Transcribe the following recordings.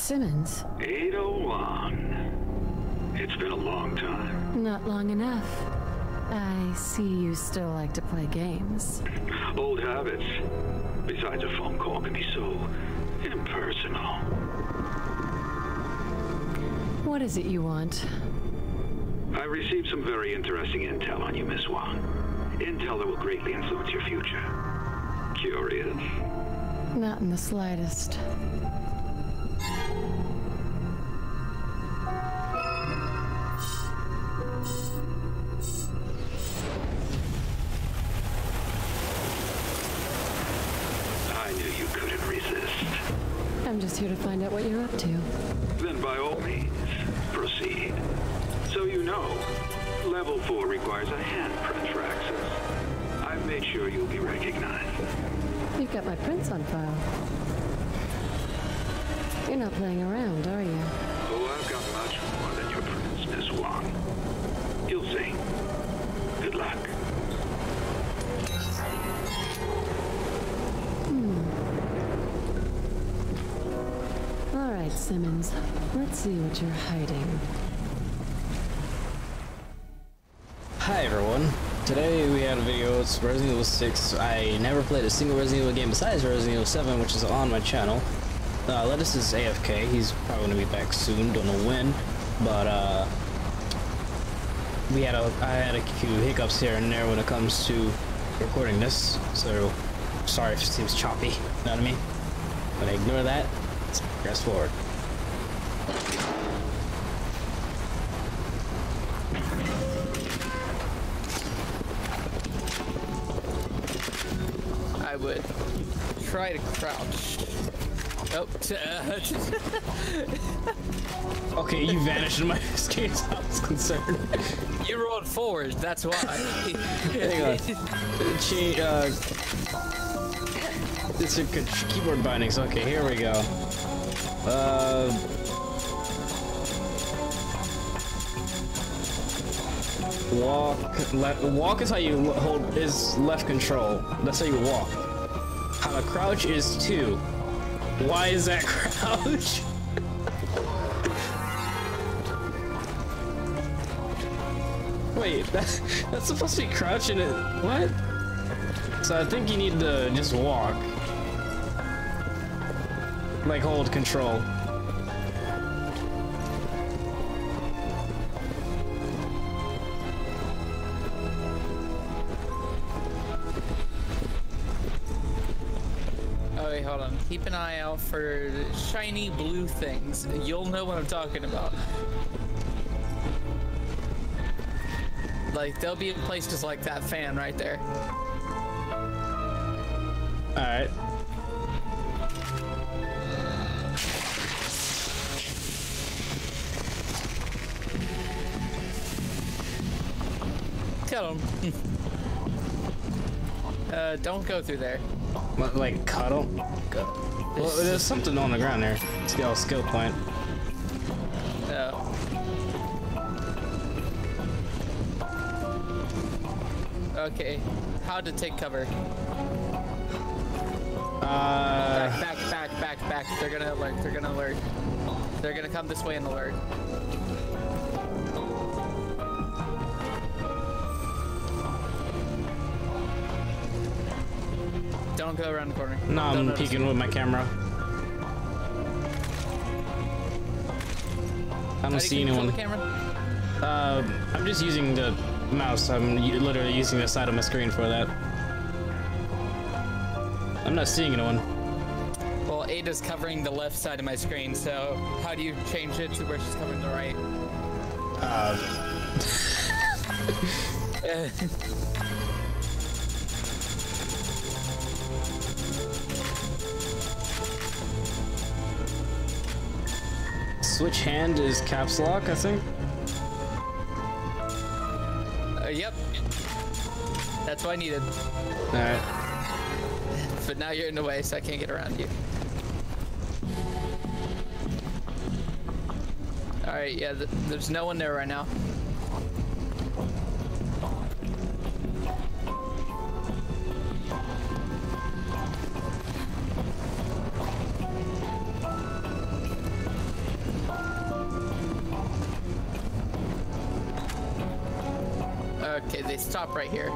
Simmons. 801. It's been a long time. Not long enough. I see you still like to play games. Old habits. Besides, a phone call can be so impersonal. What is it you want? I received some very interesting intel on you, Miss Wong. Intel that will greatly influence your future. Curious? Not in the slightest. I knew you couldn't resist. I'm just here to find out what you're up to. Then by all means, proceed. So you know, level 4 requires a handprint for access. I've made sure you'll be recognized. You've got my prints on file. You're not playing around, are you? Oh, I've got much more than your prints, Miss Wong. You'll see. Good luck. All right, Simmons. Let's see what you're hiding. Hi everyone. Today we had a video. It's Resident Evil 6. I never played a single Resident Evil game besides Resident Evil 7, which is on my channel. Lettuce is AFK. He's probably gonna be back soon. Don't know when, but I had a few hiccups here and there when it comes to recording this. So sorry if it seems choppy. You know what I mean? But ignore that. Let's press forward. I would try to crouch. Oh, Okay, you vanished in my screen, so I was concerned. you rolled forward, that's why. Hang on. It's a keyboard bindings. Okay, here we go. Walk is how you hold is left control. That's how you walk. How to crouch is 2. Why is that crouch? Wait, that's supposed to be crouching it. What? So I think you need to just walk. Like hold control. Hold on. Keep an eye out for shiny blue things. You'll know what I'm talking about. Like, they'll be in places like that fan right there. Alright. Kill him. Don't go through there. What, like cuddle? Well, there's something on the ground there. Skill point. No. Okay. How to take cover? Back. They're gonna alert. They're gonna come this way and alert. Don't go around the corner. No, I'm peeking with my camera. I don't see anyone. The camera? I'm just using the mouse. I'm literally using the side of my screen for that. I'm not seeing anyone. Well, Ada's covering the left side of my screen, so how do you change it to where she's covering the right? Switch hand is caps lock, I think. Yep. That's what I needed. Alright. But now you're in the way, so I can't get around you. Alright, yeah, there's no one there right now. Okay, they stop right here.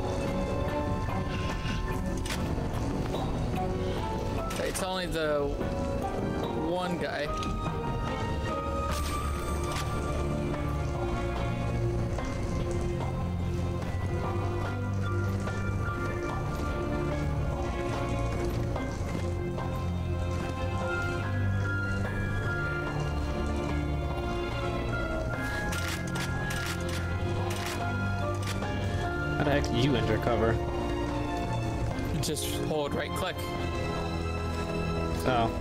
It's only the one guy. How the heck did you enter cover? Just hold right click. Oh.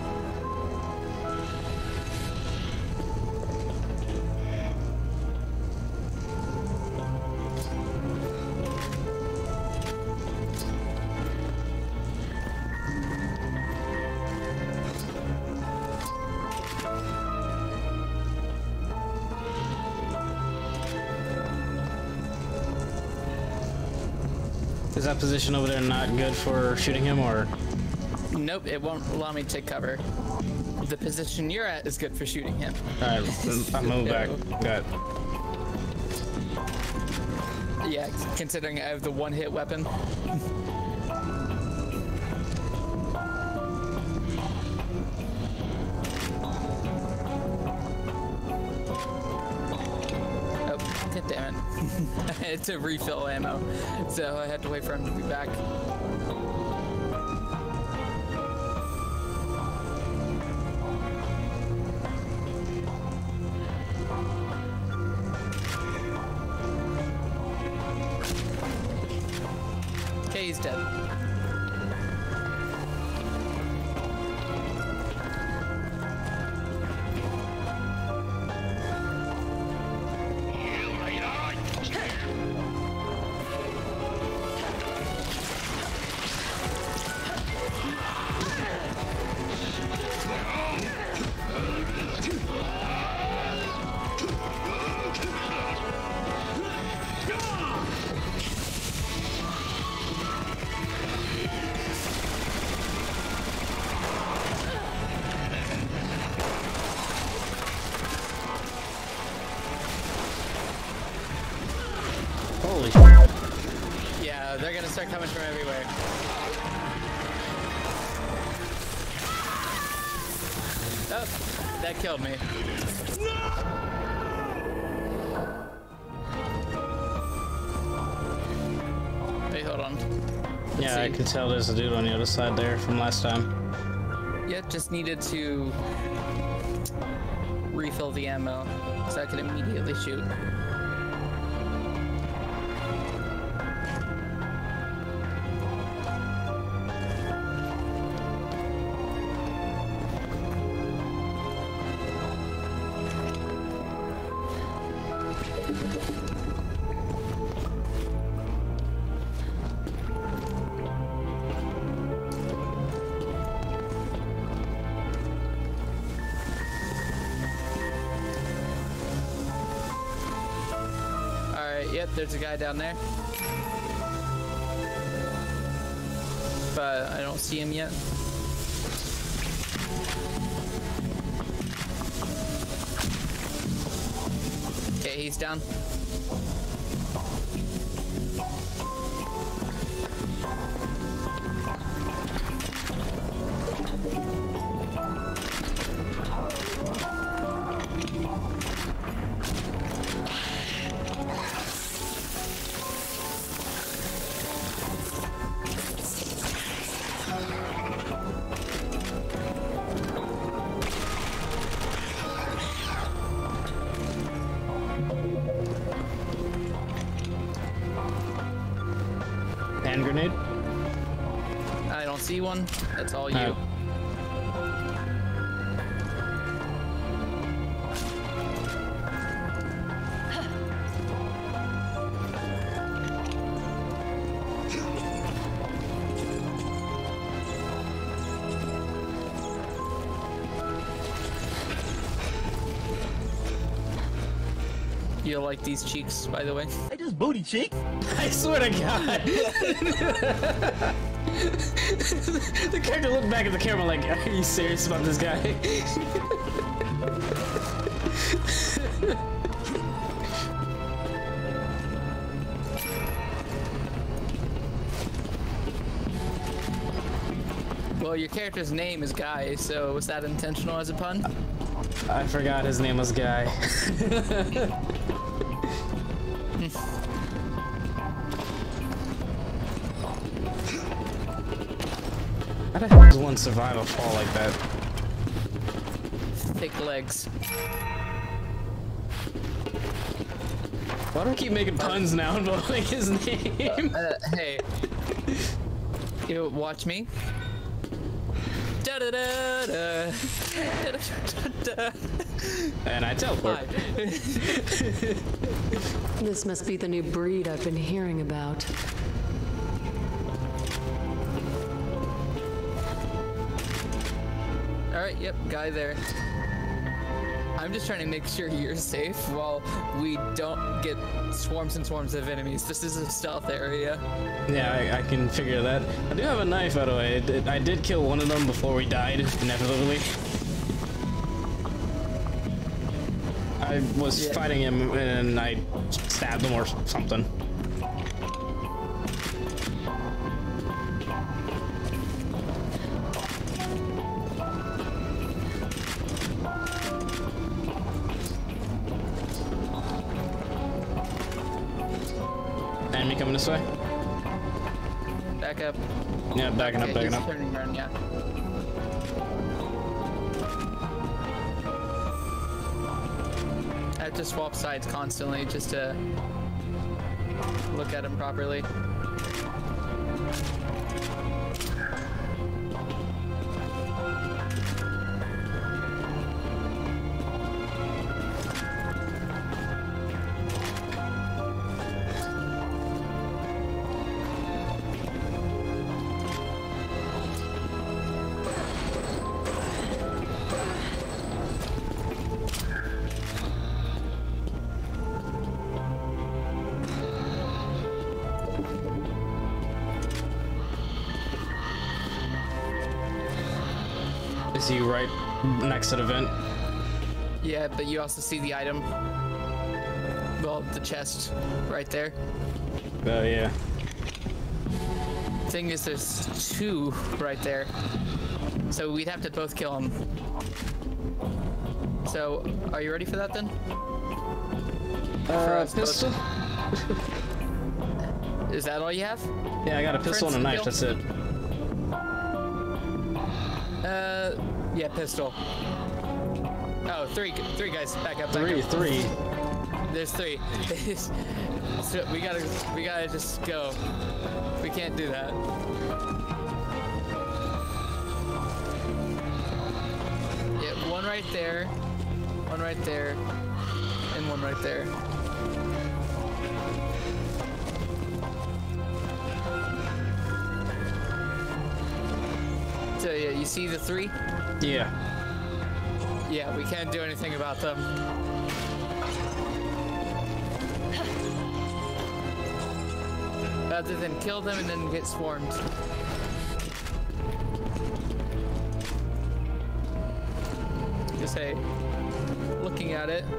Is that position over there not good for shooting him, or? Nope, it won't allow me to take cover. The position you're at is good for shooting him. Alright, I'll move back. Got. Yeah, considering I have the one-hit weapon. Oh, god damn it. I had to refill ammo, so I had to wait for him to be back. Okay, he's dead. Holy shit. Yeah, they're gonna start coming from everywhere. Oh, that killed me. Wait, hold on. Yeah, I can tell there's a dude on the other side there from last time. Yeah, just needed to refill the ammo so I could immediately shoot. Yep, there's a guy down there. But I don't see him yet. Okay, he's down. Hand grenade? I don't see one. That's all you. You like these cheeks, by the way? I just booty cheek. I swear to God. The character looked back at the camera like, are you serious about this guy? Well, your character's name is Guy, so was that intentional as a pun? I forgot his name was Guy. How the hell does one survive a fall like that? Thick legs. Why do I keep making puns now involving his name? Hey. You watch me. Da da da da. Da da da da. And I teleport. This must be the new breed I've been hearing about. Alright, yep, Guy there. I'm just trying to make sure you're safe while we don't get swarms and swarms of enemies. This is a stealth area. Yeah, I can figure that. I do have a knife, by the way. I did kill one of them before we died, inevitably. I was fighting him and I stabbed him or something. Enemy coming this way? Back up. Yeah, backing up, backing he's up. Turning around, yeah. I have to swap sides constantly just to look at him properly. Is he right next to the vent? Yeah, but you also see the item. Well, the chest right there. Oh, yeah. Thing is, there's two right there. So we'd have to both kill him. So, are you ready for that then? Pistol? Is that all you have? Yeah, I got a pistol and a knife, that's it. Yeah, pistol. Oh, three guys, back up. Three. There's three. So we gotta just go. We can't do that. Yeah, one right there, and one right there. So yeah, you see the three? Yeah. Yeah, we can't do anything about them. Other than kill them and then get swarmed. Just say, looking at it.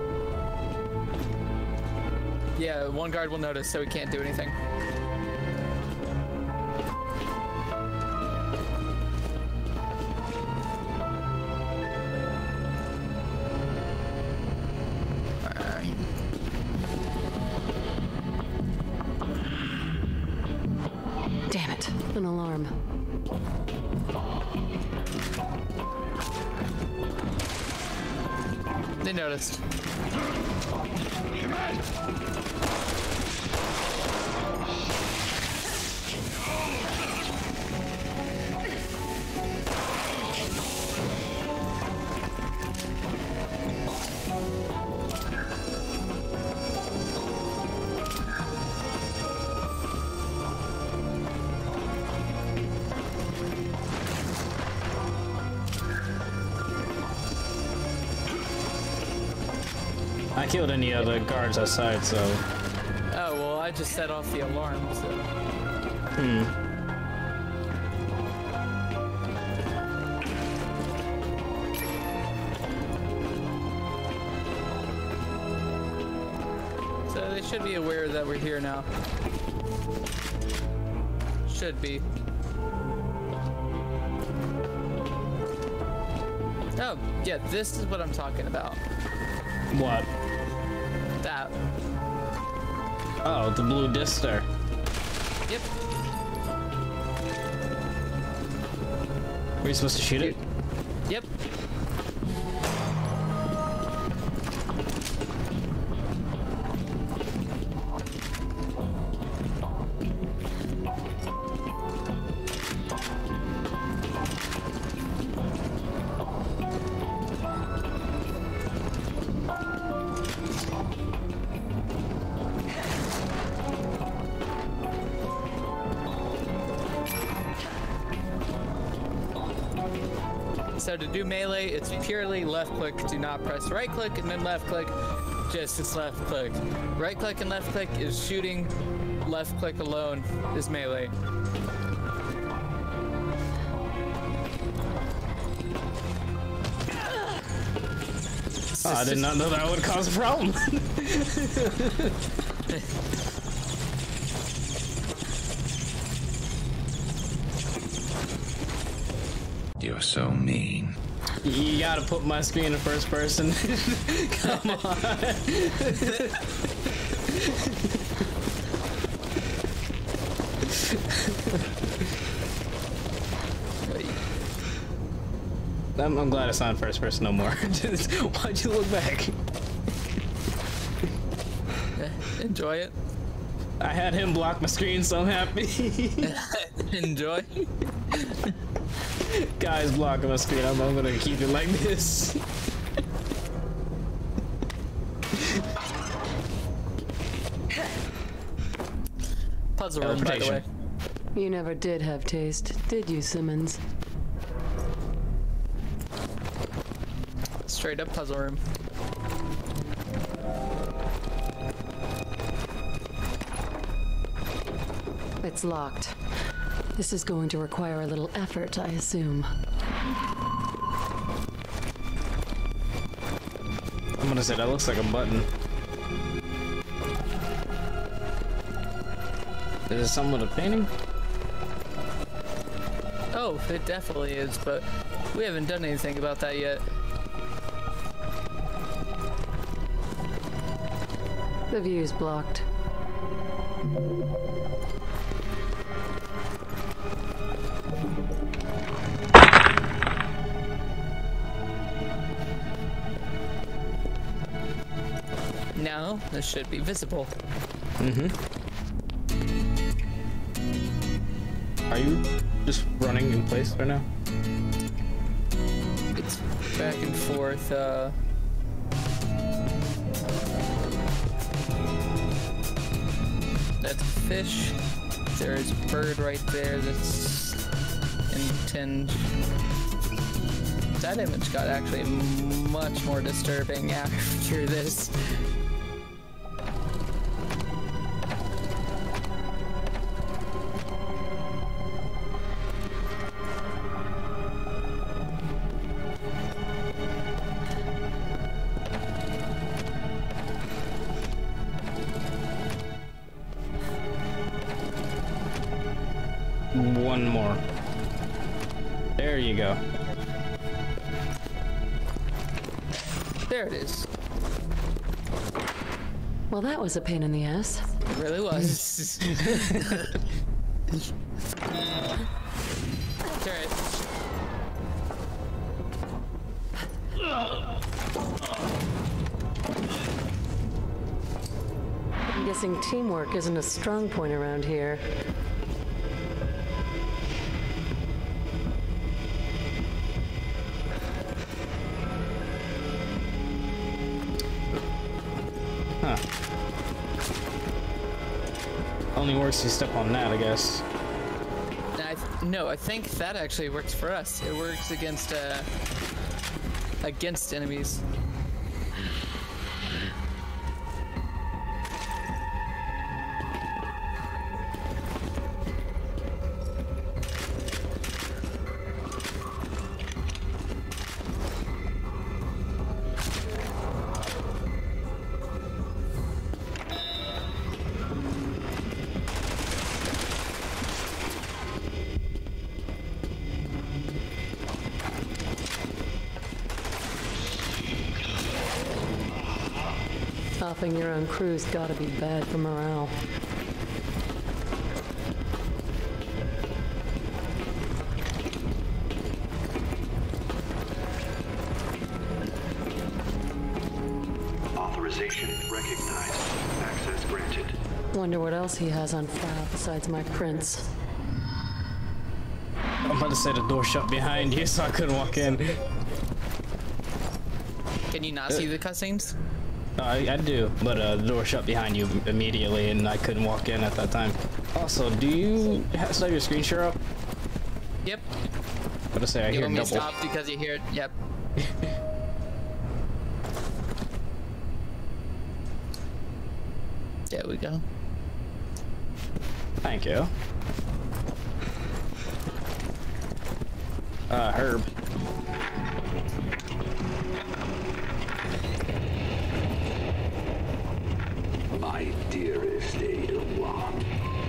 Yeah, one guard will notice, so we can't do anything. Damn it, an alarm. They noticed. I killed any other guards outside, so... Oh, well, I just set off the alarm, so... So they should be aware that we're here now. Should be. Oh, yeah, this is what I'm talking about. What? That. Oh, the blue disc there. Yep. Were you supposed to shoot it? Yep. So to do melee, it's purely left click, do not press right click, and then left click, just it's left click. Right click and left click is shooting, left click alone is melee. Oh, I did not know that would cause a problem. You're so mean. You gotta put my screen in first person. Come on. I'm glad it's not in first person no more. Why'd you look back? Enjoy it. I had him block my screen, so I'm happy. Enjoy. Guys blocking my screen. I'm gonna keep it like this. Puzzle room, by the way. You never did have taste, did you, Simmons? Straight up puzzle room. It's locked. This is going to require a little effort, I assume. I'm gonna say that looks like a button. Is it something with a painting? Oh, it definitely is, but we haven't done anything about that yet. The view's blocked. Now, this should be visible. Mm-hmm. Are you just running in place right now? It's back and forth, that's a fish. There's a bird right there that's in tinge. That image got actually much more disturbing after this. One more. There you go. There it is. Well, that was a pain in the ass. It really was. It's alright. I'm guessing teamwork isn't a strong point around here. Huh. Only works if you step on that, I guess. No, I think that actually works for us. It works against enemies. Stopping your own crew's gotta be bad for morale. Authorization recognized. Access granted. Wonder what else he has on file besides my prints. I'm about to say the door shut behind you, so I couldn't walk in. Can you not see the cutscenes? I do, but the door shut behind you immediately, and I couldn't walk in at that time. Also, do you still have your screen share up? Yep. I'm about to say I You hear want me to double. stop because you hear it? Yep. There we go. Thank you. Herb. My dearest Ada One.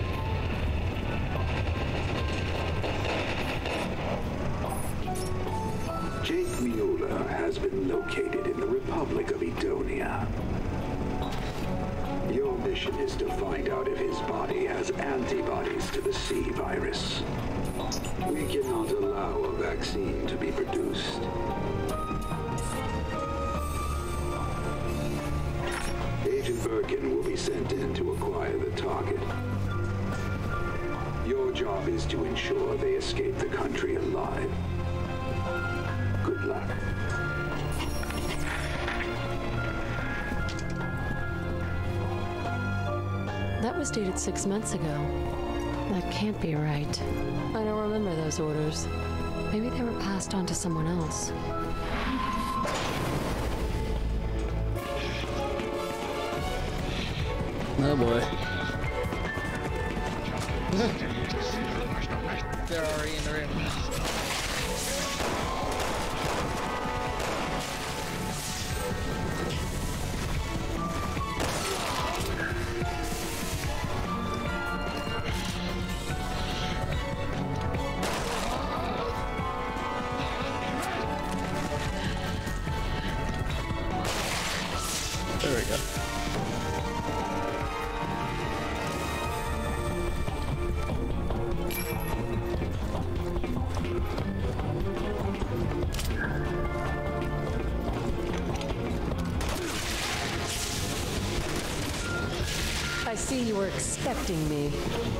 Jake Mueller has been located in the Republic of Edonia. Your mission is to find out if his body has antibodies to the C virus. We cannot allow a vaccine to be produced. Agent Birkin will be sent in to acquire the target. Your job is to ensure they escape the country alive. Good luck. That was dated 6 months ago. That can't be right. I don't remember those orders. Maybe they were passed on to someone else. Oh boy. They're already in the room. There we go. I see you were expecting me.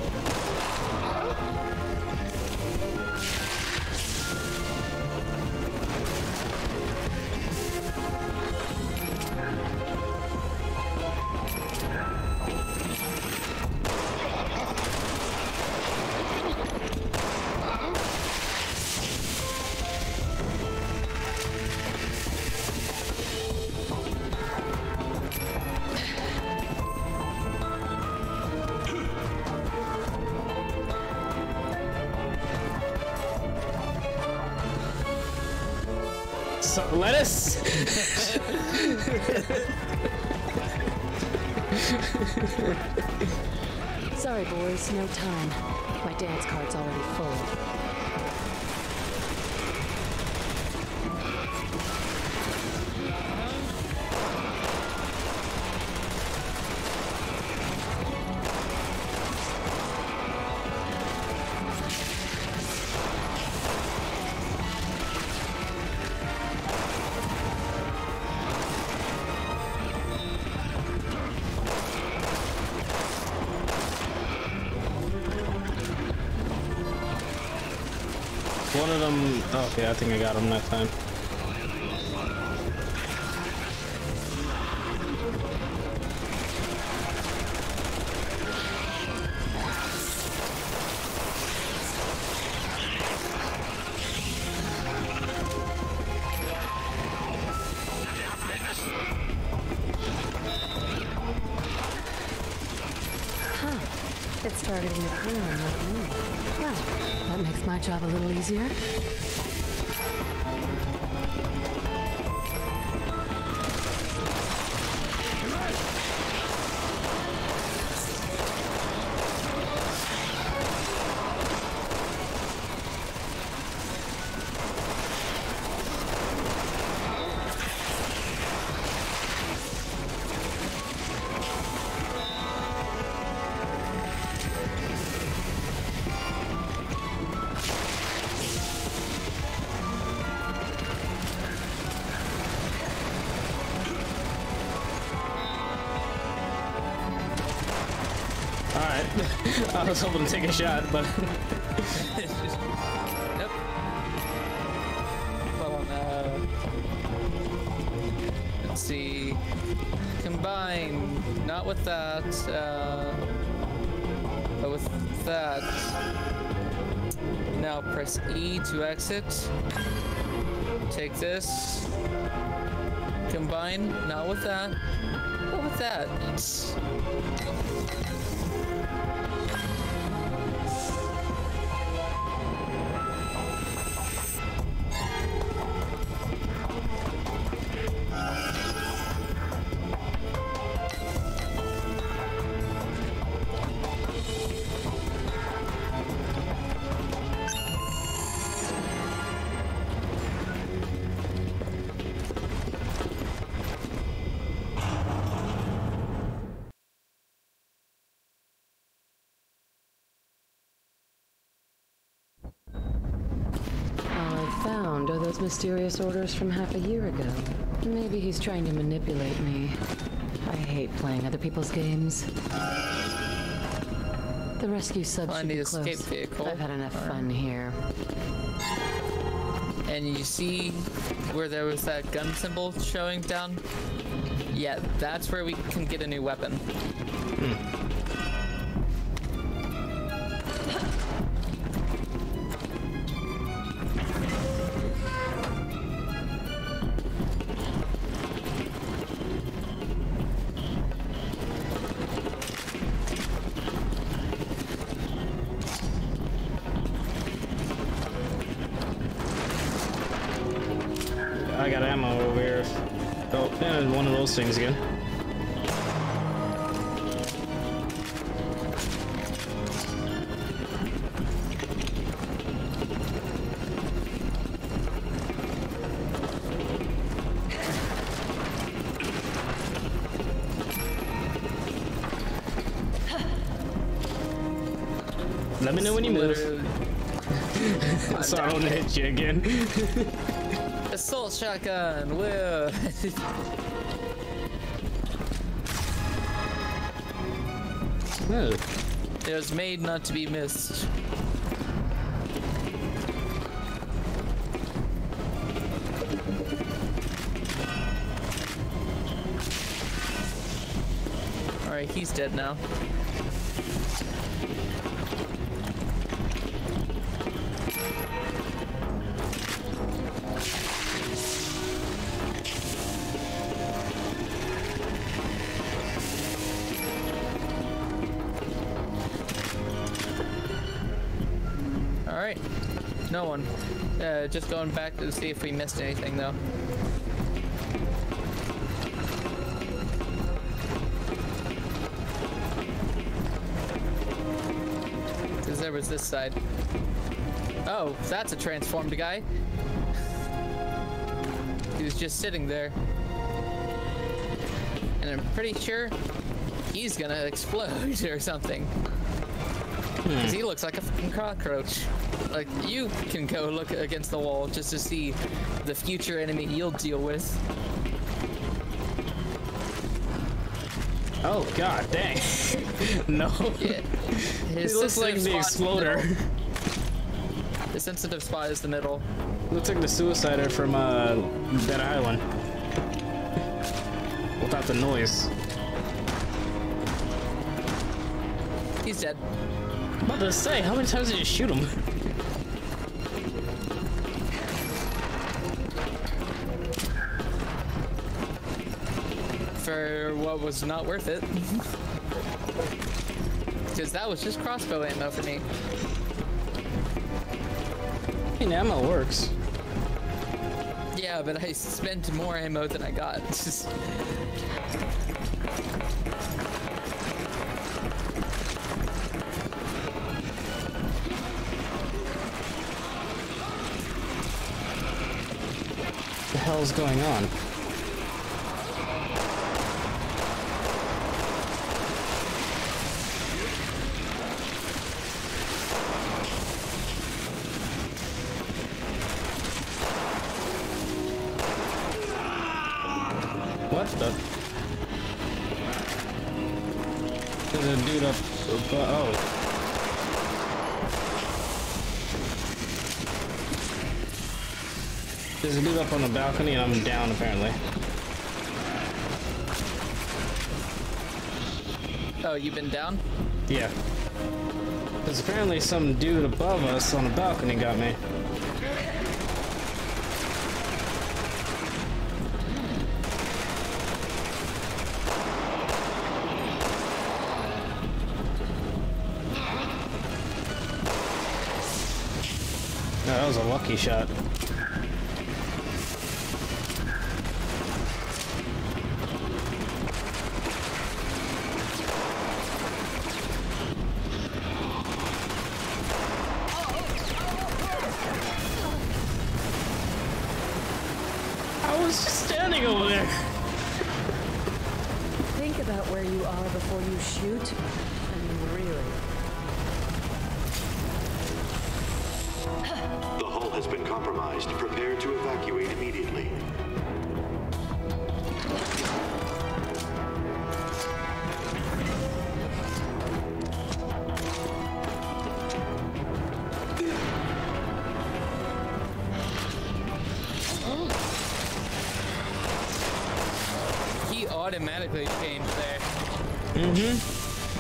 So, lettuce? Sorry, boys, no time. My dance card's already full. One of them. Okay, I think I got him that time. It's targeting the clear one like me. Well, that makes my job a little easier. Alright. I was hoping to take a shot, but... Nope. Hold on, let's see. Combine. Not with that, but with that. Now press E to exit. Take this. Combine. Not with that. But with that. Are those mysterious orders from half a year ago? Maybe he's trying to manipulate me. I hate playing other people's games. The rescue sub should Find the be escape close. vehicle. I've had enough fun here. And you see where there was that gun symbol showing down? Yeah, that's where we can get a new weapon. I got ammo over here. Oh, and one of those things again. Let me know when you move. So I don't hit you again. Assault shotgun, whoa! Oh. It was made not to be missed. Alright, he's dead now. Alright, no one. Just going back to see if we missed anything though. Because there was this side. Oh, that's a transformed guy. He was just sitting there. And I'm pretty sure he's gonna explode or something. Because he looks like a fucking cockroach. Like, you can go look against the wall just to see the future enemy you'll deal with. Oh god, dang. No. Yeah. He looks like the exploder. The sensitive spot is the middle. Looks like the suicider from Dead Island. Without the noise. He's dead. I'm about to say, how many times did you shoot him? For what was not worth it. Because that was just crossbow ammo for me. I mean, ammo works. Yeah, but I spent more ammo than I got. What the hell's going on? What the? There's a dude up. Oh. There's a dude up on the balcony and I'm down apparently. Oh, you've been down? Yeah. Because apparently some dude above us on the balcony got me. Oh, that was a lucky shot. I was just standing over there. Think about where you are before you shoot. I mean, really. The hull has been compromised. Prepare to evacuate immediately. He automatically changed there. Mm-hmm.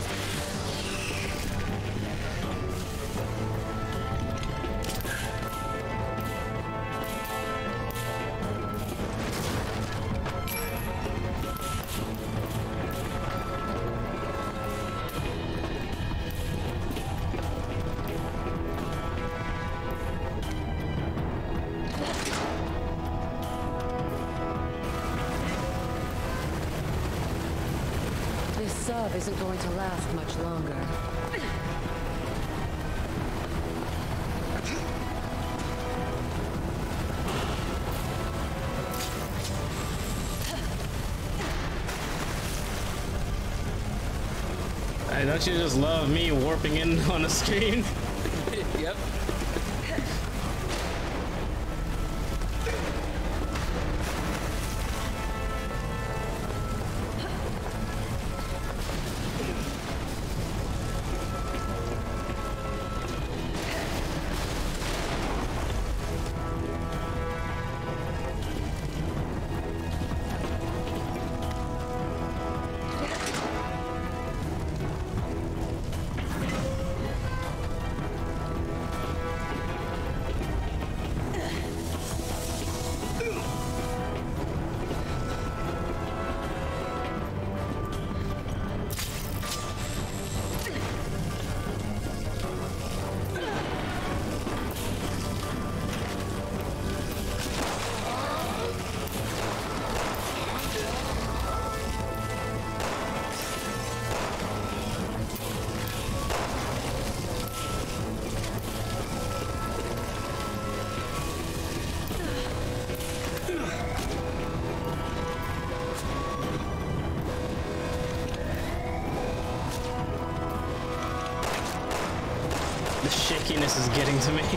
This sub isn't going to last much longer. Hey, don't you just love me warping in on the screen? Yep. The shakiness is getting to me.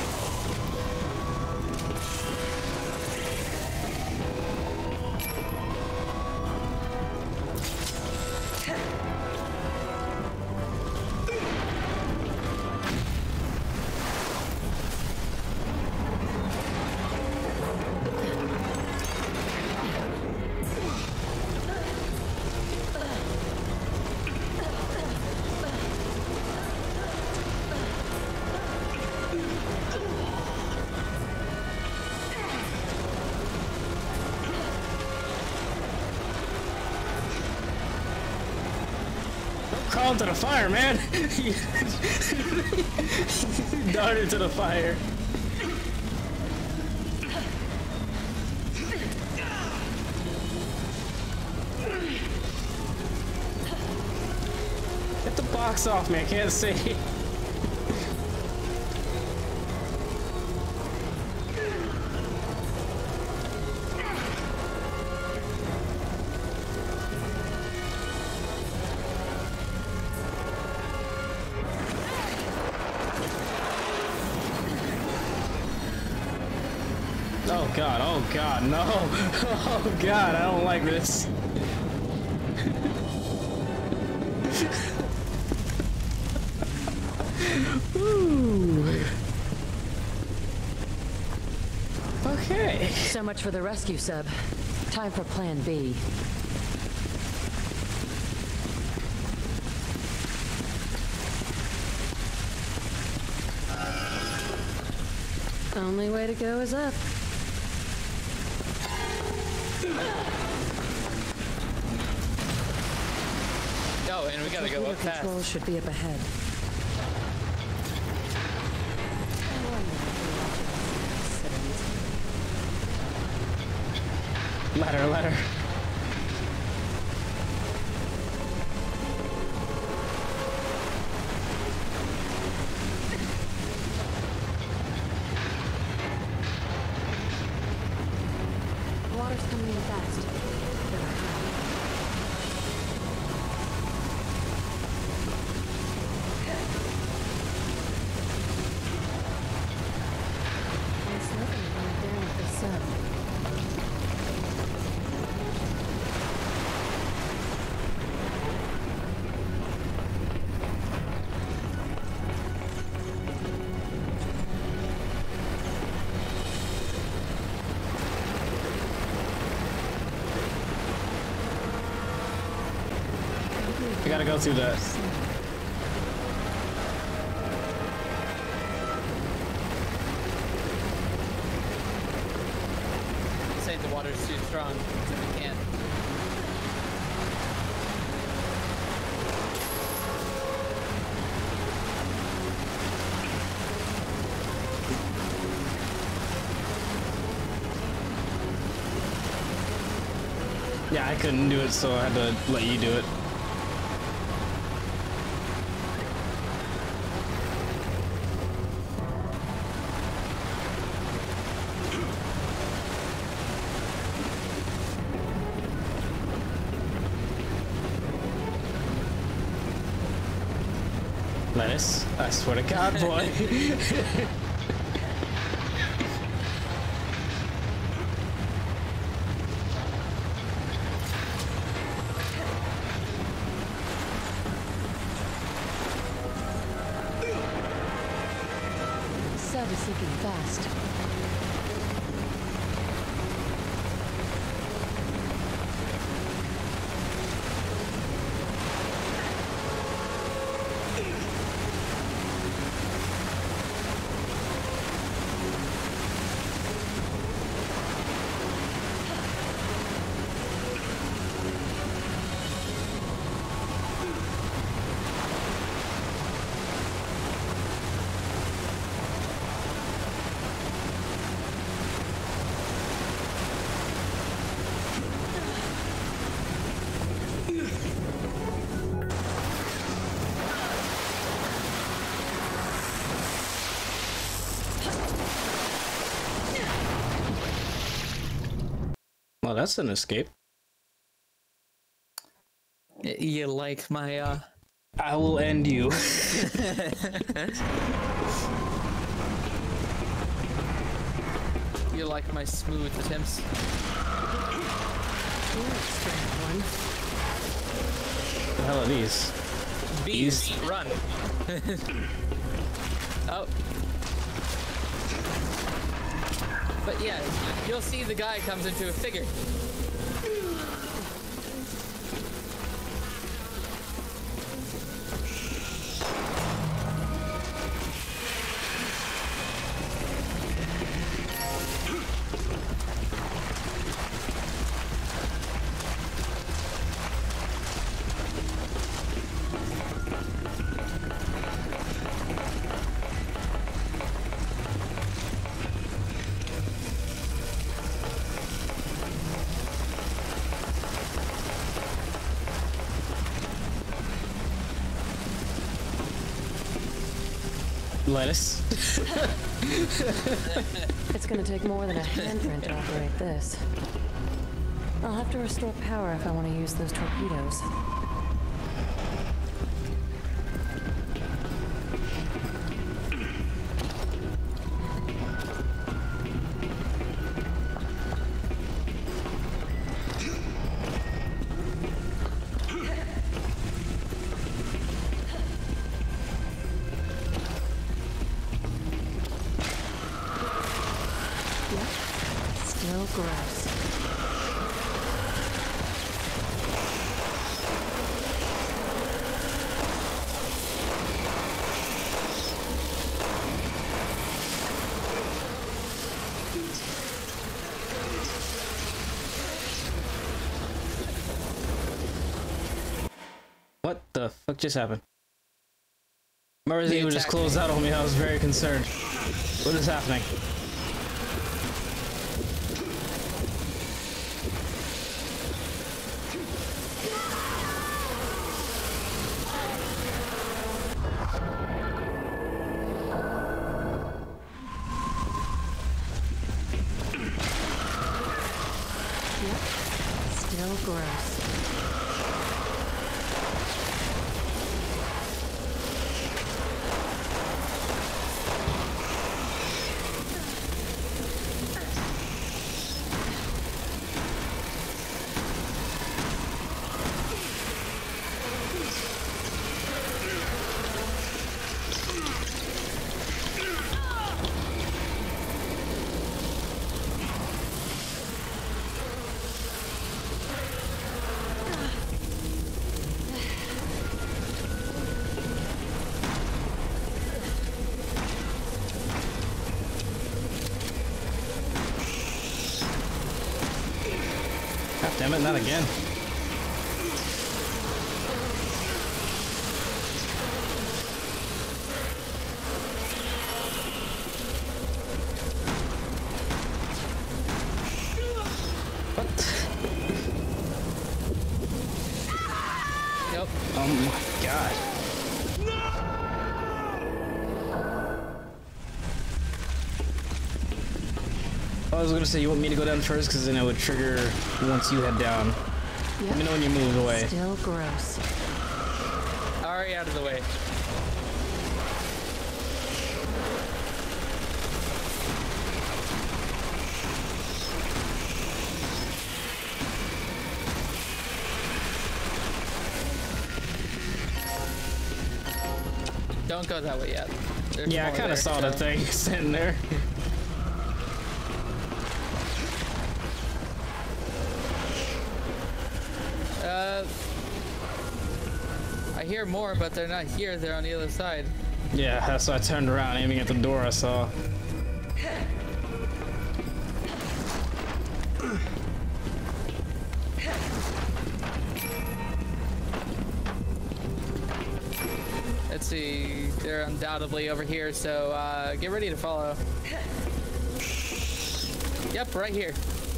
Crawl into the fire, man! Darted to the fire. Get the box off me, I can't see. Oh god, no! Oh god, I don't like this. Ooh. Okay. So much for the rescue sub. Time for plan B. Only way to go is up. Oh, and we gotta go up fast. Control should be up ahead. Ladder, ladder. The water's coming in fast. There's nothing right there with the sun. I gotta go through that. Say the water's too strong, so we can't. Yeah, I couldn't do it, so I had to let you do it. Lettuce, I swear to God, boy. Sub is sinking fast. Well, that's an escape. You like my, I will end you. You like my smooth attempts? What the hell are these? Bees, run! Oh. But yeah, you'll see the guy comes into a figure. Lettuce. It's gonna take more than a handprint to operate this. I'll have to restore power if I want to use those torpedoes. gross. What the fuck just happened? My Resident Evil just closed out on me. I was very concerned. What is happening? Yep. Still gross. God damn it, not again. What? Yep. Oh my god. I was gonna say, you want me to go down first, because then it would trigger once you head down. Yep. Let me know when you move away. Still gross. Already out of the way. Don't go that way yet. There's Yeah, I more kind of there, saw so- that thing sitting there. I hear more, but they're not here. They're on the other side. Yeah, that's why I turned around, aiming at the door I saw. Let's see. They're undoubtedly over here, so get ready to follow. Yep, right here.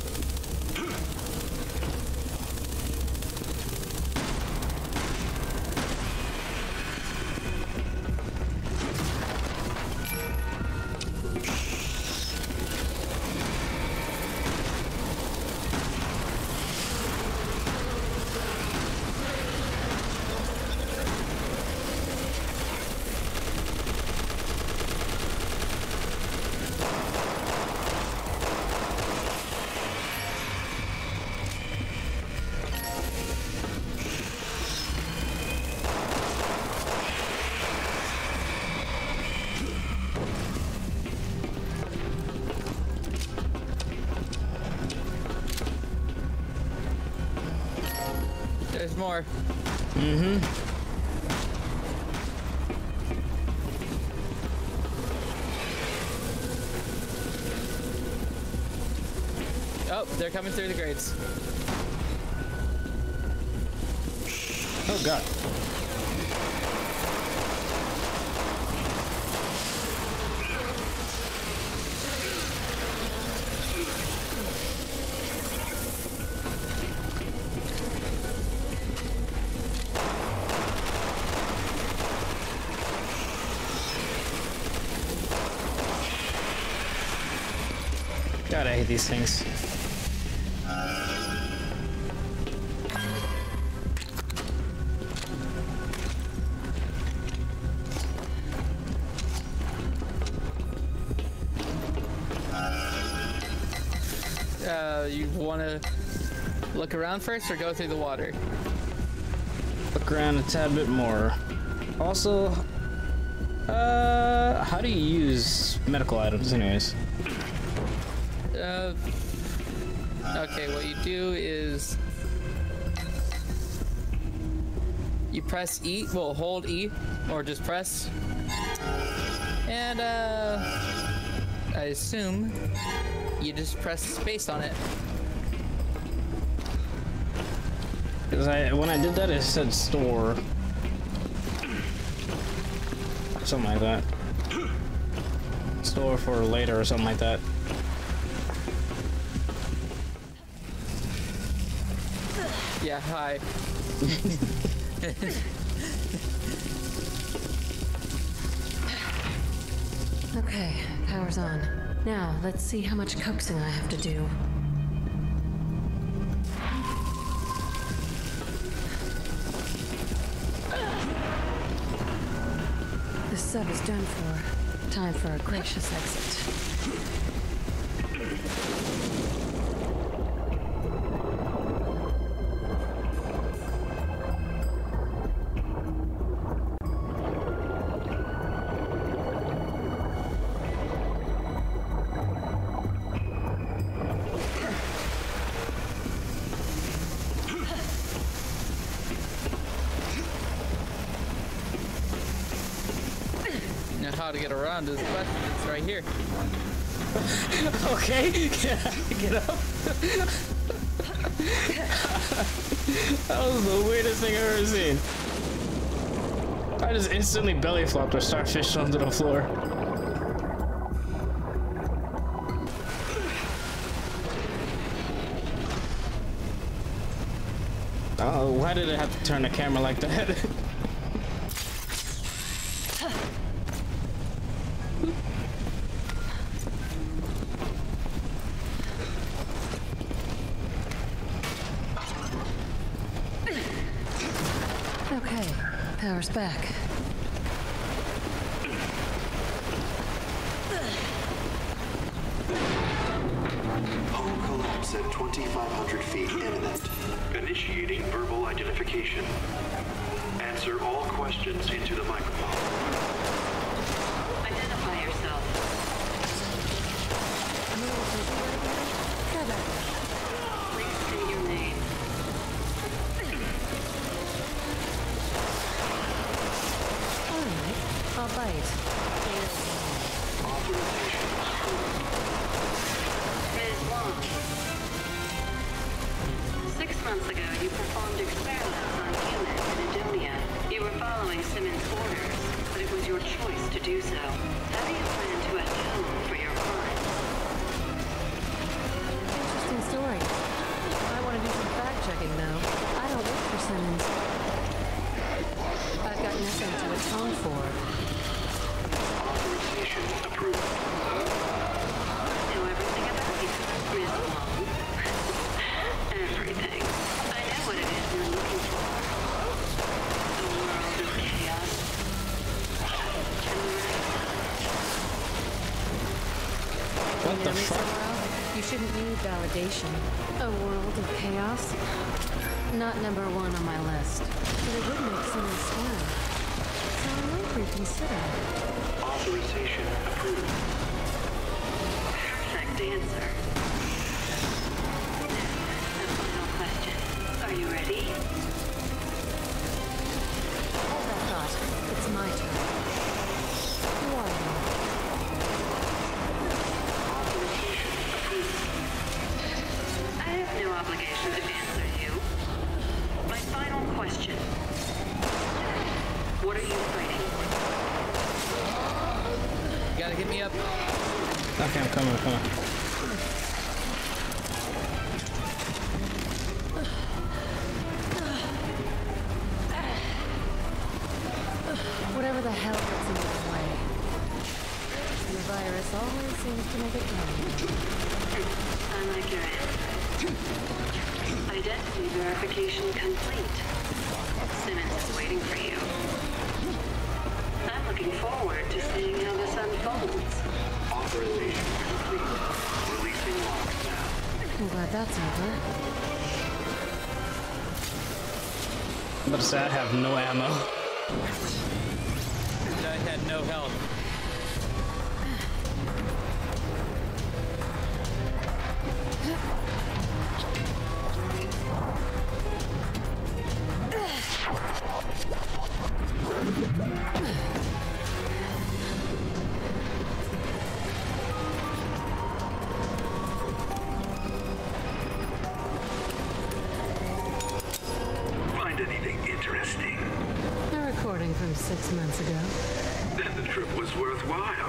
There's more. Mm-hmm. Oh, they're coming through the grates. Oh god. God, I hate these things. You want to look around first or go through the water? Look around a tad bit more. Also, how do you use medical items anyways? Okay, what you do is you press E, well, hold E, or just press. And I assume you just press space on it. Because when I did that, it said store. Something like that. Store for later or something like that. Yeah, hi. Okay, power's on. Now, let's see how much coaxing I have to do. The sub is done for. Time for a gracious exit. Now how to get around is the question. It's right here. Okay, get up. That was the weirdest thing I've ever seen. I just instantly belly flopped or starfish onto the floor. Oh, why did it have to turn the camera like that? Okay, power's back. Hull collapse at 2,500 feet imminent. Initiating verbal identification. Answer all questions into the microphone. Identify yourself. Please say your name. Alright, I'll bite. Authorization approved. Ms. Wong. 6 months ago, you performed experiments on humans in Edonia. You were following Simmons' orders, but it was your choice to do so. How do you plan to atone for your crimes? Interesting story. I want to do some fact-checking, though. I don't work for Simmons. I've got nothing to atone for. Authorization approved. Know everything about you, Ms. Wong. Everything. I know what it is you're looking for. A world of chaos. What the fuck? You shouldn't need validation. A world of chaos? Not number one on my list. But it would make someone smile. So I might reconsider. Authorization approved. Perfect answer. A final question. Are you ready? Hold that thought. It's my turn. Who are you? Authorization approved. I have no obligation to answer you. My final question. What are you fighting? You gotta get me up. Okay, I'm coming, Whatever the hell gets in your way. The virus always seems to make it come. I like your answer. Identity verification complete. Simmons is waiting for you. I'm looking forward to seeing how this unfolds. Authorization complete. Releasing locks now. I'm glad that's over. I'm about to say I have no ammo. And I had no health. recording from 6 months ago. Then the trip was worthwhile.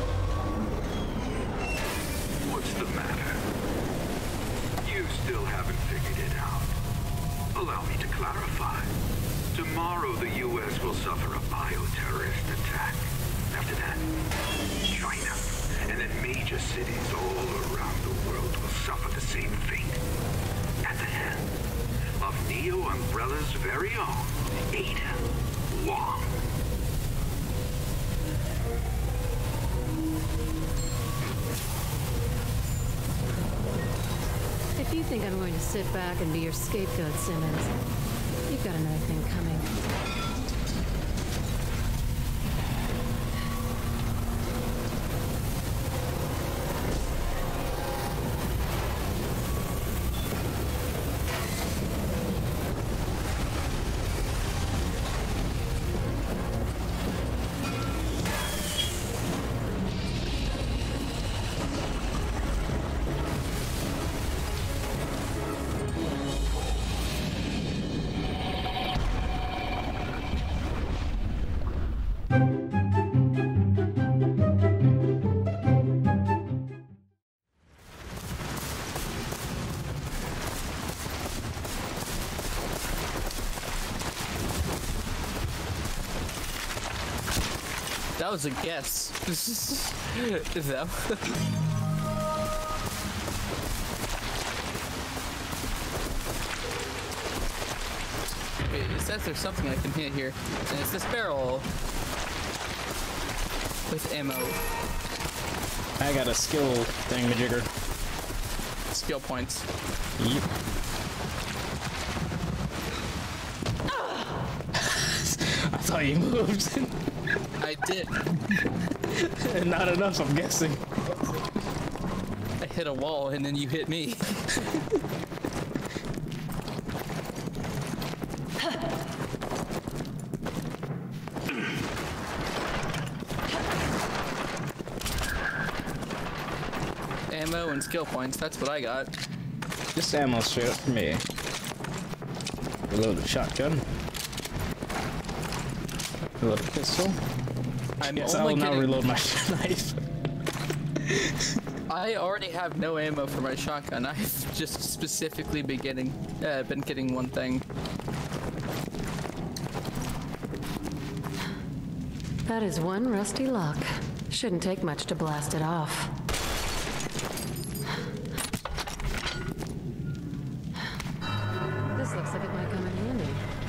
What's the matter? You still haven't figured it out. Allow me to clarify. Tomorrow the U.S. will suffer a bioterrorist attack. After that, China, and then major cities all around the world will suffer the same fate. At the hands of Neo Umbrella's very own Ada Wong. If you think I'm going to sit back and be your scapegoat, Simmons, you've got another thing coming. That was a guess. Them. Wait, it says there's something I can hit here, and it's this barrel with ammo. I got a skill thingamajigger. Skill points. Yep. I thought you moved. I did. Not enough, I'm guessing. I hit a wall and then you hit me. Ammo and skill points, that's what I got. Just ammo straight up for me. Reloaded shotgun. Reloaded pistol. Yes, I will now reload my knife. I already have no ammo for my shotgun. I've just specifically been getting one thing. That is one rusty lock. Shouldn't take much to blast it off. This looks like it might come in handy.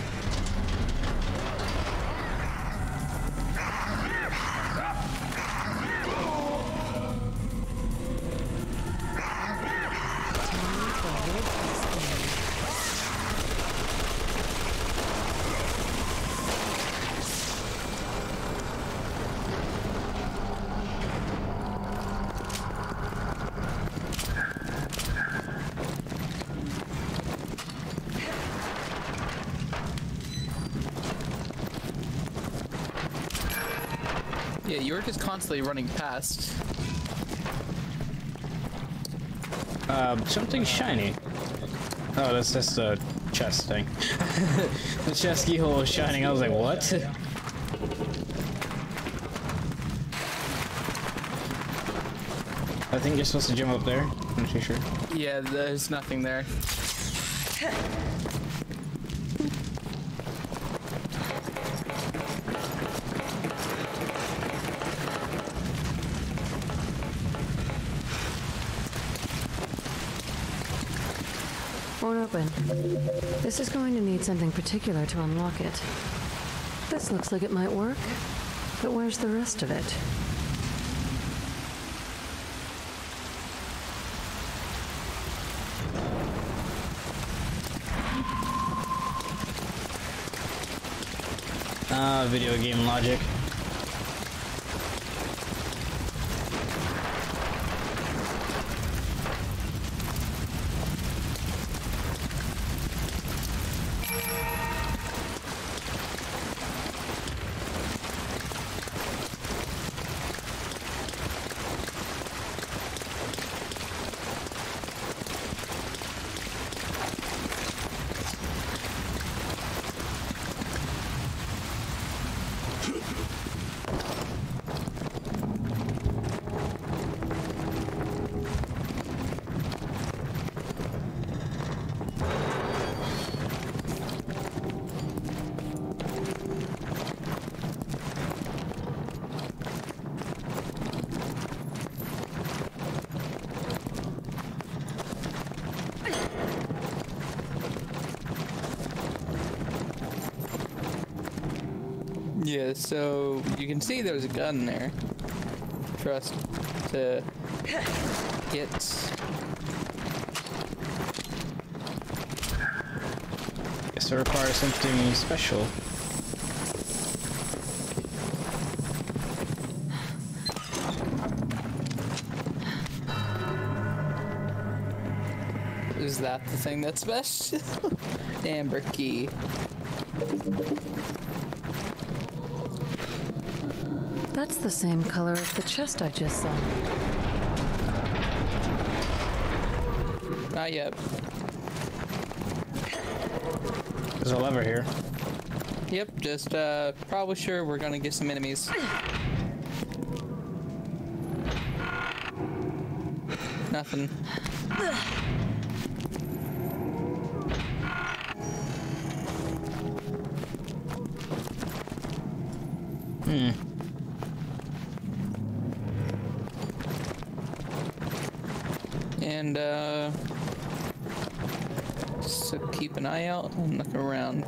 Yeah, you were just constantly running past. Something shiny. Oh, that's just a chest thing. The chest keyhole was shining. I was like, what? I think you're supposed to jump up there. I'm not too sure. Yeah, there's nothing there. Won't open. This is going to need something particular to unlock it. This looks like it might work, but where's the rest of it? Video game logic. Yeah, so you can see there's a gun there for us to get. Guess it requires something special. Is that the thing that's special? Amber key. That's the same color as the chest I just saw. Not yet. There's a lever here. Yep, just probably sure we're gonna get some enemies. Nothing. And so keep an eye out and look around.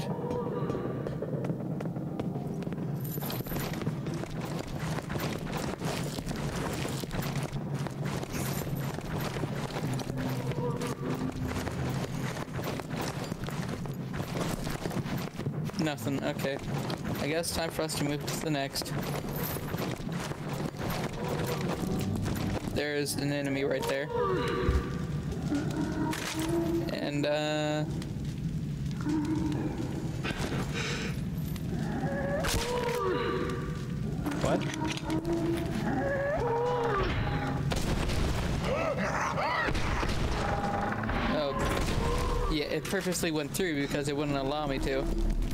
Nothing, okay. I guess time for us to move to the next. There's an enemy right there. And, What? oh. Yeah, it purposely went through because it wouldn't allow me to.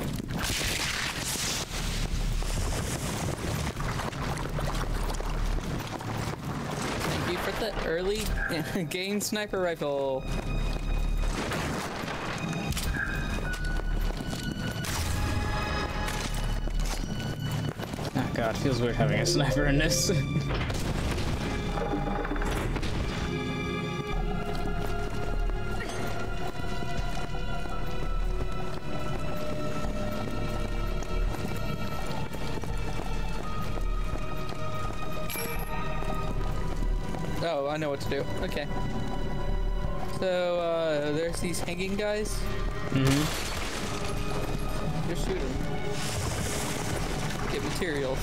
Thank you for the early game sniper rifle. Oh god, feels weird having a sniper in this. Oh, I know what to do. Okay. So, there's these hanging guys. Mm-hmm. Just shoot them. Get materials.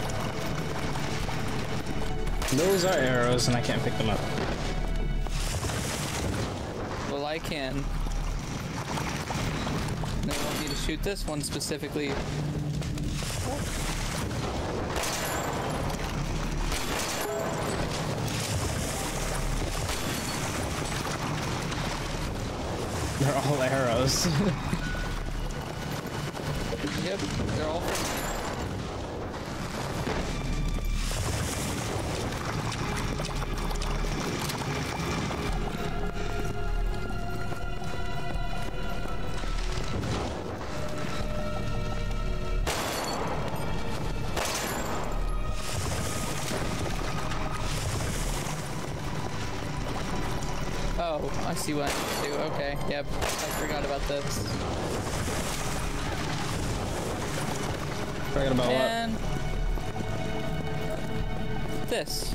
Those are arrows, and I can't pick them up. Well, I can. They want me to shoot this one specifically. They're all arrows. Yep, they're all from Oh, I see what I need to do. Okay, yep. I forgot about this. Forget about And this.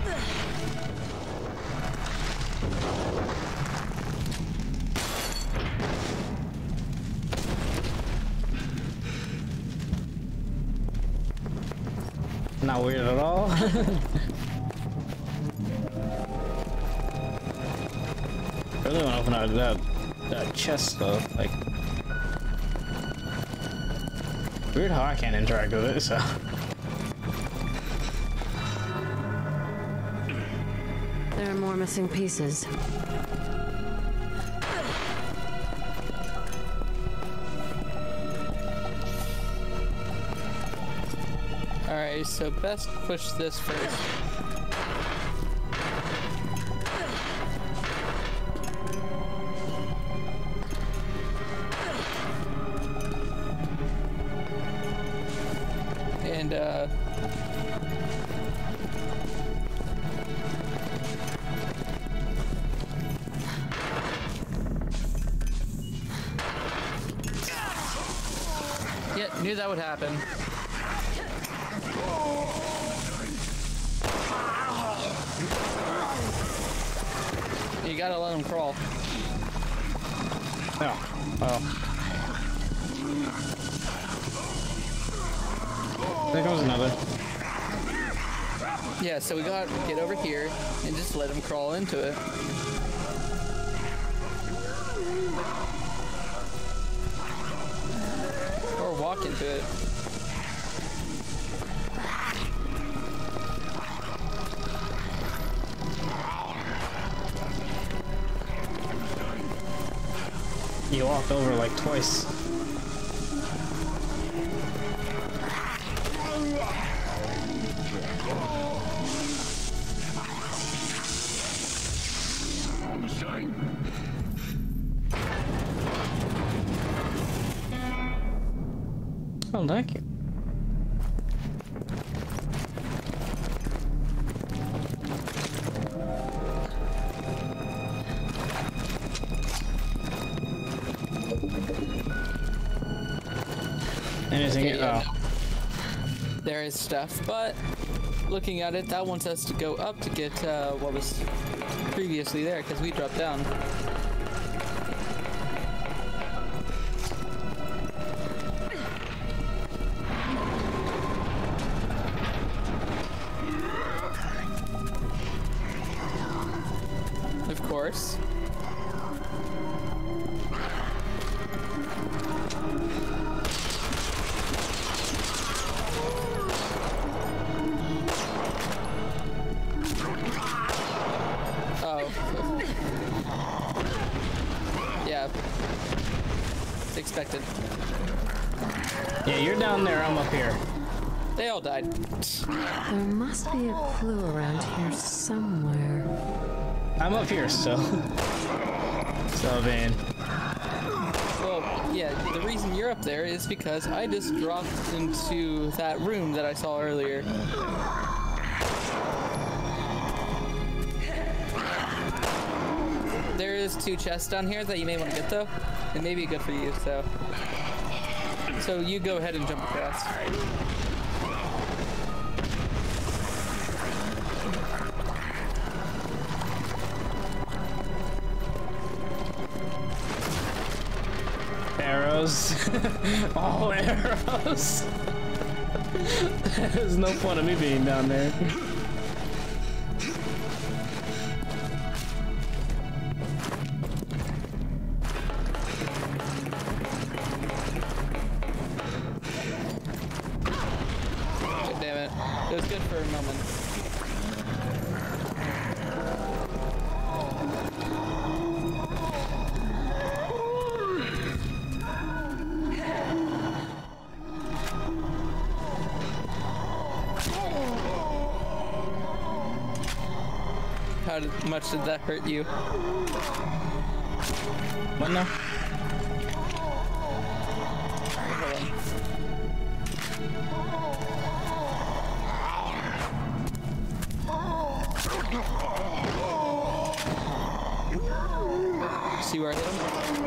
Not weird at all. I really want to open out that chest though. Like, weird how I can't interact with it. So. There are more missing pieces. Alright, so best push this first. And yeah, knew that would happen. You gotta let him crawl. Oh. Oh. There goes another. Yeah, so we gotta get over here and just let him crawl into it. Or walk into it. You walked over like twice. Oh, thank you. Anything? Okay, yeah, oh. There is stuff, but looking at it, that wants us to go up to get what was previously there, because we dropped down. Of course. Yeah. It's expected. Yeah, you're down there, I'm up here. They all died. There must be a clue around here somewhere. I'm up here still. So, man. Well, yeah, the reason you're up there is because I just dropped into that room that I saw earlier. There is 2 chests down here that you may want to get though. It may be good for you, so you go ahead and jump across. Arrows. All arrows. There's no point of me being down there. Damn it. It was good for a moment. How much did that hurt you? What now? Hold on. See where I hit him?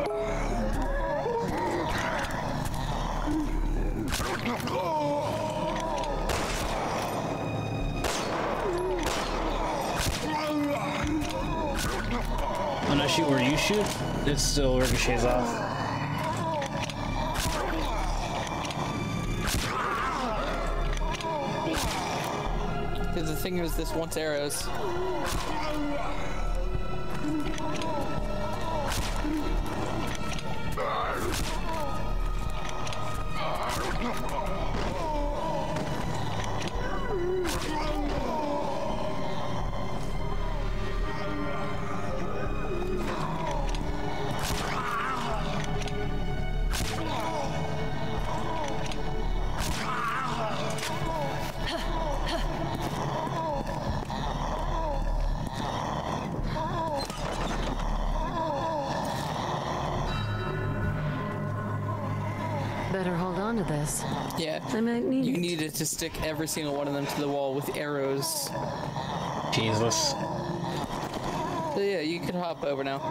When I shoot where you shoot, it still ricochets off. Because the thing was, this wants arrows. Better hold on to this. Yeah. I might need You it. needed to stick every single one of them to the wall with arrows. Jesus. So yeah, you could hop over now.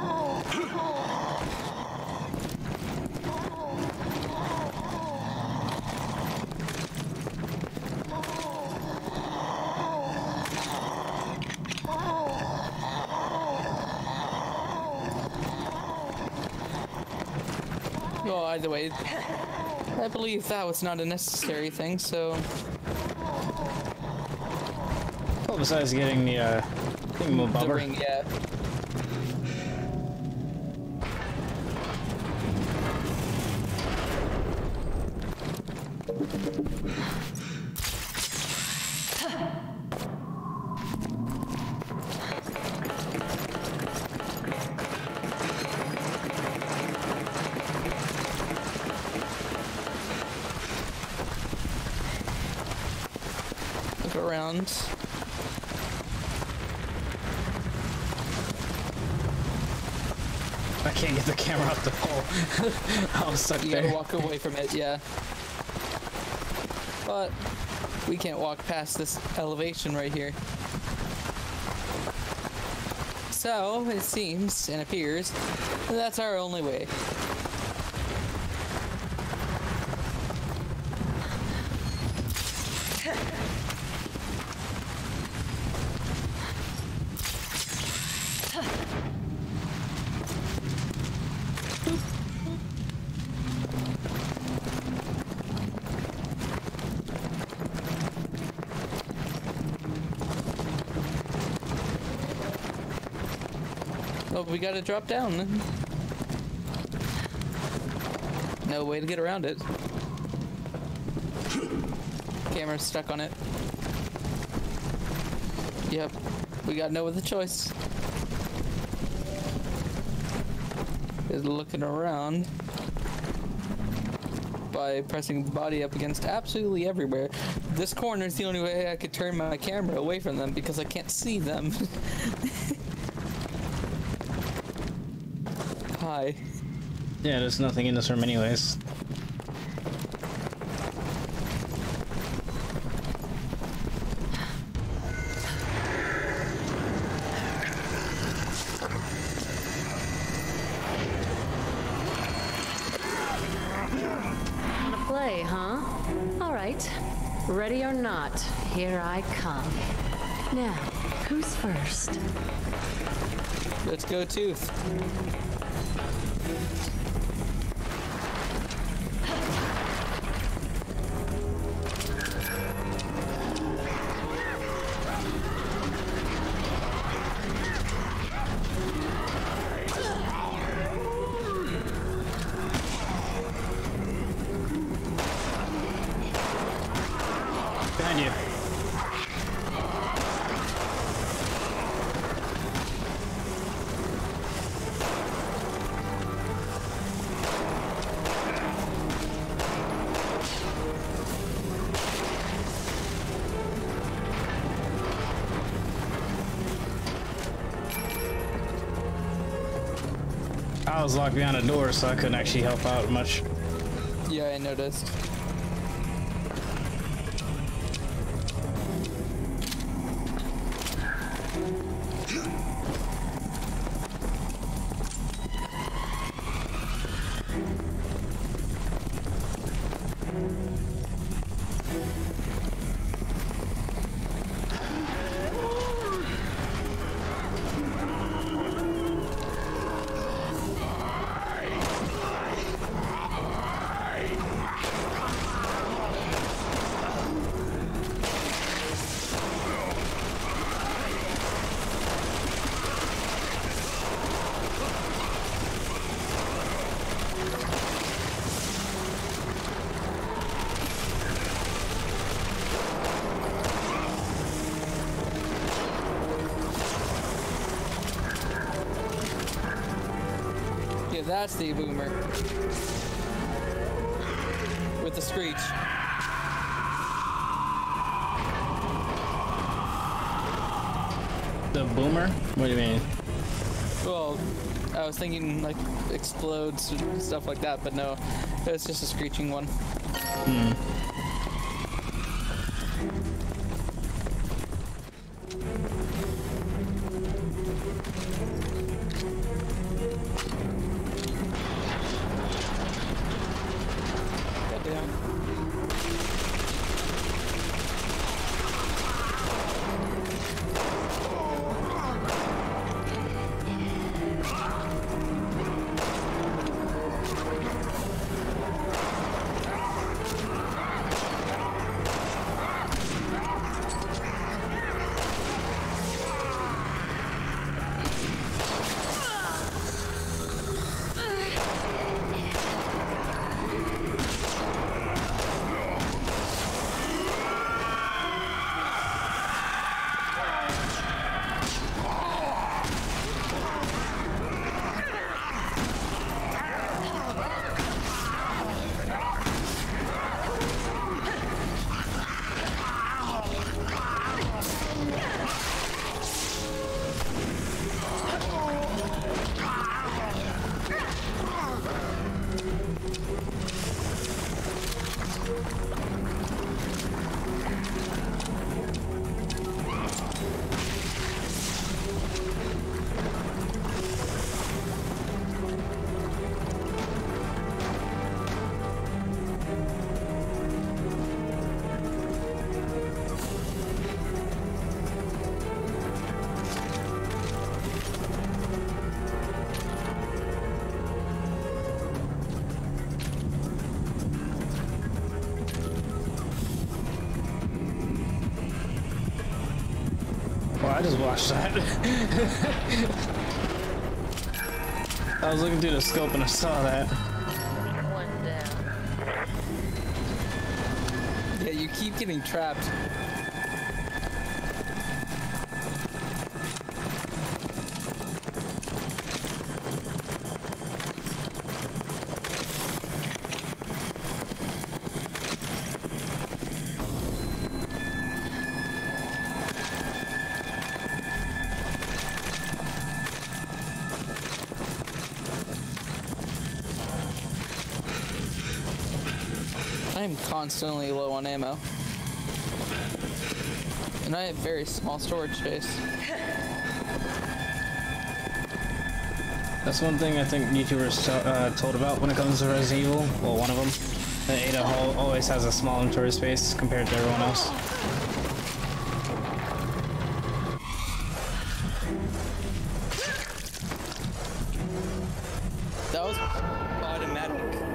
Well, either way, I believe that was not a necessary thing, so... Well, besides getting the thing The bobber. ring, yeah. Look around. I can't get the camera off the pole. I was stuck You there. gotta walk away from it, yeah. But we can't walk past this elevation right here. So it seems and appears that's our only way. Well, we gotta drop down. No way to get around it. Camera's stuck on it. Yep, we got no other choice. Is looking around by pressing body up against absolutely everywhere. This corner is the only way I could turn my camera away from them because I can't see them. Hi. Yeah, there's nothing in this room anyways. Wanna play, huh? All right. Ready or not, here I come. Now, who's first? Let's go, Tooth. Behind you. I was locked behind a door, so I couldn't actually help out much. Yeah, I noticed. Yeah, that's the boomer. With the screech. The boomer? What do you mean? Well, I was thinking like explodes and stuff like that, but no, it's just a screeching one. Hmm. Well, I just watched that. I was looking through the scope and I saw that. One down. Yeah, you keep getting trapped. I am constantly low on ammo. And I have very small storage space. That's one thing I think YouTubers told about when it comes to Resident Evil. Well, one of them. That Ada always has a small inventory space compared to everyone else. That was automatic.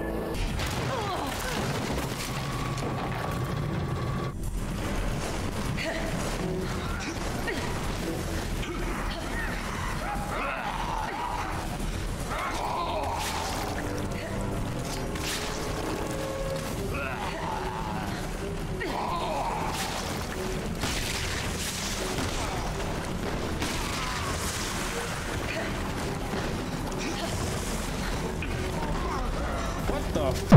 What the f?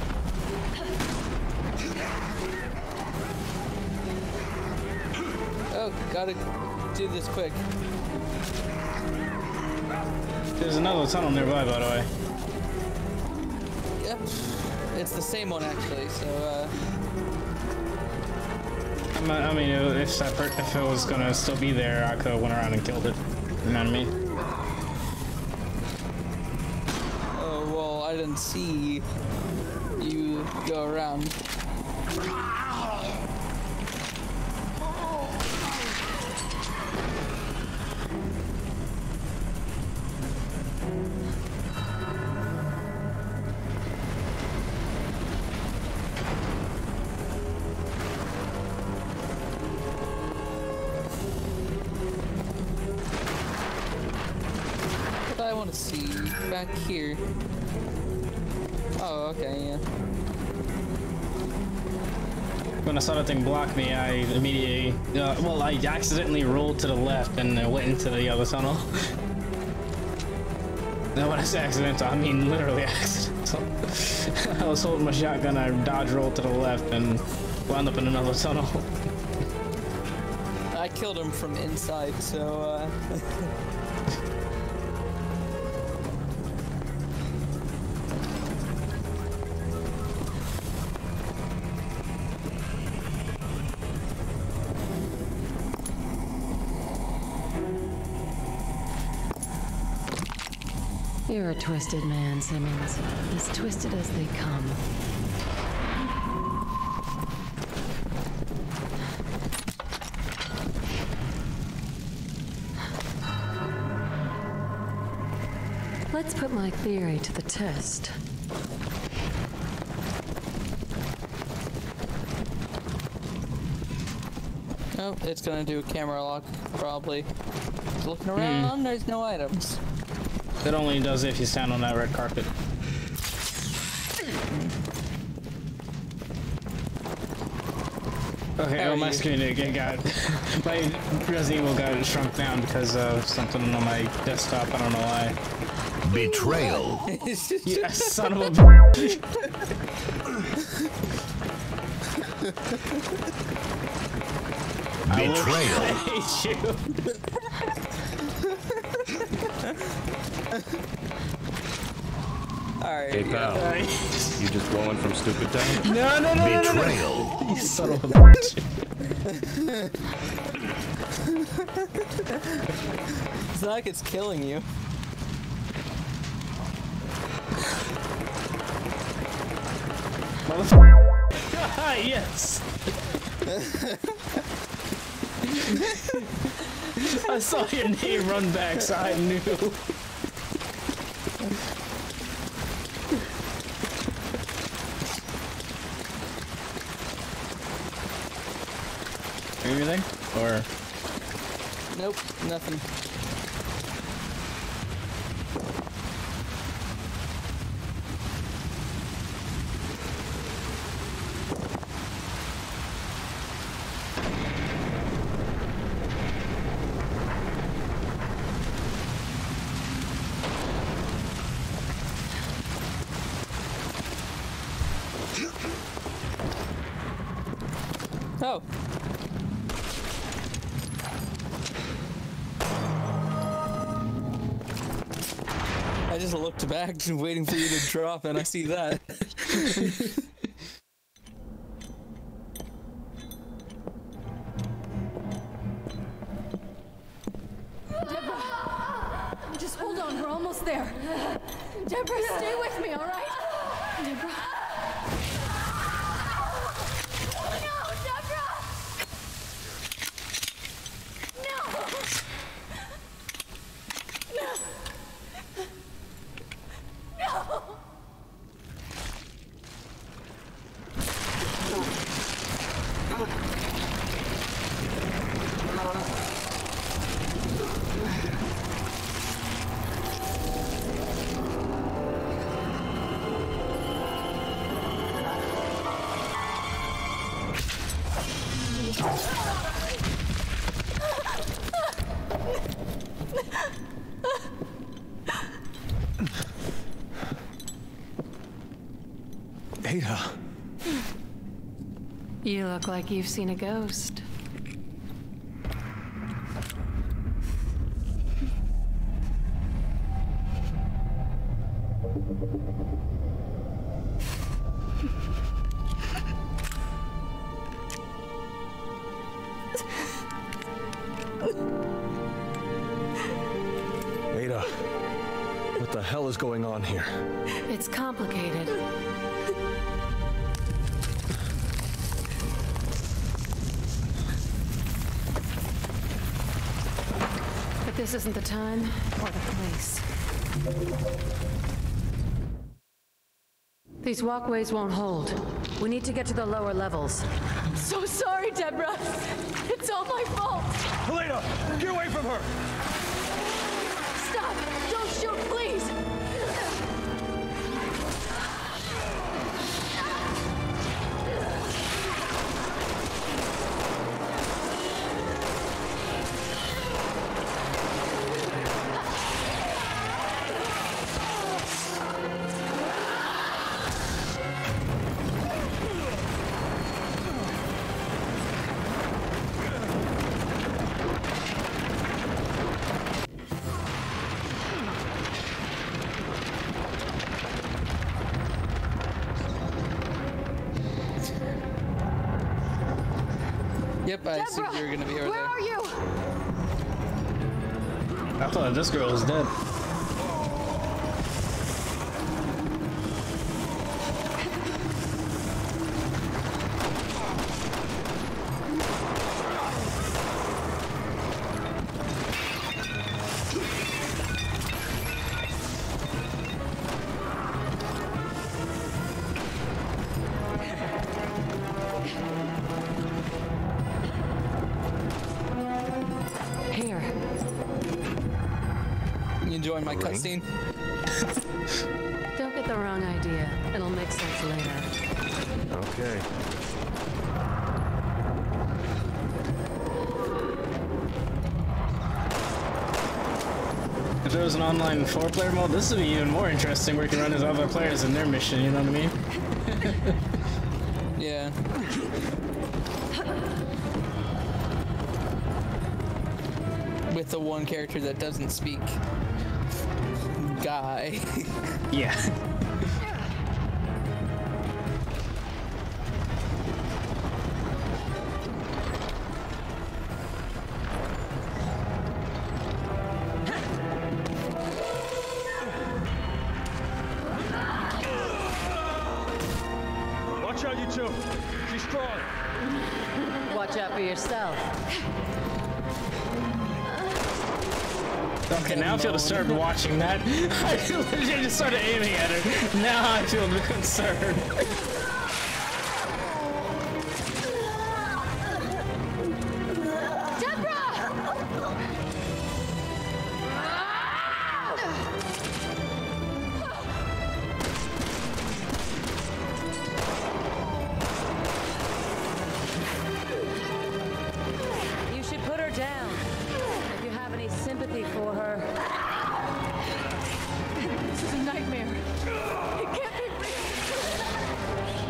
Oh, gotta do this quick. There's another tunnel nearby, by the way. Yep. It's the same one actually, so I mean, if it was gonna still be there, I could have went around and killed it. You know what I mean? oh well, I didn't see you go around. What I want to see back here. Oh, okay, yeah. When I saw that thing block me, I immediately, well, I accidentally rolled to the left and went into the other tunnel. Now, when I say accidental, I mean literally accidental. I was holding my shotgun, I dodge rolled to the left and wound up in another tunnel. I killed him from inside, so You're a twisted man, Simmons. As twisted as they come. Let's put my theory to the test. oh, it's gonna do a camera lock, probably. Looking around, there's no items. It only does it if you stand on that red carpet. Okay, oh, my screen got my Resident Evil got shrunk down because of something on my desktop. I don't know why. Betrayal. Yeah, son of a bitch. Betrayal. I hate you. Alright. Hey pal, you just blowing from stupid town? No. Betrayal. You son of a bitch. It's not like it's killing you. Motherfucker. Yes. I saw your name run back, so I knew. Anything? Or? Nope, nothing. Oh. I just looked back, just waiting for you to drop, and I see that. Deborah! Just hold on, we're almost there. Deborah, stay with me, all right? Deborah. No, Deborah! No! No! Ada. You look like you've seen a ghost. Ada. What the hell is going on here? It's complicated. But this isn't the time or the place. These walkways won't hold. We need to get to the lower levels. I'm so sorry, Deborah. It's all my fault. Helena, get away from her! Stop! Don't shoot, please! Yep, I assumed you were gonna be over where there. are you? I thought this girl was dead. Here. You enjoying my cutscene? Don't get the wrong idea. It'll make sense later. Okay. If there was an online 4-player mode, this would be even more interesting where you can run as other players in their mission, you know what I mean? Yeah. With the one character that doesn't speak. Guy. Yeah. Watch out, you two. She's strong. Watch out for yourself. Okay, now I feel disturbed watching that. I literally just started aiming at her. Now I feel concerned. You should put her down. If you have any sympathy for her. This is a nightmare. It can't be real.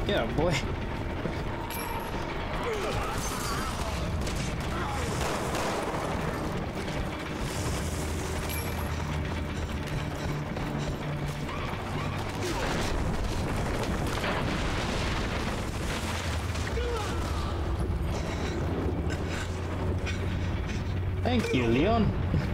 Yeah, boy. Thank you, Leon.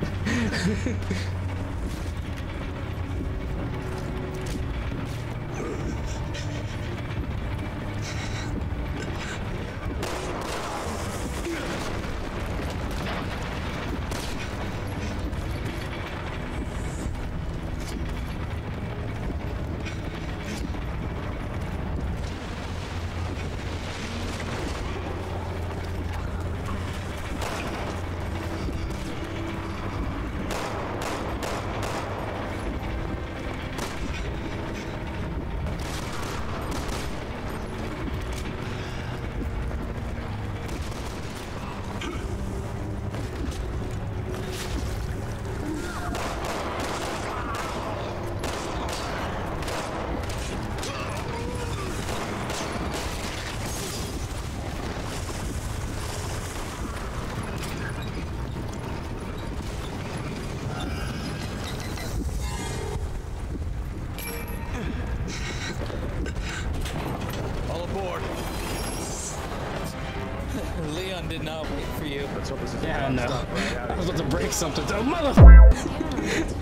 Leon did not wait for you. Yeah, I know. I was about to break something. Oh, motherfucker!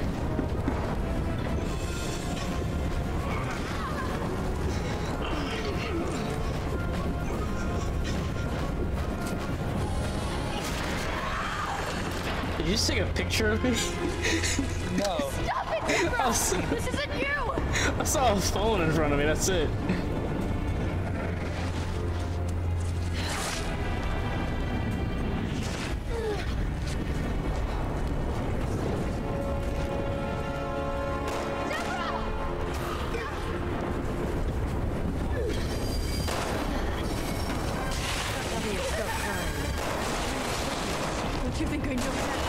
Did you just take a picture of me? No. Stop it, Deborah! This isn't you! I saw a phone in front of me, that's it. Don't you think I know that?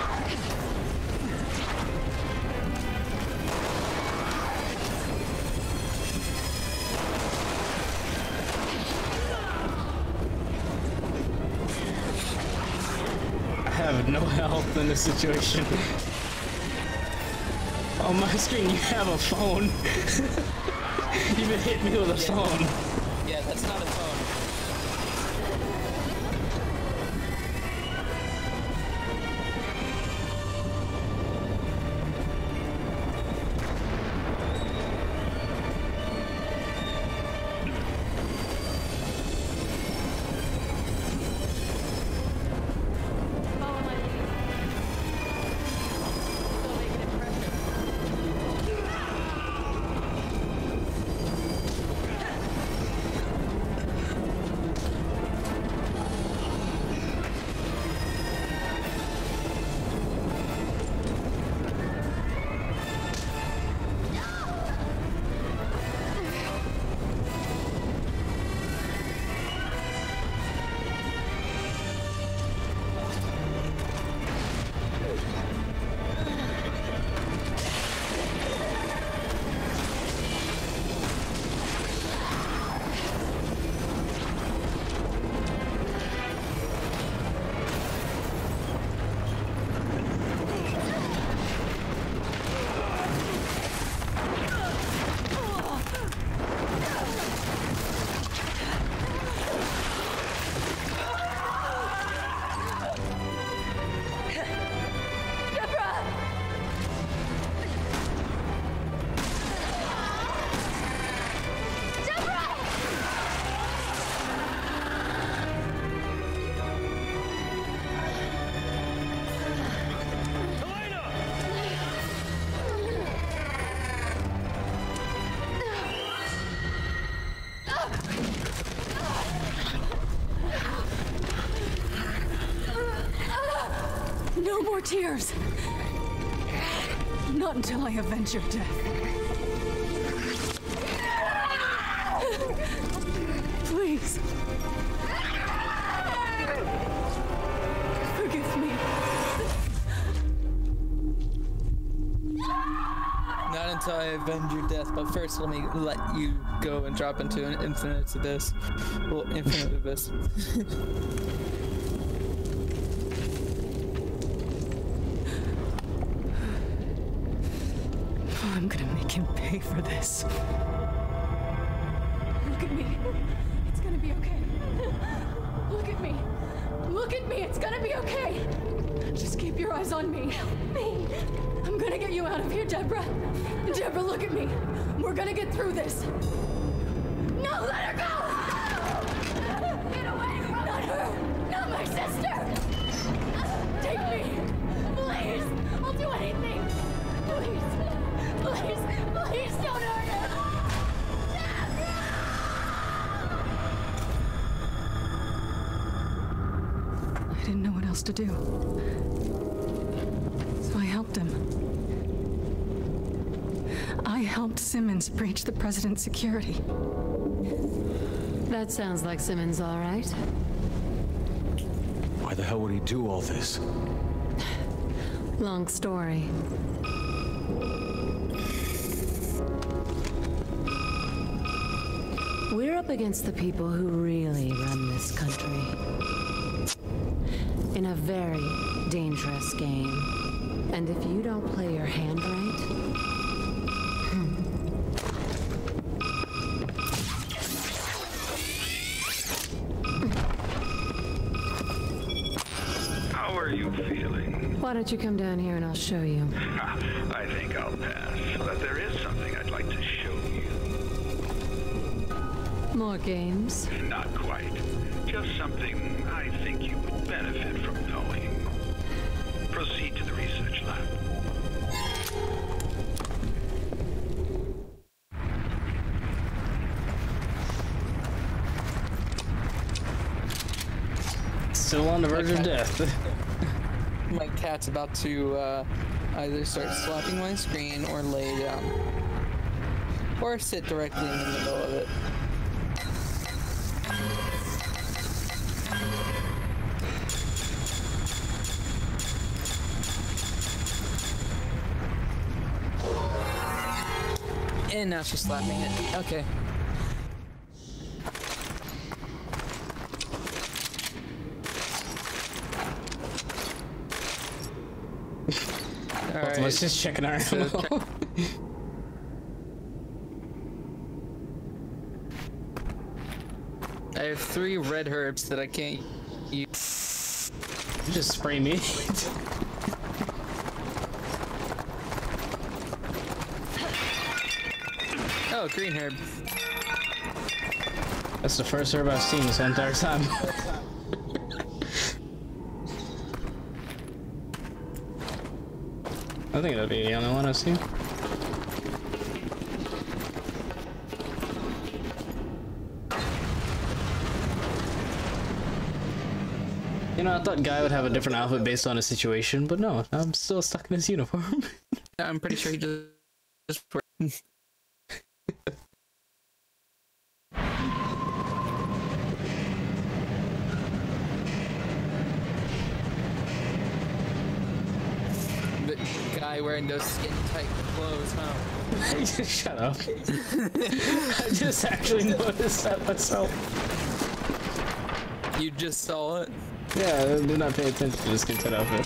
I have no health in this situation. On my screen, you have a phone. You even hit me with a phone. Yeah, that's not a phone. Follow my lead. Still make an impression. No more tears. Not until I avenge your death. Please. Forgive me. Not until I avenge your death, but first let me let you go and drop into an infinite abyss. Well, infinite abyss. I'm gonna make him pay for this. Look at me. It's gonna be okay. Look at me. Look at me. It's gonna be okay. Just keep your eyes on me. Help me. I'm gonna get you out of here, Deborah. Deborah, look at me. We're gonna get through this. No, let her go! Get away from Not her! Not my sister! Take me! Please! I'll do anything! Please! Please! Please don't hurt her! I didn't know what else to do. So I helped him. I helped Simmons breach the president's security. That sounds like Simmons, all right. Why the hell would he do all this? Long story. We're up against the people who really run this country. In a very dangerous game. And if you don't play your hand right... How are you feeling? Why don't you come down here and I'll show you. I think I'll pass, but there is something I'd like to show you. More games? Not quite. Just something I think you would benefit from knowing. Proceed to the research lab. Still on the verge of death. My cat's about to either start slapping my screen or lay down. Or sit directly in the middle of it. And now she's slapping it. Okay. Alright. Let's just check our ammo. I have 3 red herbs that I can't use. You just spray me. Oh, green herb. That's the first herb I've seen this entire time. I think that'd be the only one I've seen. You know, I thought Guy would have a different outfit based on his situation, but no, I'm still stuck in his uniform. I'm pretty sure he just the guy wearing those skin tight clothes, huh? Shut up. I just actually noticed that myself. You just saw it? Yeah, I did not pay attention to the skin tight outfit.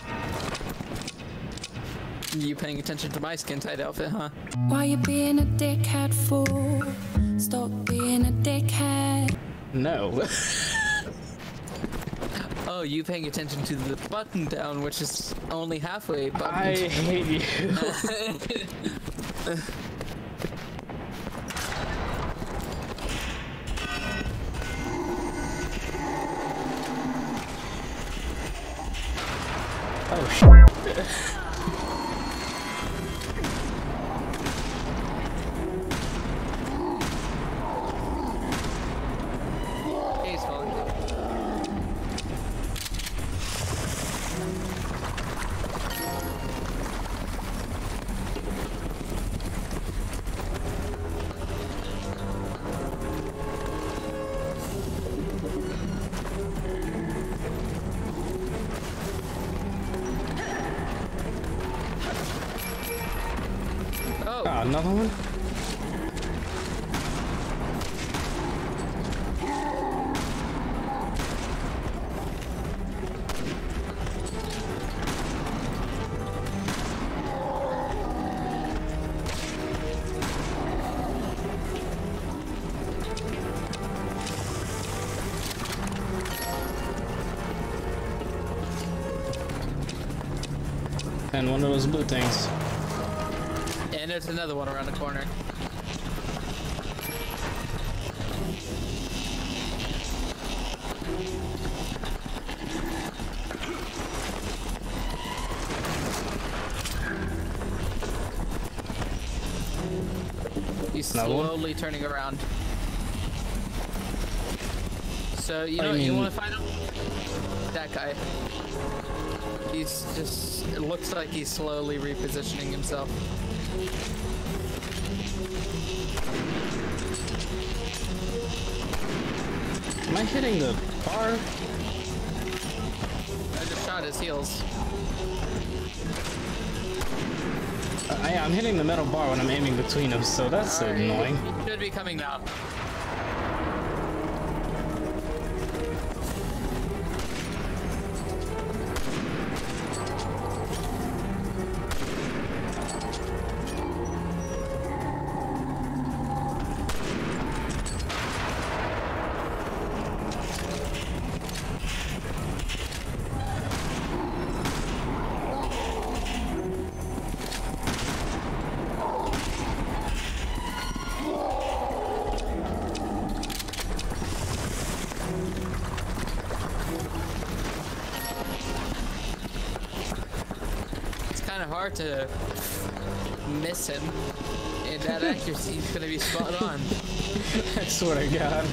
You paying attention to my skin tight outfit, huh? Why you being a dickhead fool? Stop being a dickhead. No. Oh, you paying attention to the button down, which is only halfway buttoned. I hate you. Oh shit. He's falling. Oh, another one? And one of those blue things. and there's another one around the corner. He's slowly turning around. So, you know, you want to find him? That guy. He's just, it looks like he's slowly repositioning himself. Am I hitting the bar? I just shot his heels. I'm hitting the metal bar when I'm aiming between them, so that's annoying. He should be coming now. Hard to miss him, and that accuracy is gonna be spot on. I swear to God.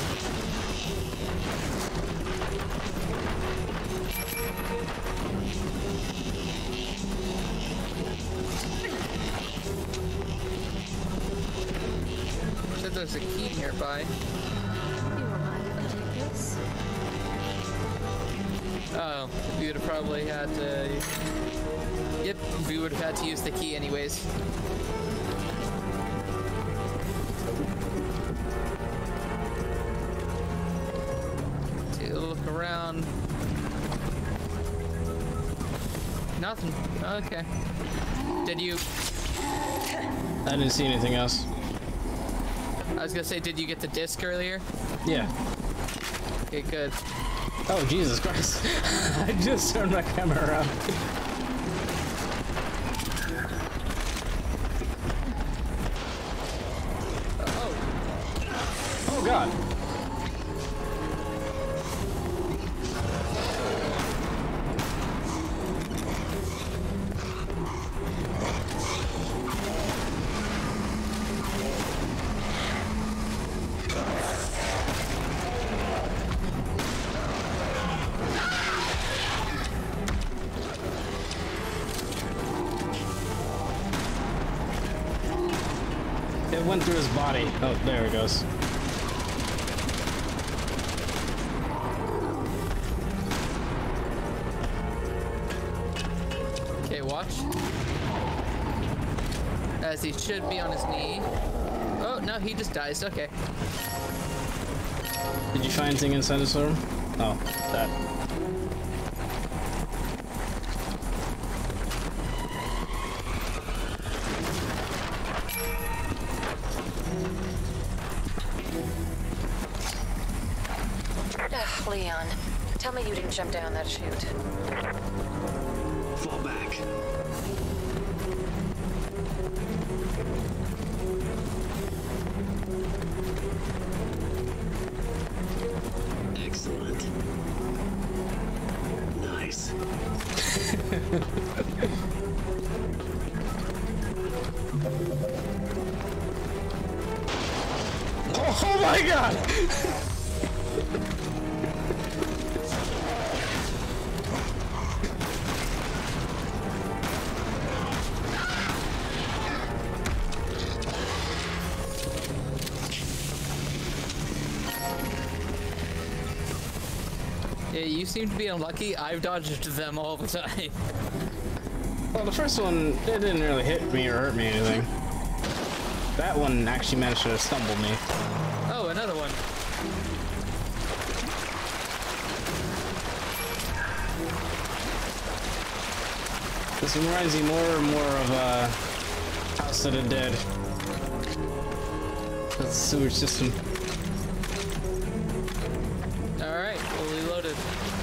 Said there's a key nearby. Oh, we would have probably had to. Yep, we would have had to use the key anyways. Take a look around. Nothing. Okay. Did you? I didn't see anything else. I was gonna say, did you get the disc earlier? Yeah. Okay, good. Oh, Jesus Christ. I just turned my camera around. Oh God. It went through his body. Oh, there it goes. Okay, watch. As he should be on his knee. Oh, no, he just dies. Okay. Did you find anything inside this room? Oh, that. Leon, tell me you didn't jump down that chute. Fall back. Excellent. Nice. Oh my God! Yeah, you seem to be unlucky. I've dodged them all the time. Well, the first one, it didn't really hit me or hurt me or anything. That one actually managed to stumble me. Oh, another one. This one reminds me more and more of House of the Dead. That's the sewage system. Alright, fully loaded.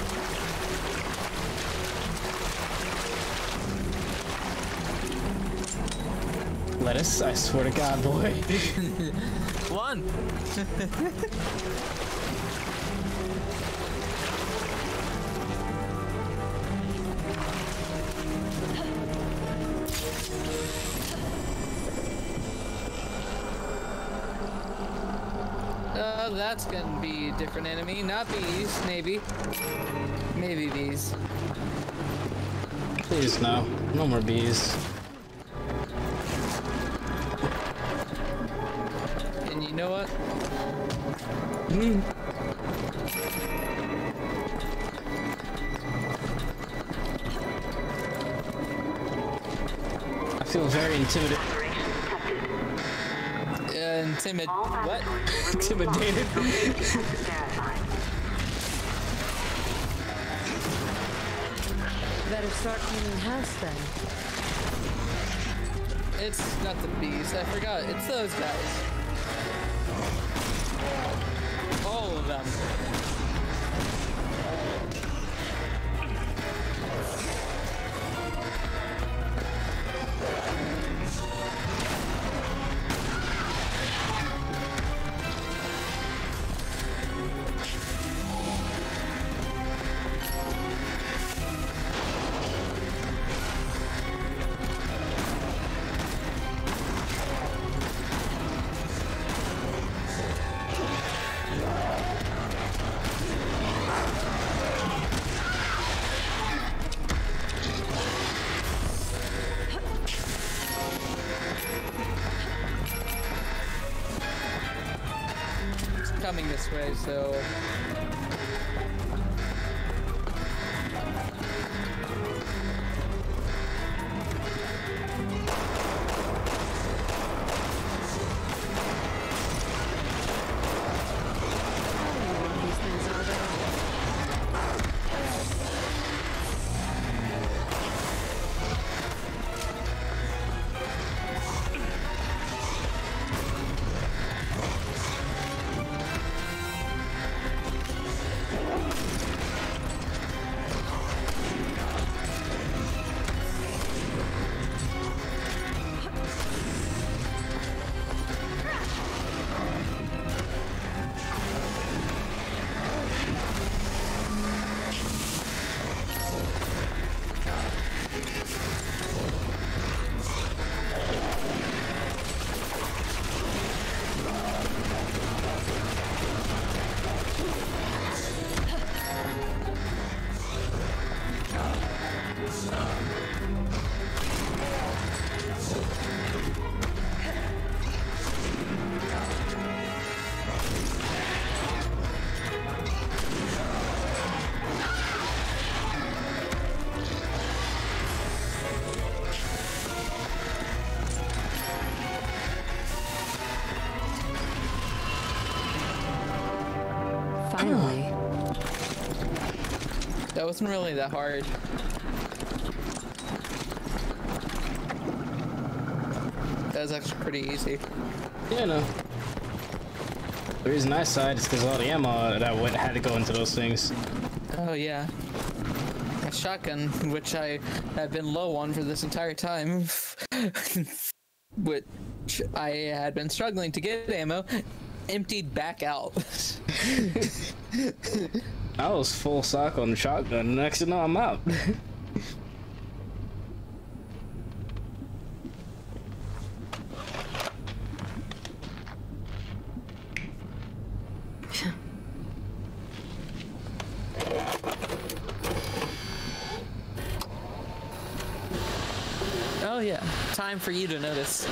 Lettuce, I swear to God, boy. One! That's gonna be a different enemy. Not bees, maybe. Maybe bees. Please, no. No more bees. And you know what? I feel very intimidated. What? Intimidated. Better start cleaning house then. It's not the bees. I forgot. It's those guys. All of them. Coming this way, so Finally. that wasn't really that hard. That was actually pretty easy. Yeah, no. The reason I sighed is because all the ammo that had to go into those things. Oh yeah. A shotgun, which I have been low on for this entire time. Which I had been struggling to get ammo, emptied back out. I was full stock on the shotgun. Next thing you know, I'm out. Oh yeah, time for you to notice.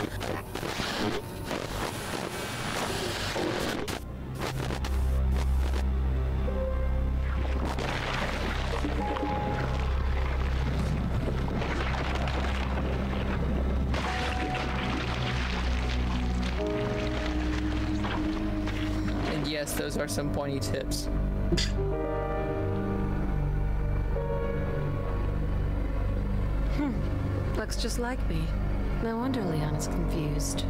yes, those are some pointy tips. Looks just like me. No wonder Leon is confused.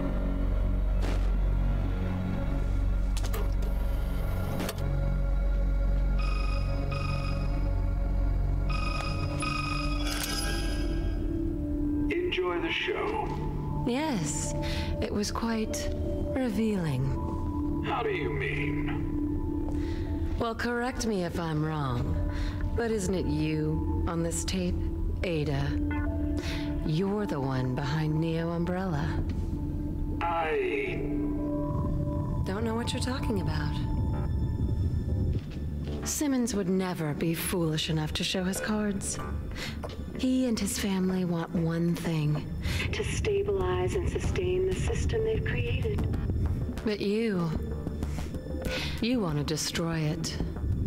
Enjoy the show. Yes, it was quite revealing. How do you mean? Well, correct me if I'm wrong, but isn't it you on this tape, Ada? You're the one behind Neo Umbrella. I Don't know what you're talking about. Simmons would never be foolish enough to show his cards. He and his family want one thing: to stabilize and sustain the system they've created. But you want to destroy it.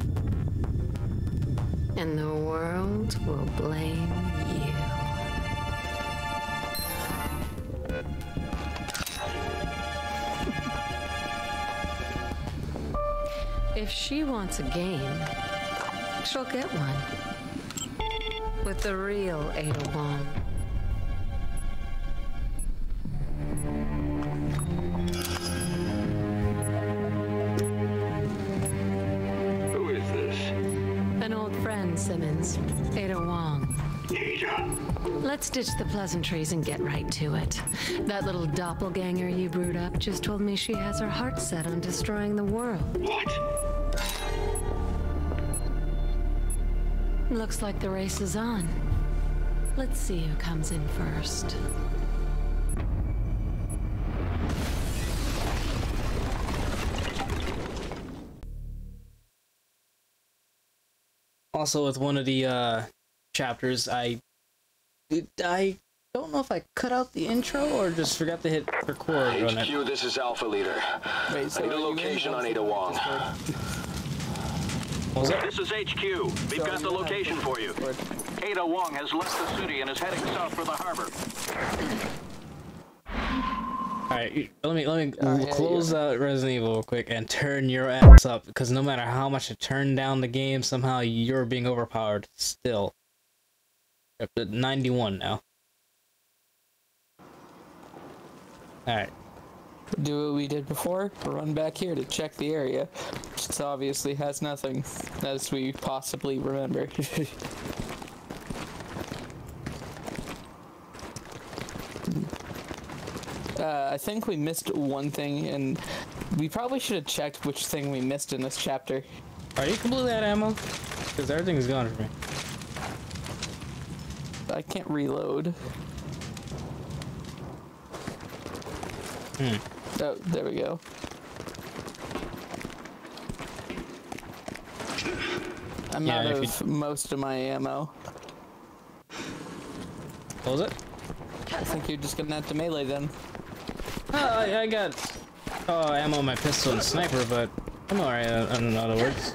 And the world will blame you. If she wants a game, she'll get one. With the real Ada Wong. Who is this? An old friend, Simmons. Ada Wong. Ada. Let's ditch the pleasantries and get right to it. That little doppelganger you brewed up just told me she has her heart set on destroying the world. What? Looks like the race is on. Let's see who comes in first. Also, with one of the chapters, I don't know if I cut out the intro or just forgot to hit record on it. HQ, this is Alpha Leader. Wait, so I need a location on Ada Wong. What was that? This is HQ. We've got the location for you. Ada Wong has left the city and is heading south for the harbor. Alright, let me close out Resident Evil real quick and turn your ass up, because no matter how much I turn down the game, somehow you're being overpowered still. Up to 91 now. Alright. Do what we did before, run back here to check the area, which obviously has nothing, as we possibly remember. I think we missed one thing, and we probably should have checked which thing we missed in this chapter. Are you completely out of ammo? Because everything's gone for me. I can't reload. Oh, there we go. I'm out of most of my ammo. What was it? I think you're just gonna have to melee then. I got ammo on my pistol and sniper, but I'm alright on other words.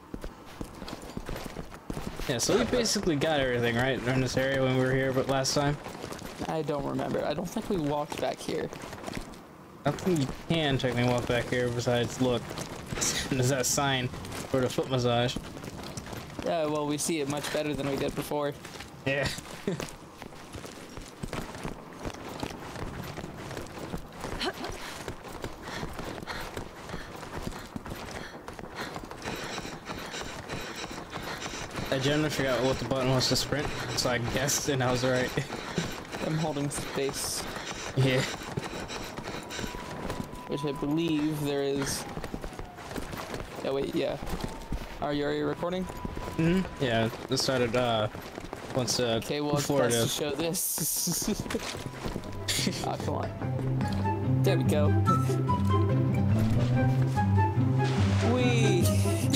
Yeah, so we basically got everything, right, in this area when we were here, but last time? I don't remember. I don't think we walked back here. I think you can technically walk back here, besides, look, there's that sign for the foot massage. Yeah, well, we see it much better than we did before. Yeah. I generally forgot what the button was to sprint, so I guessed and I was right. I'm holding space. Yeah. Which I believe there is... Oh wait, yeah. Are you already recording? Mm-hmm. Yeah, this started, once, okay, well, it's best to show this. Oh, come on. There we go. Whee!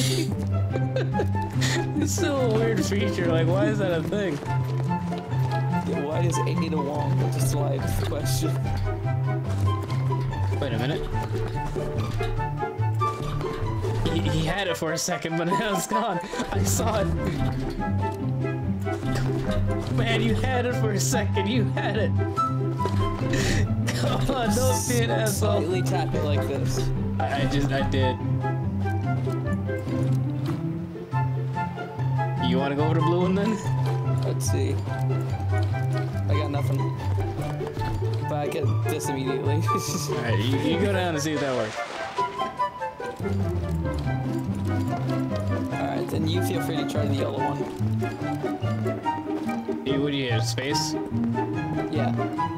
It's still a weird feature, like, why is that a thing? Yeah, why is Ada Wong just live? Question. Wait a minute. He had it for a second, but now it's gone. I saw it. Man, you had it for a second. You had it. Come on, don't be an asshole. Slightly tap it like this. I did. You want to go over the blue one then? Let's see. I got nothing. But I get this immediately. Alright, you go down and see if that works. Alright, then you feel free to try the yellow one. What do you have? Space? Yeah.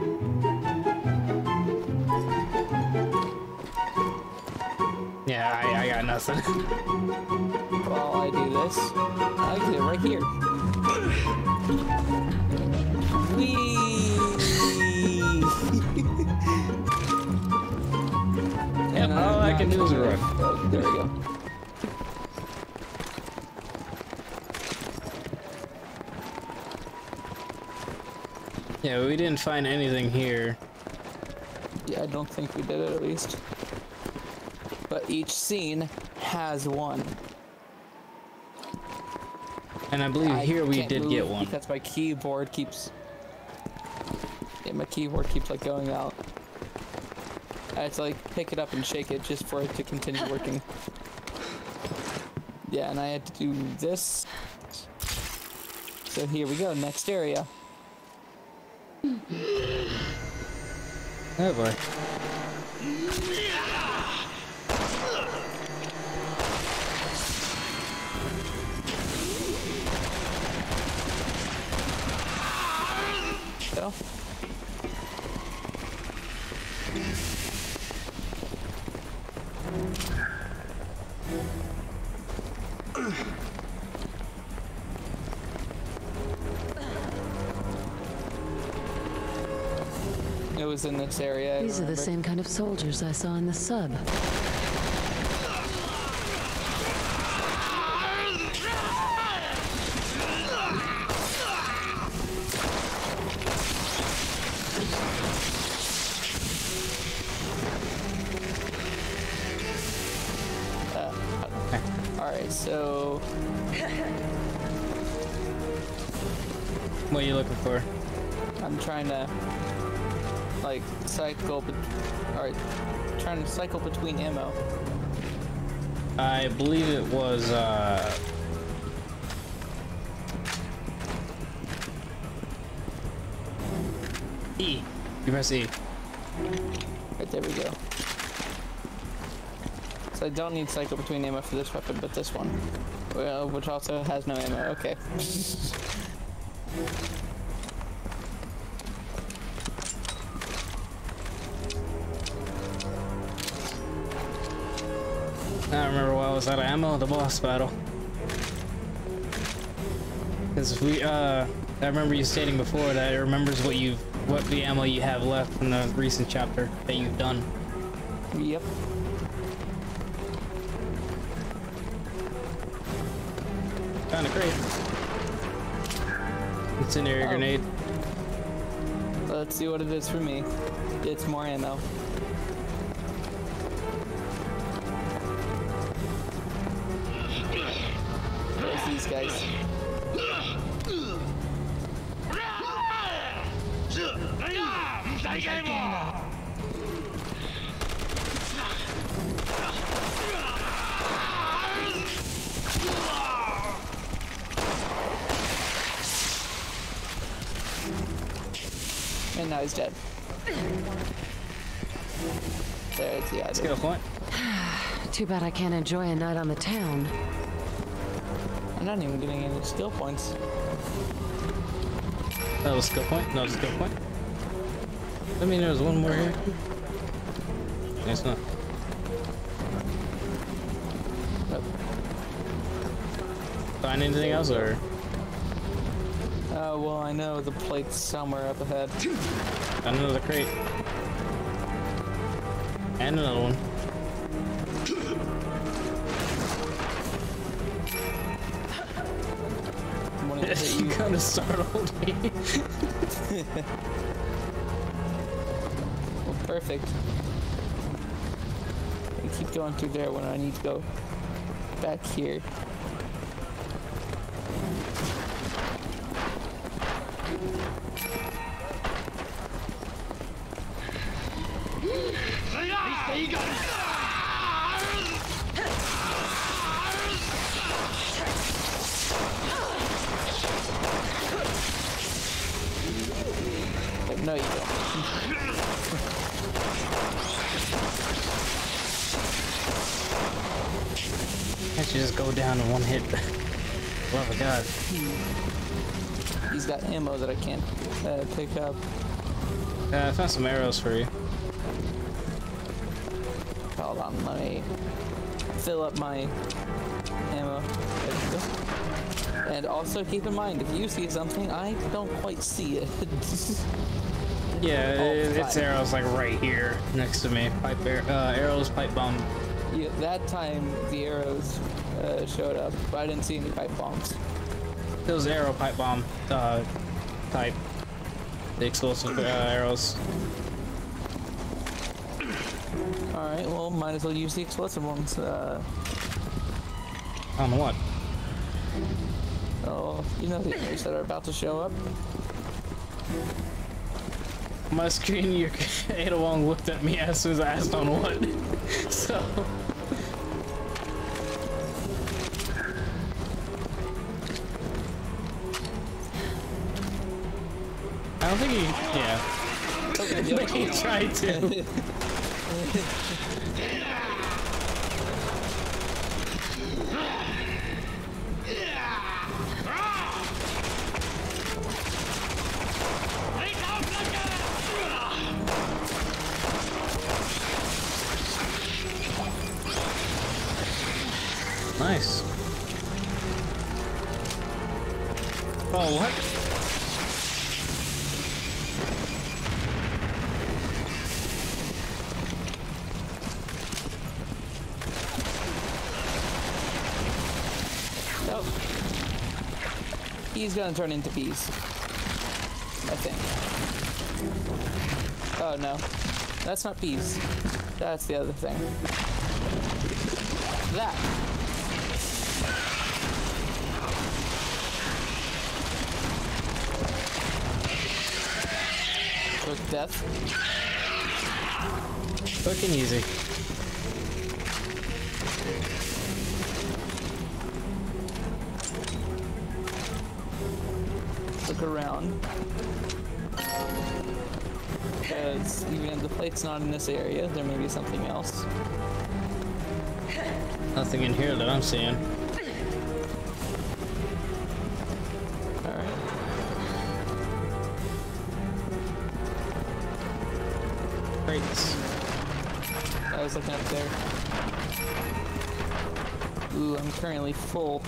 Yeah, I got nothing. Well, I do this. I get it right here. Whee! Yep, all I can do is run. Oh, there we go. Yeah, we didn't find anything here. Yeah, I don't think we did it at least. But each scene has one. And I believe here we did get one. Because my keyboard keeps... Yeah, my keyboard keeps like going out. I had to like pick it up and shake it just for it to continue working. Yeah, and I had to do this. So here we go, next area. Oh boy. So. It was in this area. These are the same kind of soldiers I saw in the sub. Alright, so... What are you looking for? I'm trying to... like, cycle... Alright, trying to cycle between ammo. I believe it was, E. You press E. Right, there we go. So I don't need cycle between ammo for this weapon, but this one. Well, which also has no ammo, okay. I remember why I was out of ammo at the boss battle. Because I remember you stating before that it remembers what the ammo you have left from the recent chapter that you've done. Yep. Found a crate. Incendiary grenade. Let's see what it is for me. It's more ammo. There's these guys. And now he's dead. There's the other. Skill point. Too bad I can't enjoy a night on the town. I'm not even getting any skill points. That was a skill point. That was a skill point. I mean, there's one more here. It's not. Nope. Find anything else, or? Well, I know the plate's somewhere up ahead. Another crate. And another one. You kind of startled me. Well, perfect. I keep going through there when I need to go back here. No, you don't. Can't you just go down in one hit? Love of God. He's got ammo that I can't pick up. I found some arrows for you. Hold on, let me fill up my ammo. And also keep in mind, if you see something, I don't quite see it. Yeah, it's arrows like right here next to me. Arrows, pipe bomb. Yeah, that time the arrows showed up, but I didn't see any pipe bombs. It was arrow, pipe bomb type. The explosive arrows. Alright, well, might as well use the explosive ones. I don't know what. Oh, you know the enemies that are about to show up? On my screen, your Ada Wong looked at me as soon as I asked on what. So. I don't think he. Yeah. Okay, But he tried to. Nice. Oh, what? Oh. He's gonna turn into bees. I think. Oh no. That's not bees. That's the other thing. That. Quick death. Quick and easy. Look around. Because even if the plate's not in this area, there may be something else. Nothing in here that I'm seeing. Alright. Crates. I was looking up there. Ooh, I'm currently full.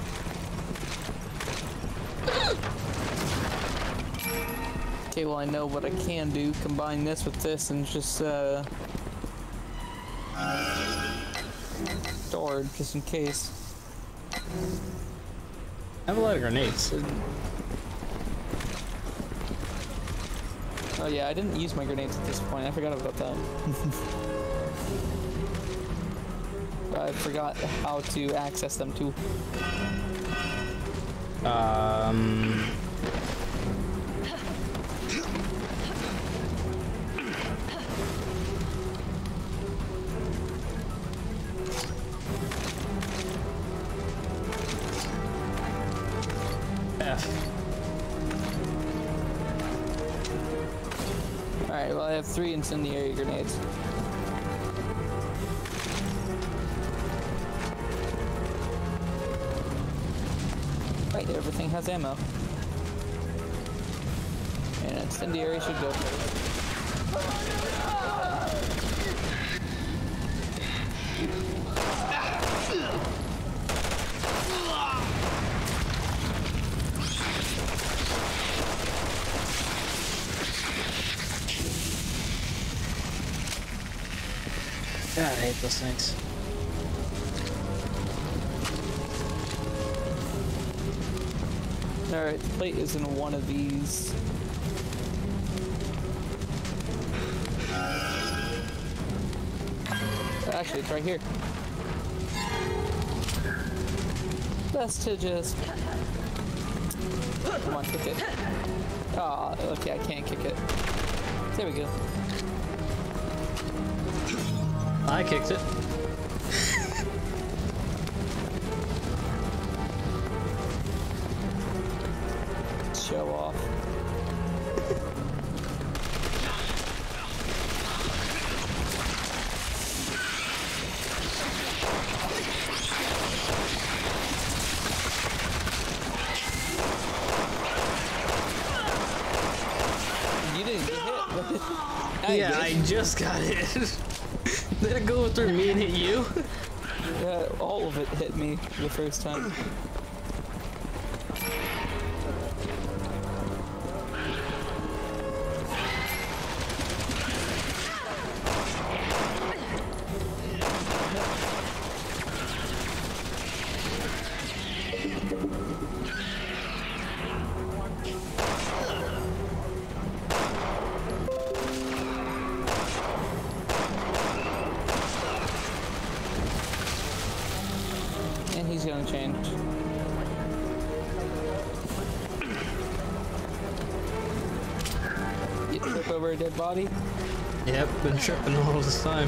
Okay, well I know what I can do. Combine this with this and just stored just in case. I have a lot of grenades. Oh yeah, I didn't use my grenades at this point. I forgot about that. I forgot how to access them too. Alright, well I have 3 incendiary grenades. Right, everything has ammo. And incendiary should go. God, I hate those things. Alright, the plate is in one of these. Actually, it's right here. Best to just... Come on, kick it. Ah, oh, okay, I can't kick it. There we go. I kicked it. Show off. Yeah, I just got it. Did it go through me and hit you? Yeah, all of it hit me the first time. And he's gonna change. You trip over a dead body? Yep, been tripping all this time.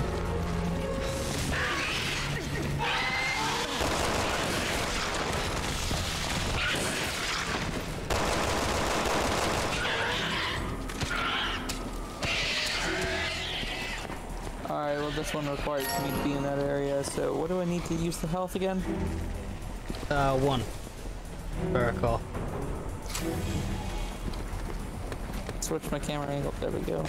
Alright, well this one requires me to be in that area, so what do I need to use the health again? 1. If I recall. Switch my camera angle, there we go.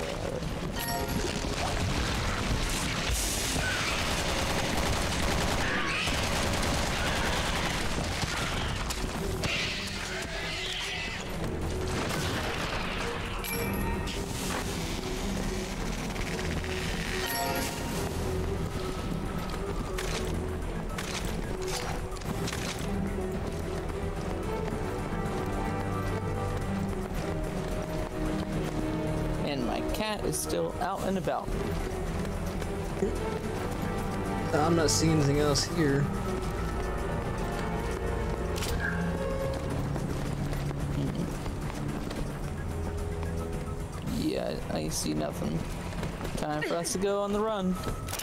And my cat is still out and about. I'm not seeing anything else here. Yeah, I see nothing. Time for us to go on the run.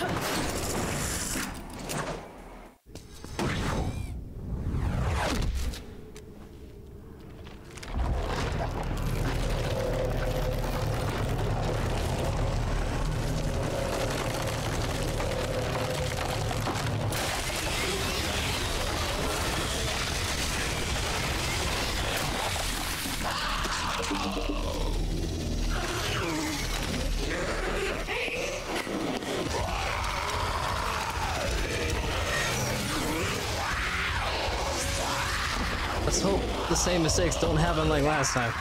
Let's hope the same mistakes don't happen like last time.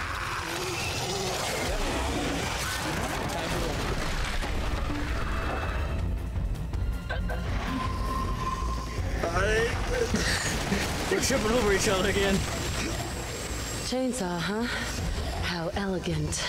We're tripping over each other again. Chainsaw, huh? How elegant.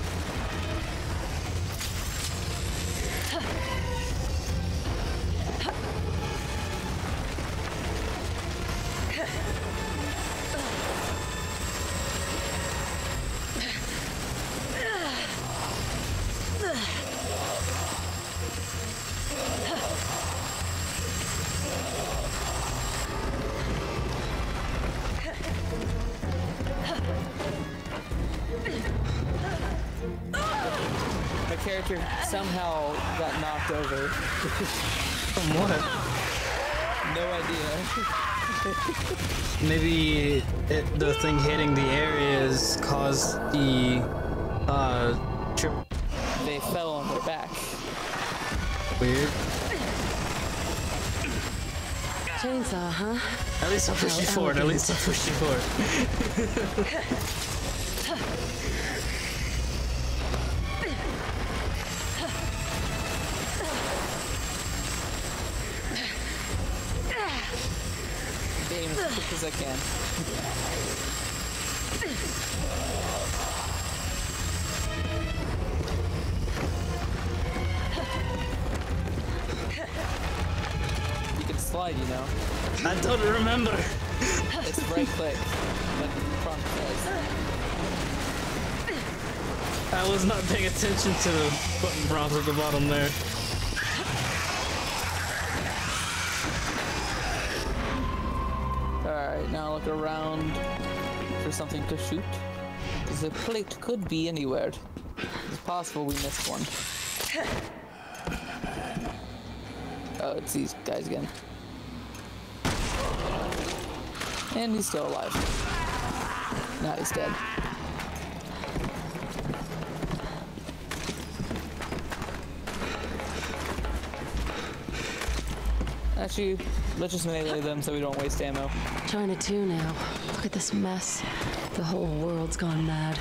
My character somehow got knocked over. From what? No idea. Maybe the thing hitting the areas caused the trip. They fell on their back. Weird. Chainsaw, huh? At least I'll push you forward. At least I'll push you forward. Aim as quick as I can. You can slide, you know. I don't remember. It's right click. Like the prompt says. I was not paying attention to the button prompts at the bottom there. Alright, now look around for something to shoot. Because the plate could be anywhere. It's possible we missed one. Oh, it's these guys again. And he's still alive. Now he's dead. Actually, let's just melee them so we don't waste ammo. China 2 now. Look at this mess. The whole world's gone mad.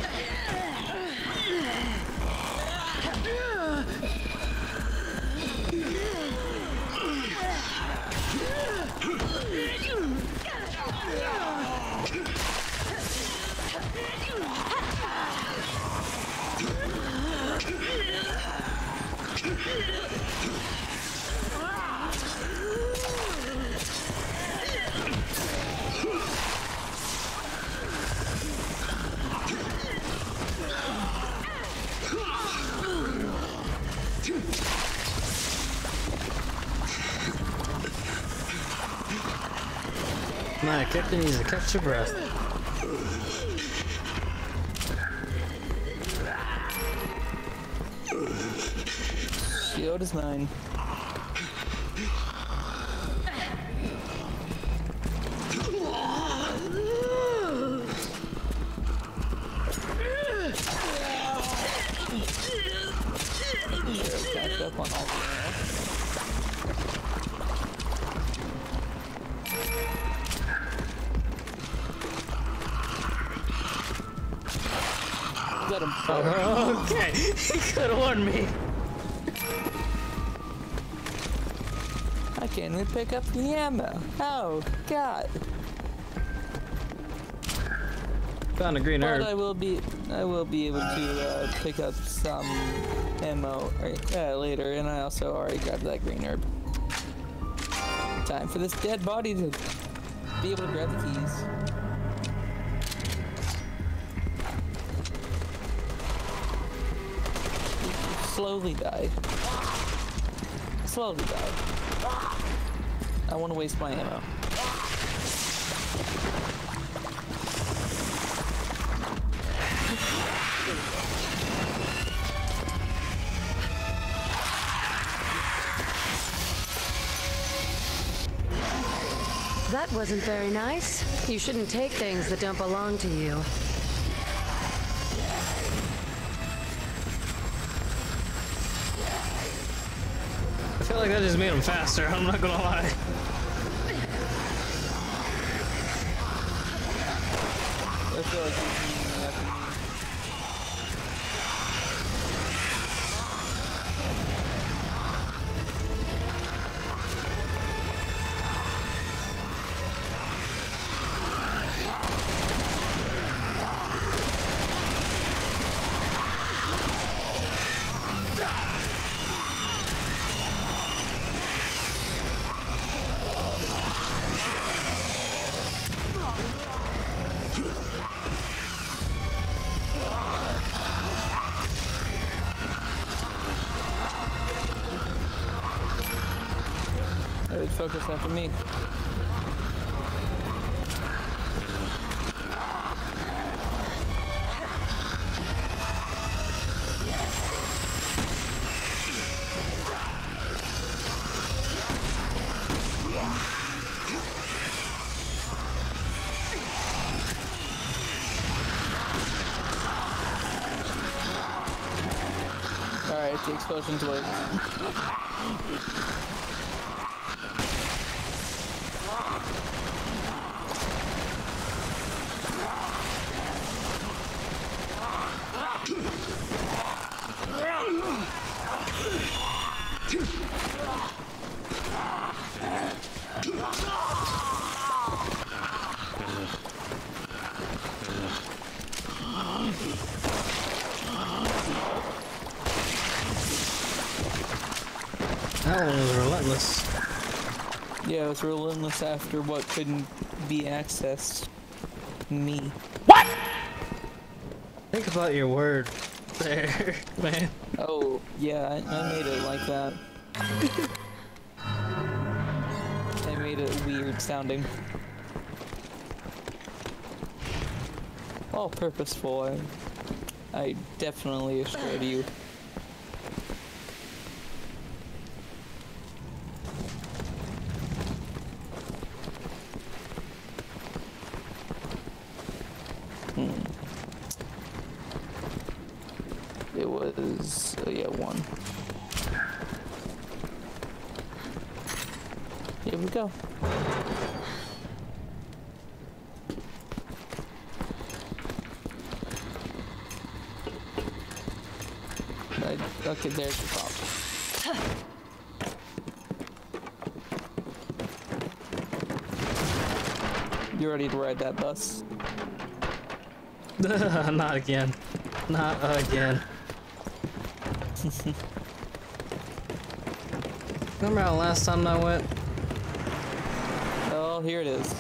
My captain needs to catch your breath. Shield is mine. Catch up on all the let him fall. Okay, he could have warned me. I can't even pick up the ammo. Oh, God. Found a green herb. But I will be able to pick up some ammo later, and I also already grabbed that green herb. Time for this dead body to be able to grab the keys. Slowly die. Slowly die. I want to waste my ammo. That wasn't very nice. You shouldn't take things that don't belong to you. I feel like that just made him faster, I'm not gonna lie. I feel like focus after me. Alright, the explosion's late. That one was relentless. Yeah, it was relentless after what couldn't be accessed. Me. What? Think about your word there, man. Oh, yeah, I made it like that. I made it weird sounding. All purposeful. I definitely assured you. It was, yeah, one. Here we go. Okay, there's the problem. You ready to ride that bus? Not again. Not again. Remember how last time I went? Oh, here it is.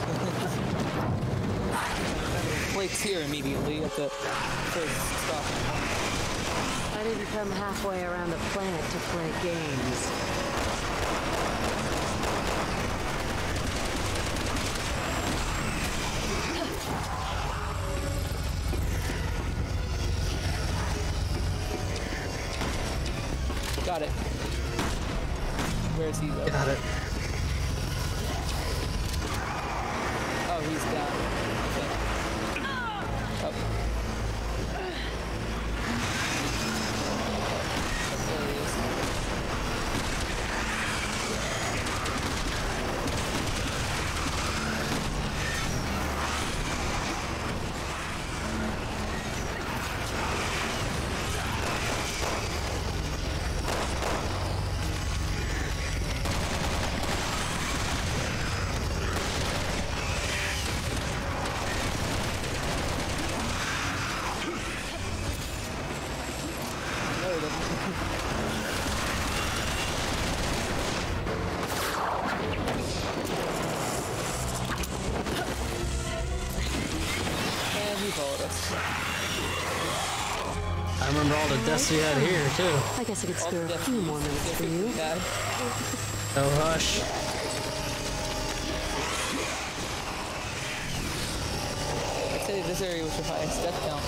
Blake's here immediately at the first stop. I didn't come halfway around the planet to play games. Got it. Where's he though? Got it. Oh, he's down. Okay. Oh. There he is. I remember all the deaths we had here too. I guess I could spare a few more minutes for you. Oh hush. I'd say this area was your highest death count.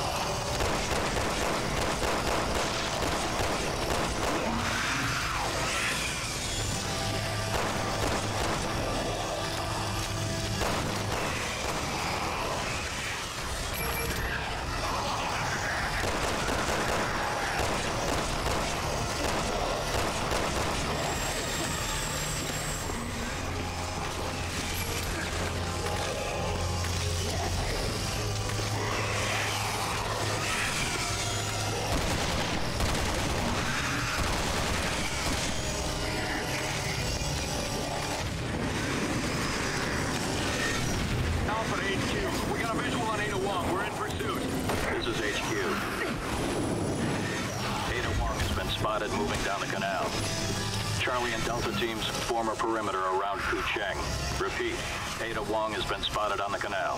Moving down the canal. Charlie and Delta teams form a perimeter around Kucheng. Repeat, Ada Wong has been spotted on the canal.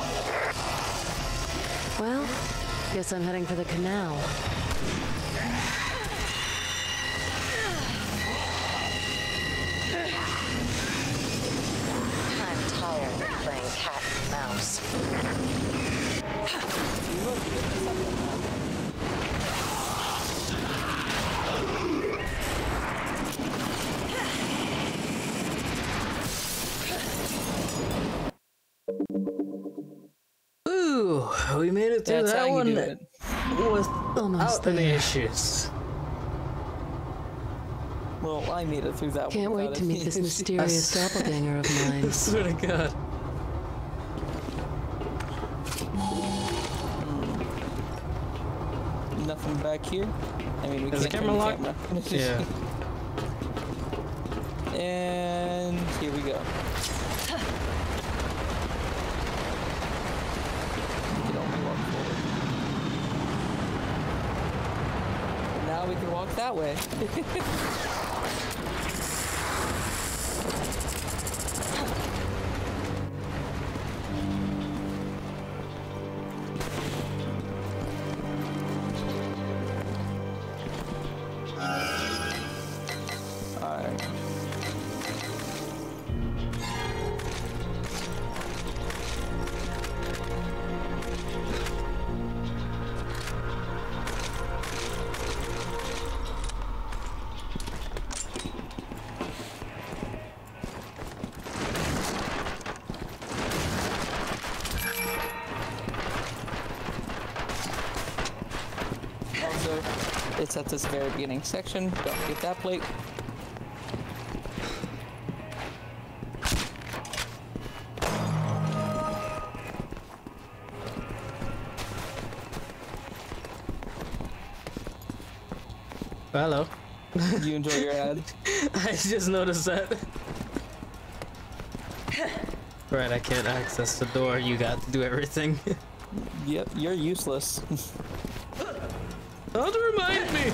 Well, guess I'm heading for the canal. I'm tired of playing cat and mouse. Ooh, we made it through that one Almost without any there. issues. Well, I made it through that Can't one. wait to meet this mysterious doppelganger of mine. I swear to God. Nothing back here. I mean, we Is the can't camera turn the locked? camera. Yeah. And here we go. Now we can walk that way. Alright. Also, it's at this very beginning section. Don't forget that plate. Hello. You enjoy your ad? I just noticed that. Right, I can't access the door. You got to do everything. Yep, you're useless. Don't remind me.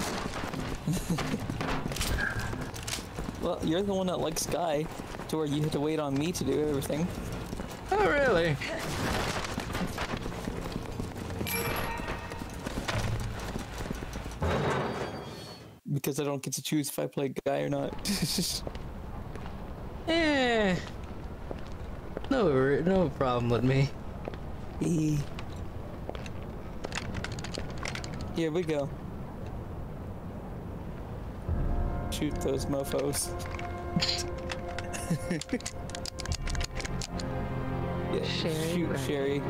Well, you're the one that likes Sky, to where you have to wait on me to do everything. Oh, really? Because I don't get to choose if I play Guy or not. Eh. No problem with me. Here we go. Shoot those mofos. Yeah, Sherry, shoot right. Sherry.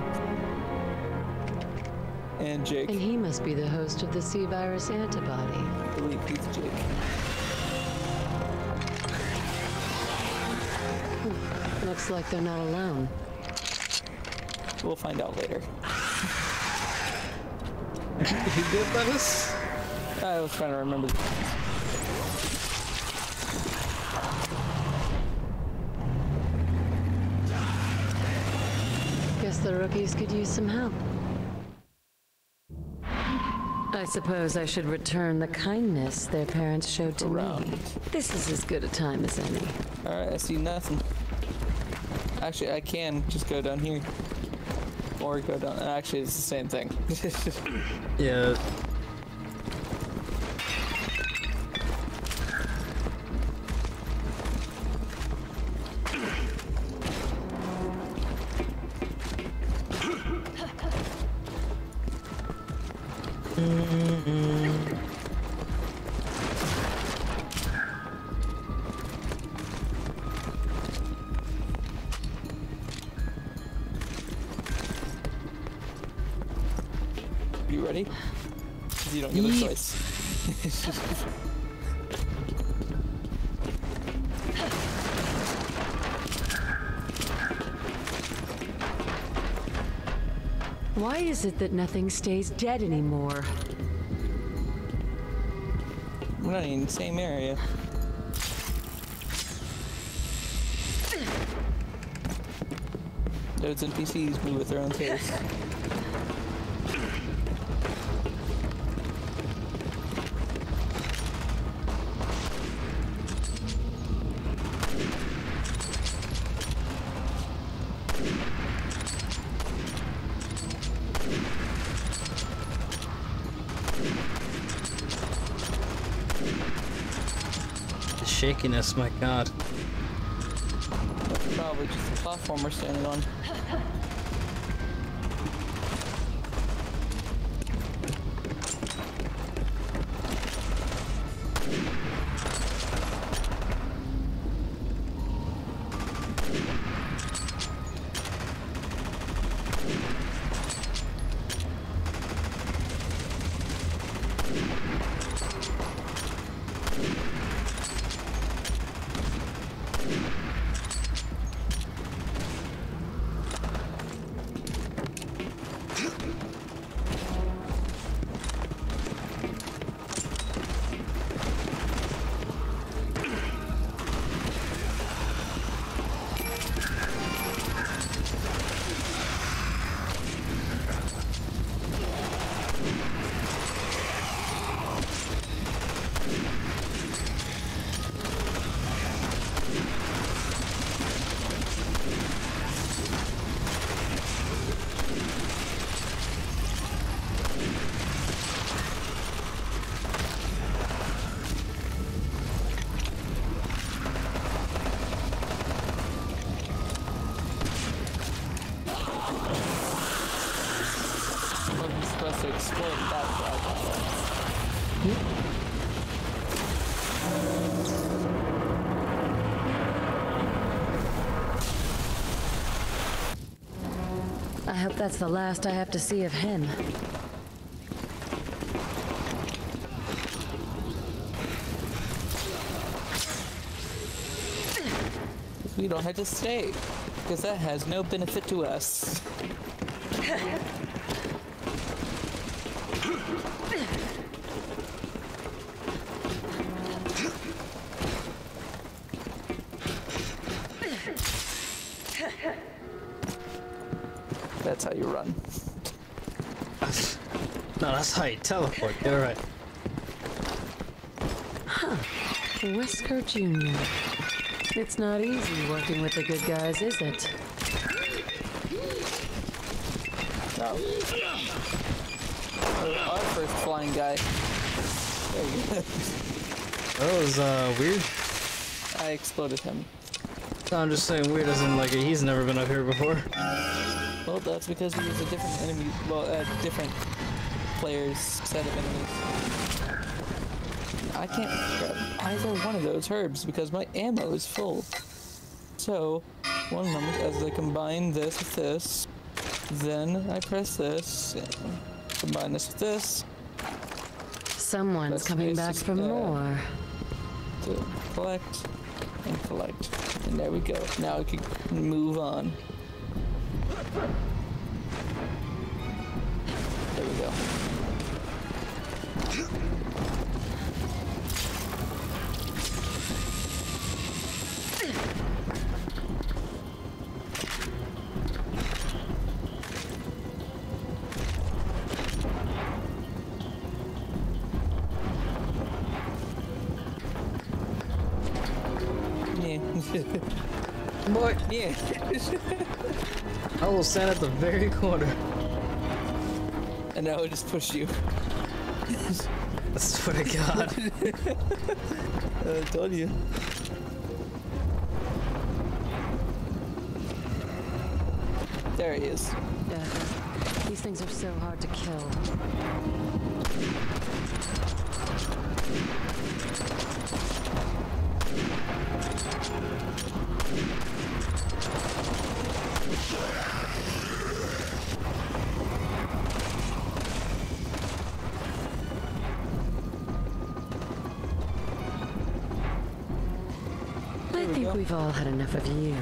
And Jake. And he must be the host of the C-virus antibody. Delete Pizza Jake. Looks like they're not alone. We'll find out later. You good, Dennis? I was trying to remember. Guess the rookies could use some help. I suppose I should return the kindness their parents showed to me. This is as good a time as any. Alright, I see nothing. Actually, I can just go down here. Or go down. Actually, it's the same thing. Yeah. You ready? 'Cause you don't get a choice. Why is it that nothing stays dead anymore? We're not in the same area. Those NPCs move at their own pace. The shakiness, my god. That's probably just the platform we're standing on. We're supposed to explode that side. I hope that's the last I have to see of him. We don't have to stay, because that has no benefit to us. That's how you run. No, that's how you teleport. You're right. Huh. Wesker Jr. It's not easy working with the good guys, is it? No. Our first flying guy. There you go. That was weird. I exploded him. No, I'm just saying weird as in like he's never been up here before. Well, that's because he was a different enemy. Well, different players' set of enemies. I can't grab either one of those herbs because my ammo is full. So, one moment as I combine this with this, then I press this, combine this with this. Someone's coming back for more. To collect and collect. And there we go. Now we can move on. There we go. Boy, yeah. I will stand at the very corner. And I will just push you. I swear to God. I told you. There he is. Yeah, these things are so hard to kill. I think we've all had enough of you.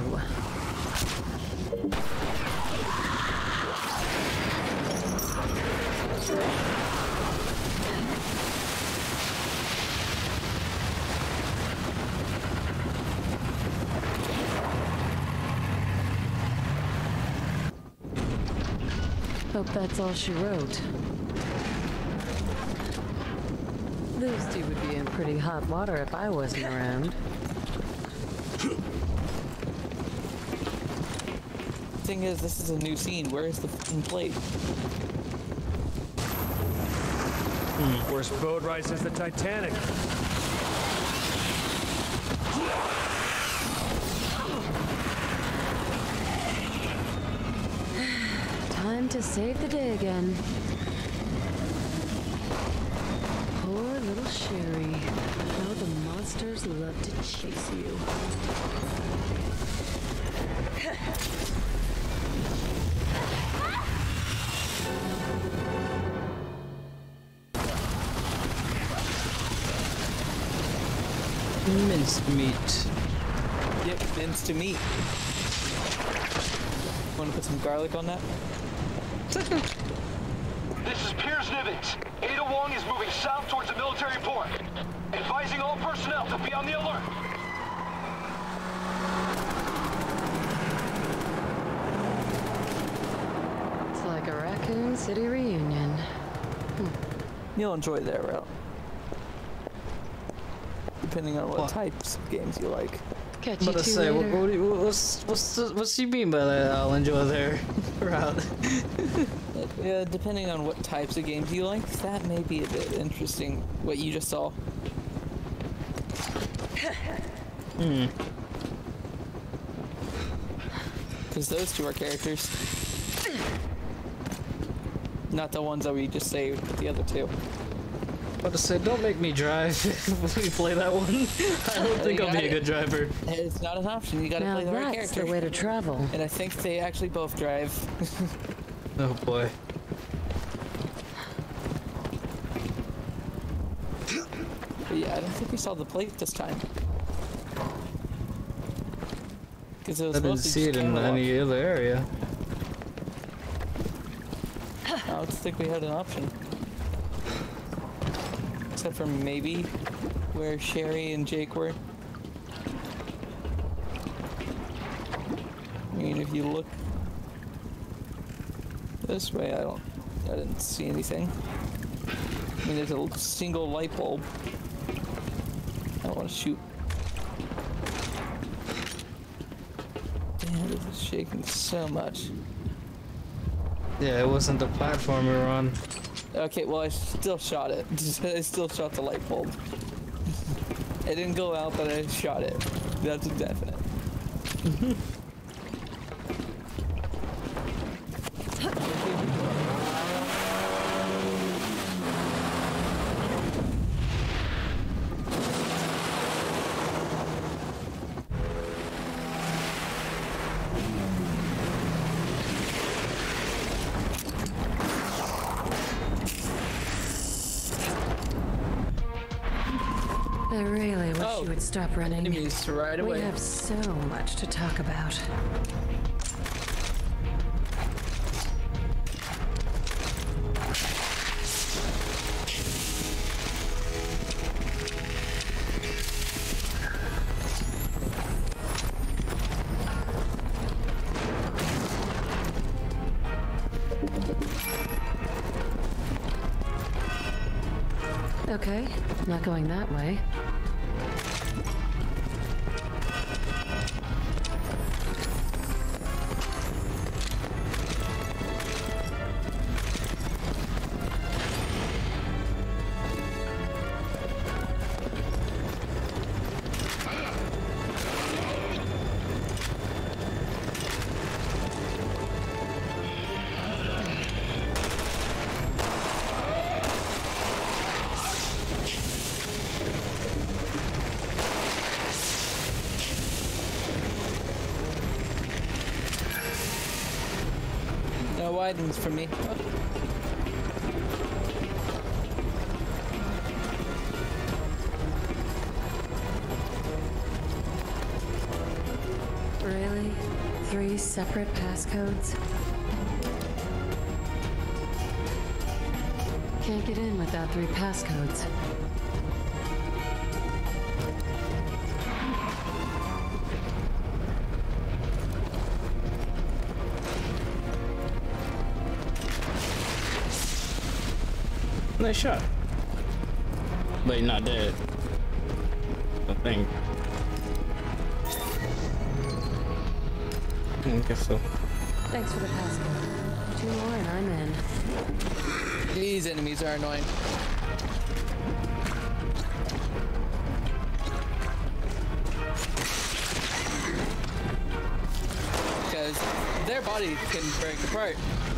Hope that's all she wrote. Those two would be in pretty hot water if I wasn't around. Thing is, this is a new scene. Where is the f***ing plate? Worst boat race is the Titanic. Time to save the day again. Poor little Sherry. How the monsters love to chase you. Minced meat. Yep, minced meat. Want to put some garlic on that? This is Piers Nivens. Ada Wong is moving south towards the military port. Advising all personnel to be on the alert. It's like a Raccoon City reunion. You'll enjoy that route. Depending on what types of games you like. Catch you two later. What's you mean by that? I'll enjoy their route. Yeah, depending on what types of games you like, that may be a bit interesting. What you just saw. Because those two are characters. Not the ones that we just saved, but the other two. About to say, don't make me drive when we play that one. I don't think I'll be a good driver. It's not an option. You gotta play the right character. That's the way to travel. And I think they actually both drive. Oh boy. But yeah, I don't think we saw the plate this time. Because it was I didn't see it in any other area. I don't think we had an option. Except for maybe where Sherry and Jake were. I mean, if you look... This way, I didn't see anything. I mean, there's a single light bulb. I don't want to shoot. Damn, this is shaking so much. Yeah, it wasn't the platform we were on. Okay, well, I still shot it. I still shot the light bulb. It didn't go out, but I shot it. That's definite. I really wish you would stop running. Enemies right away. We have so much to talk about. Okay, not going that way. No items for me. Really? 3 separate passcodes? Can't get in without 3 passcodes. Nice shot. But you're not dead. I think. I guess so. Thanks for the passcode. 2 more and I'm in. These enemies are annoying. Because their body can break apart.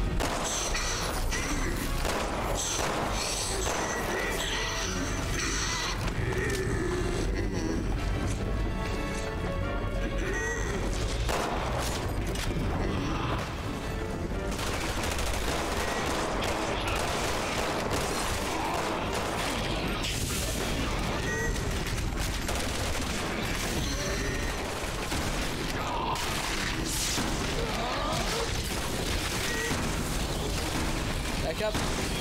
Back up.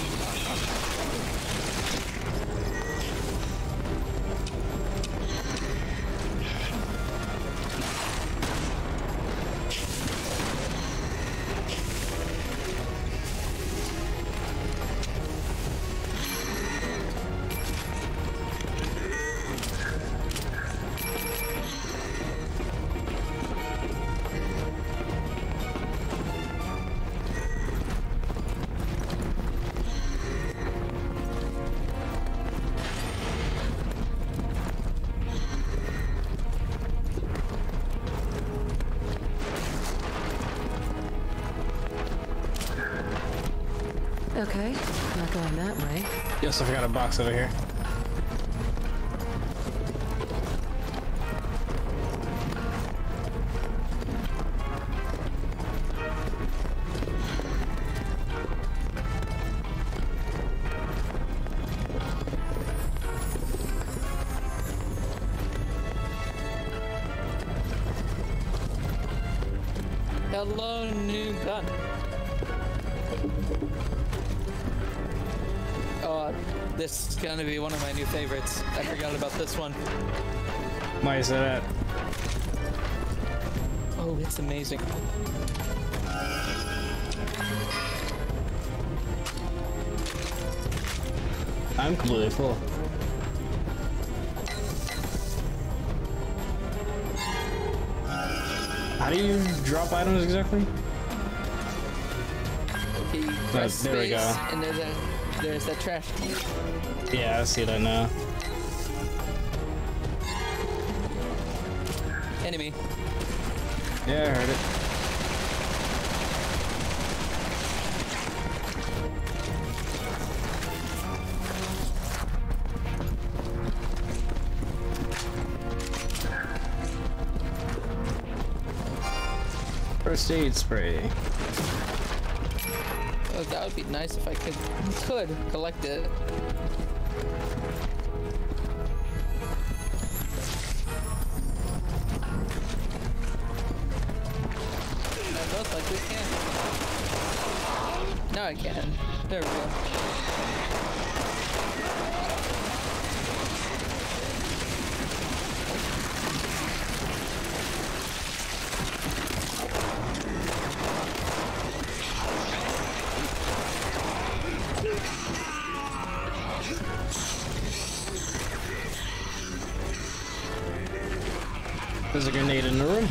Okay, not going that way. Yes, I forgot a box over here. Hello, new gun. Oh, this is gonna be one of my new favorites. I forgot about this one. Why is that? Oh, it's amazing. I'm completely full. How do you drop items exactly? Press there we go. space, and there's that trash can. Yeah, I see that now. Enemy. Yeah, I heard it. First aid spray. Oh, that would be nice if I could collect it. I most likely can. Now I can. There we go. There's a grenade in the room.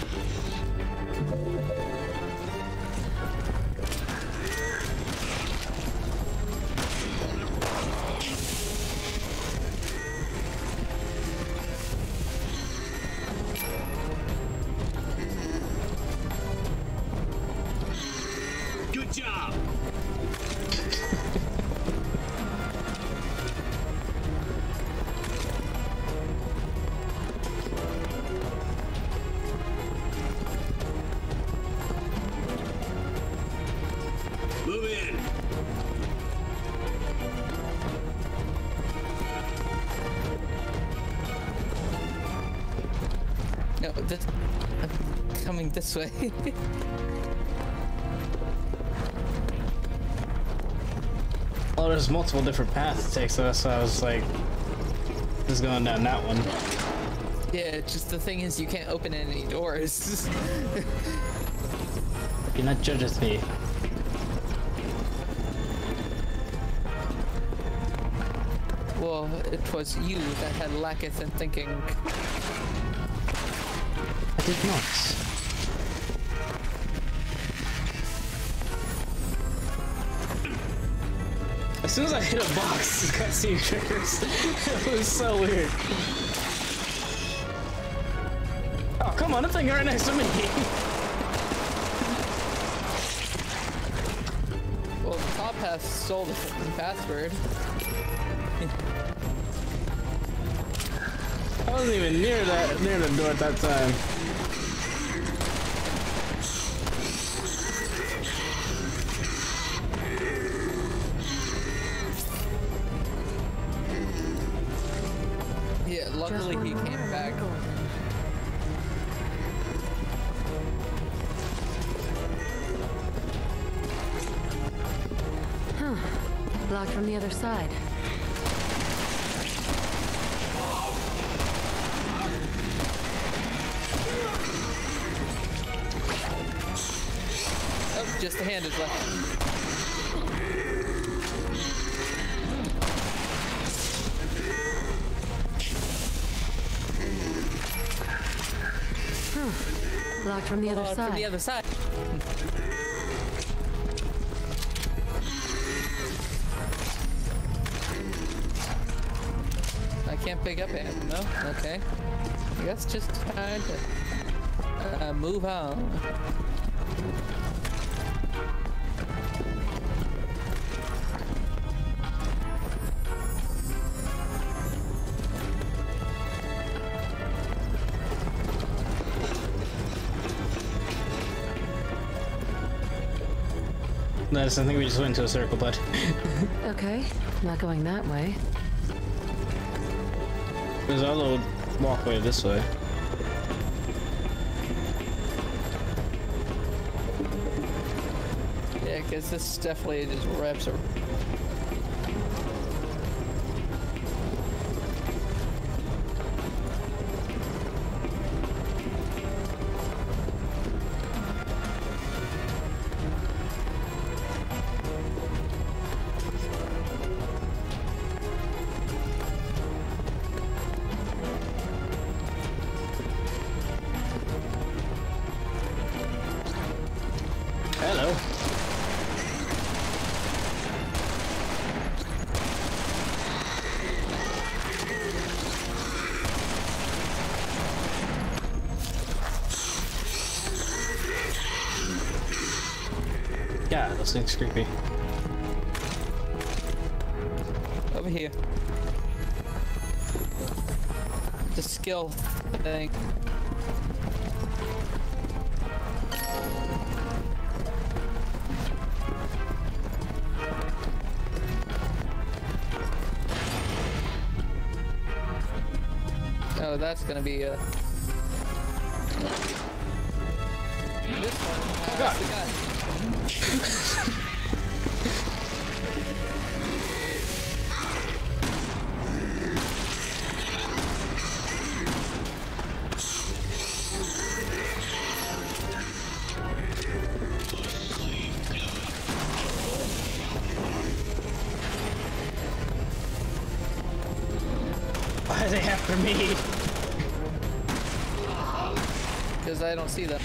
Good job. Move in. No, I'm coming this way. Oh, there's multiple different paths to take, so that's why I was like, just going down that one. Yeah, just the thing is you can't open any doors. You're not judging me. Well, it was you that had lacketh in thinking. I did not. As soon as I hit a box, this cutscene triggers. It was so weird. Oh, come on, the thing right next to me. Well, the top half stole the password. I wasn't even near the door at that time. Yeah, luckily he came back. Huh. Blocked from the other side. Oh, just a hand is left. Blocked from the other side. From the other side. I can't pick up ammo, no? Okay. I guess just time to move on. Nice, I think we just went into a circle, bud. Okay, not going that way. There's a little walkway this way. Yeah, because this definitely just wraps around. Yeah, those things creepy. Over here. The skill thing. Oh, that's gonna be a. This one. God. The gun. Why are they after me? Because I don't see them.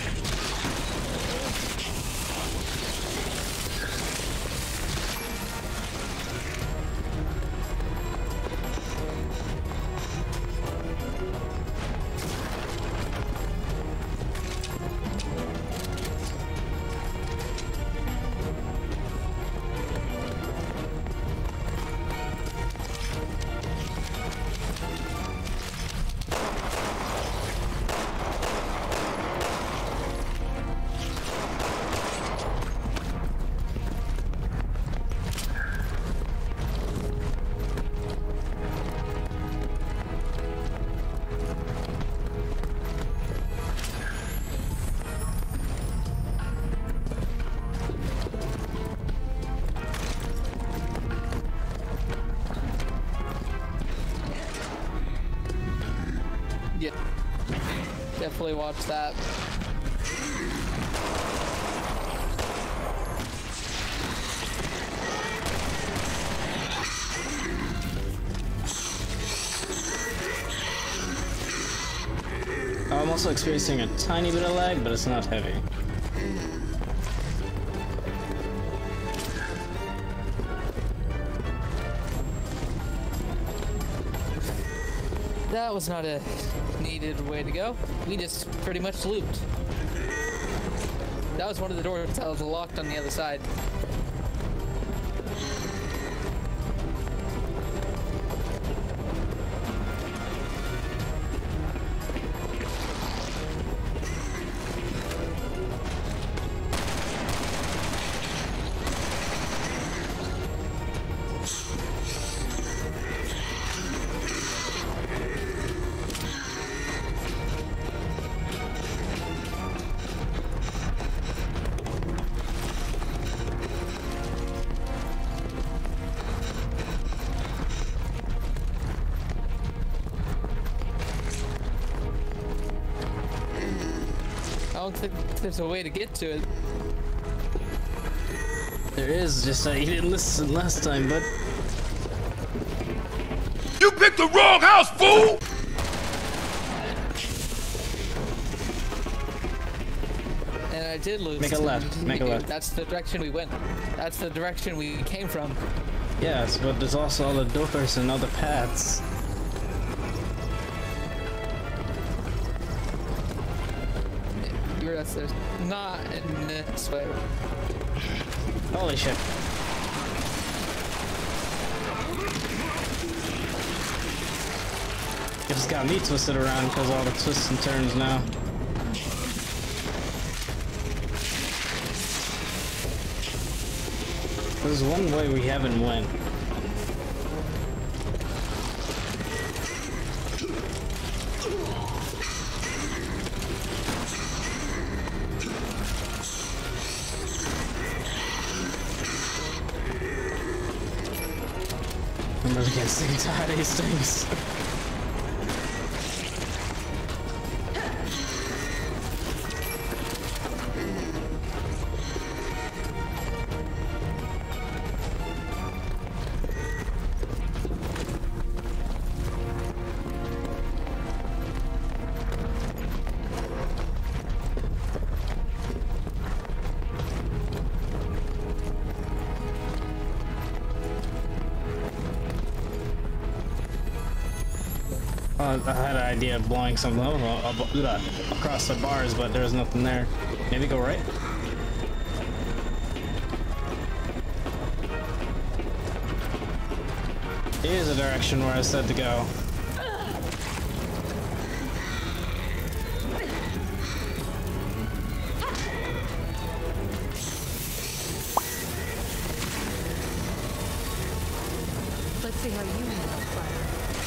Yeah, definitely watch that. I'm also experiencing a tiny bit of lag, but it's not heavy. That was not a needed way to go. We just pretty much looped. That was one of the doors that was locked on the other side. I don't think there's a way to get to it. There is, just that you didn't listen last time, but You picked the wrong house, fool! And I did lose. Make a left, make a left. That's the direction we went. That's the direction we came from. yes, but there's also all the doors and other paths. There's not in this way. Holy shit. It just got me twisted around because of all the twists and turns now. There's one way we haven't went. I'm really getting sick and tired of these things. I had an idea of blowing something across the bars, but there was nothing there. Maybe go right? Here's the direction where I said to go. Let's see how you handle fire.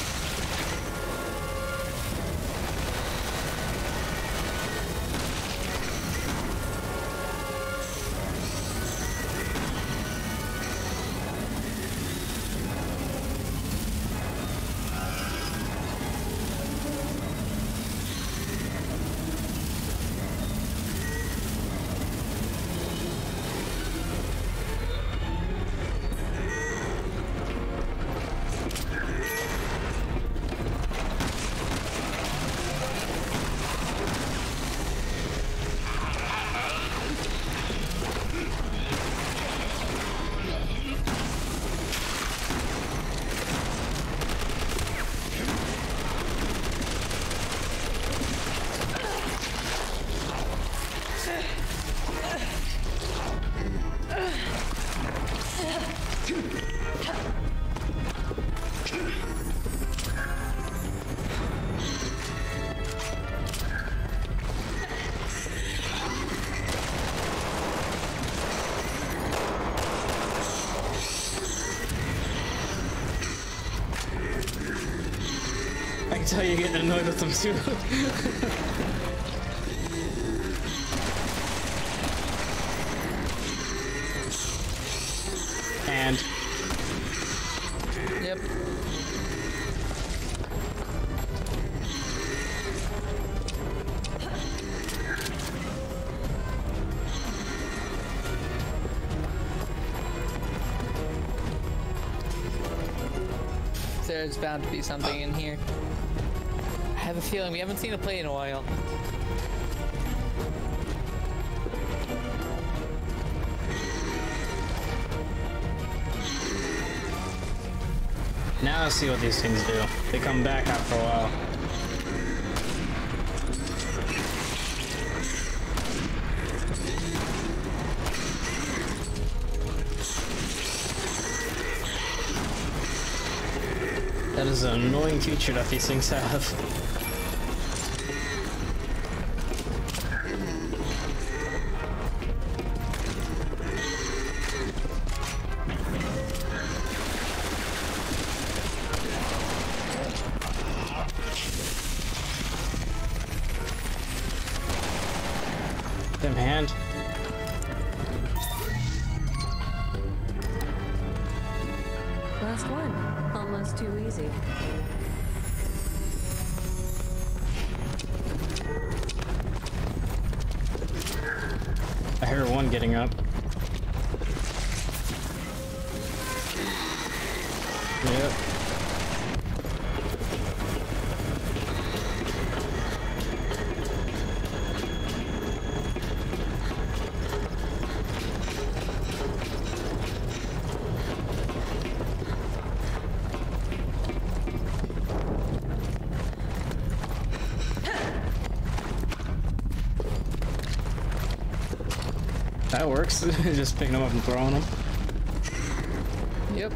I can tell you're getting annoyed with them too. And yep. There's bound to be something in here. I have a feeling we haven't seen a play in a while. now I see what these things do. They come back after a while. That is an annoying feature that these things have. Them hand. Last one. Almost too easy. I heard one getting up. Yep. That works. Just picking them up and throwing them. Yep.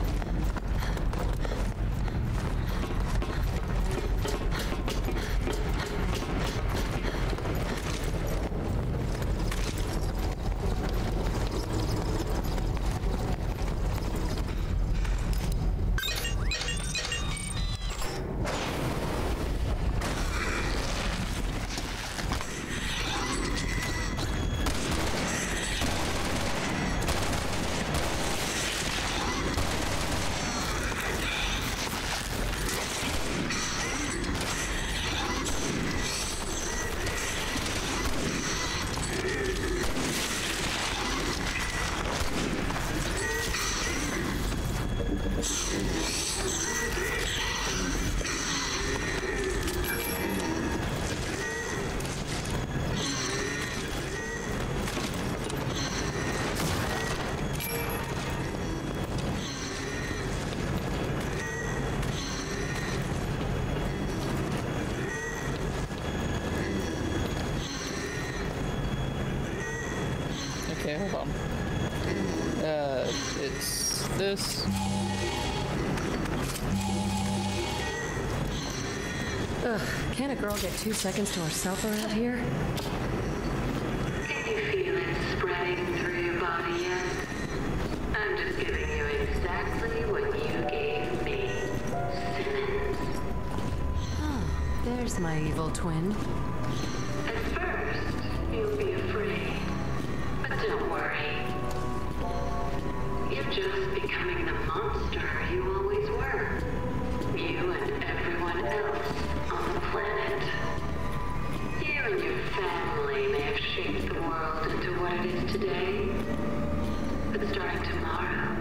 Okay, hold on. It's this. Ugh, can't a girl get 2 seconds to herself around here? Can you feel it spreading through your body yet? I'm just giving you exactly what you gave me, Simmons. Oh, there's my evil twin. At first, you'll be afraid, but don't worry. You're just becoming the monster you always were. You and everyone else on the planet. You and your family may have shaped the world into what it is today, but starting tomorrow,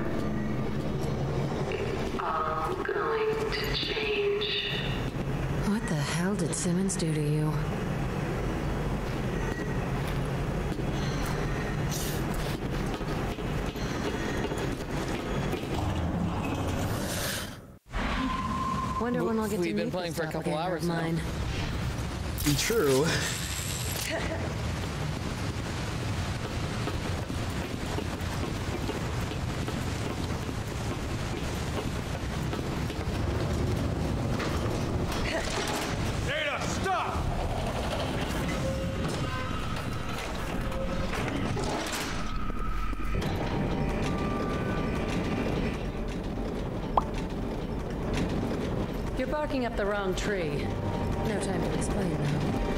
it's all going to change. What the hell did Simmons do to you? Wonder when I'll get to We've been meet playing this for a couple doppelganger hours of now. mine. True. Ada, stop! You're barking up the wrong tree. No time to explain now.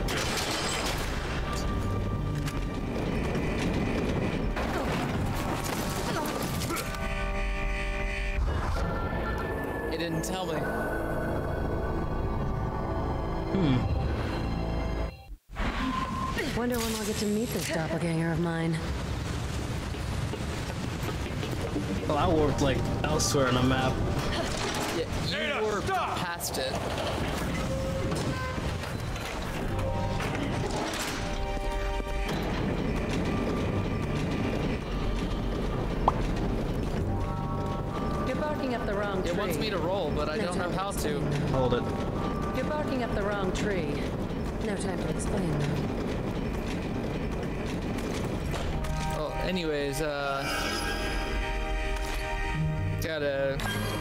It didn't tell me. Wonder when I'll get to meet this doppelganger of mine. Well, I warped like elsewhere on the map. Yeah, you were past it. You're barking up the wrong tree. It wants me to roll, but I don't know how to. Hold it. You're barking up the wrong tree. No time to explain now. Well, anyways, gotta,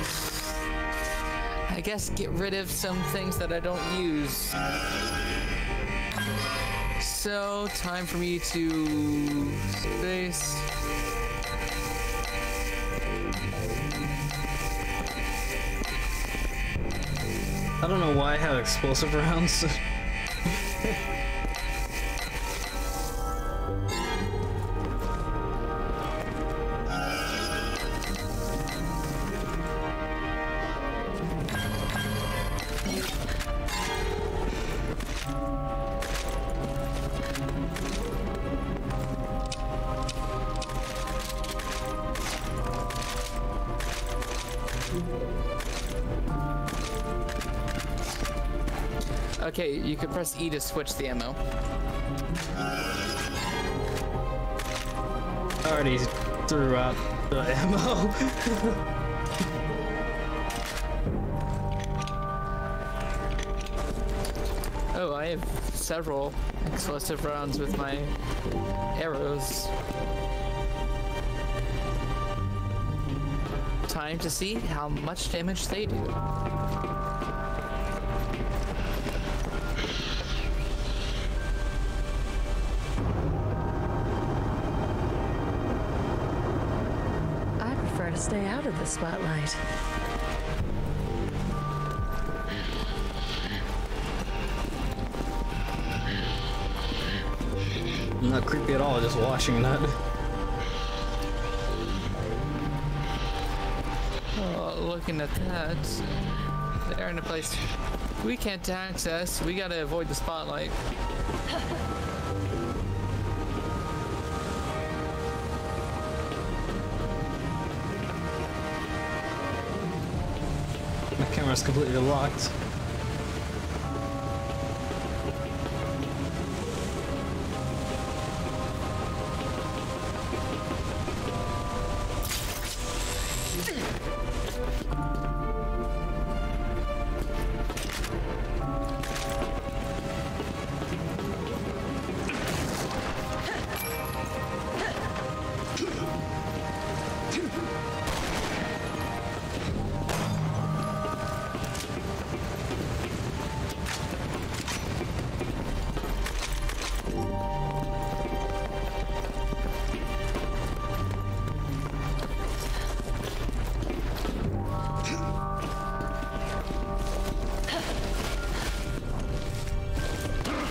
I guess, get rid of some things that I don't use. So, time for me to space. I don't know why I have explosive rounds. Okay, you could press E to switch the ammo. I already threw out the ammo. Oh, I have several explosive rounds with my arrows. Time to see how much damage they do. I prefer to stay out of the spotlight. Not creepy at all, just watching that. Oh, looking at that, they're in a place we can't access. We gotta avoid the spotlight. My camera's completely locked.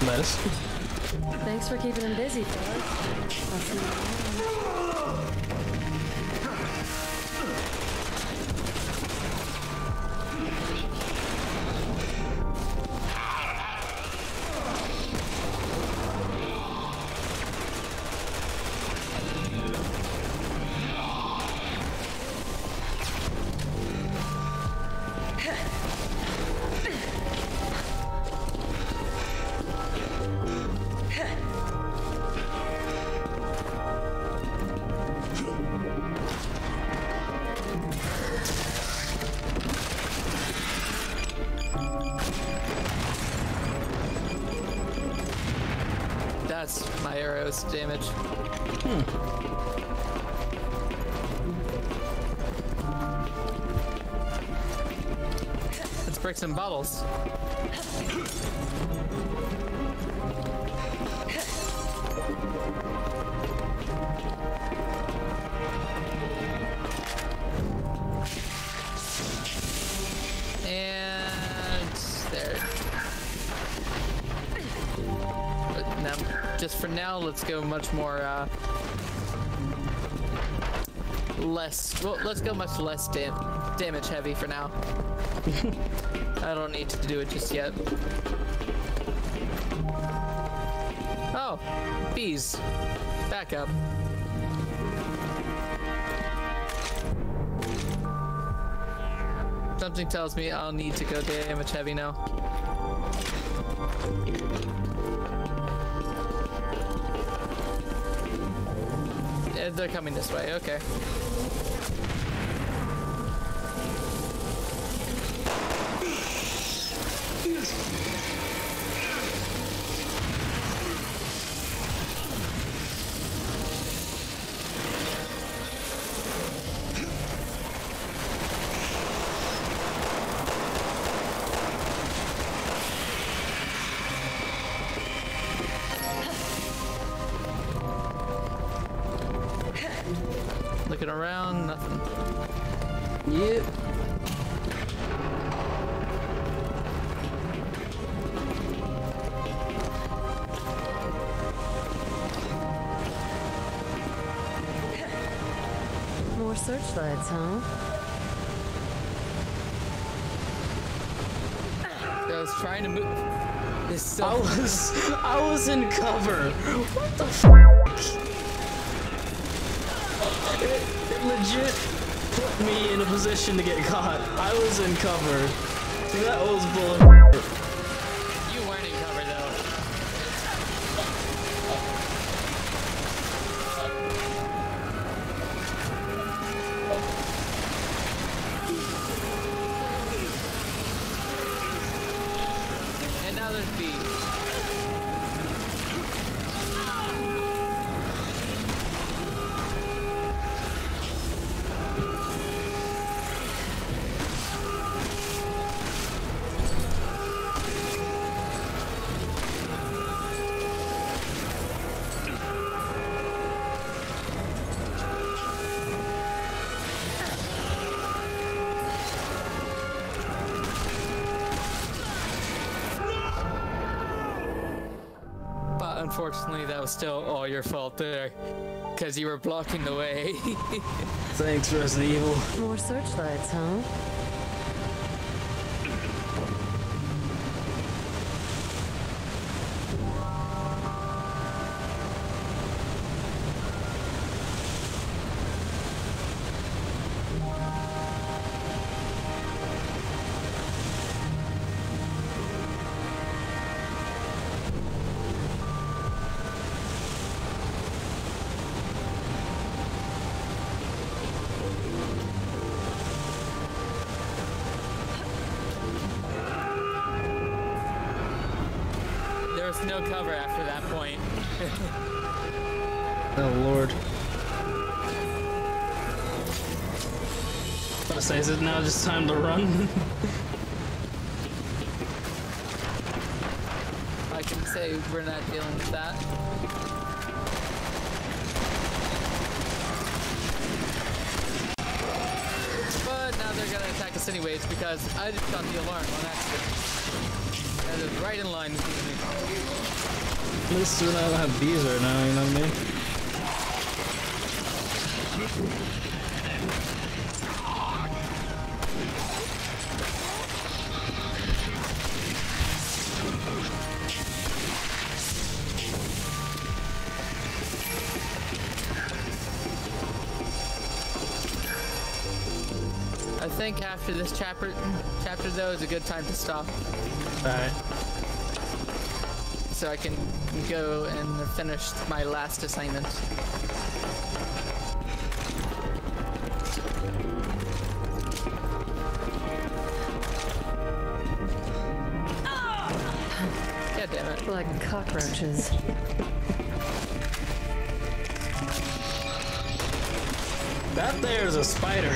Lettuce. Thanks for keeping him busy, fellas. I'll see you around. That's my arrow's damage. Let's break some bottles. And there. Now, just for now, let's go much more, let's go much less damage heavy for now. I don't need to do it just yet. Oh, bees. Back up. Something tells me I'll need to go damage heavy now. They're coming this way, okay. Looking around, nothing. Yep. More searchlights, huh? I was trying to move. I was in cover. What the f? It legit put me in a position to get caught. I was in cover. That was bullshit. You weren't in cover though. And now there's B. Unfortunately, that was still all your fault there, because you were blocking the way. Thanks, Resident Evil. More searchlights, huh? No cover after that point. Oh lord. I was gonna say, is it now just time to run? I can say we're not dealing with that. But now they're gonna attack us anyways because I just got the alarm on accident. That is right in line with me. At least we don't have bees right now, you know what I mean? I think after this chapter though is a good time to stop. Alright. So I can go and finish my last assignment. God damn it. Like cockroaches. That there's a spider.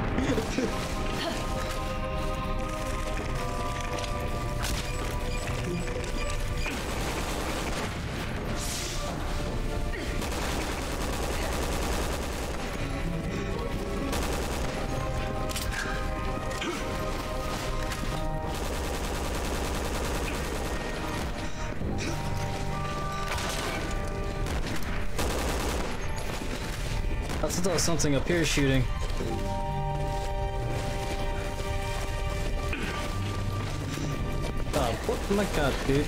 I thought there was something up here shooting. Oh, what my god, dude.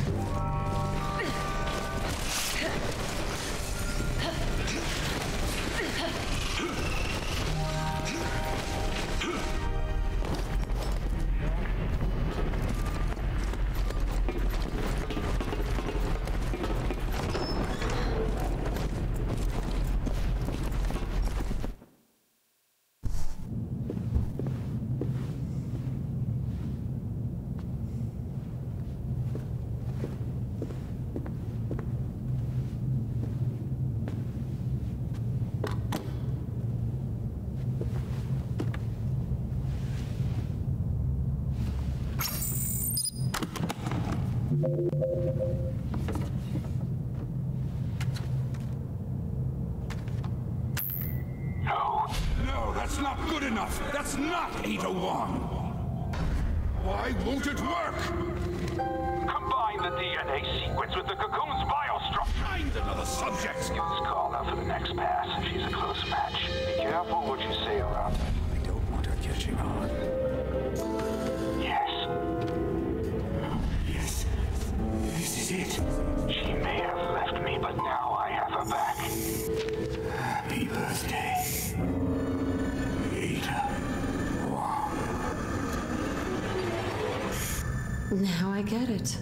No, that's not good enough. That's not Ada Wong. Why won't it work? Combine the DNA sequence with the cocoon's biostructure. Find another subject. Let's call her for the next pass. She's a close match. Be careful what you say around her. I don't want her catching on. Yes. Yes. This is it. She may have left me, but now I have her back. Happy birthday. Now I get it.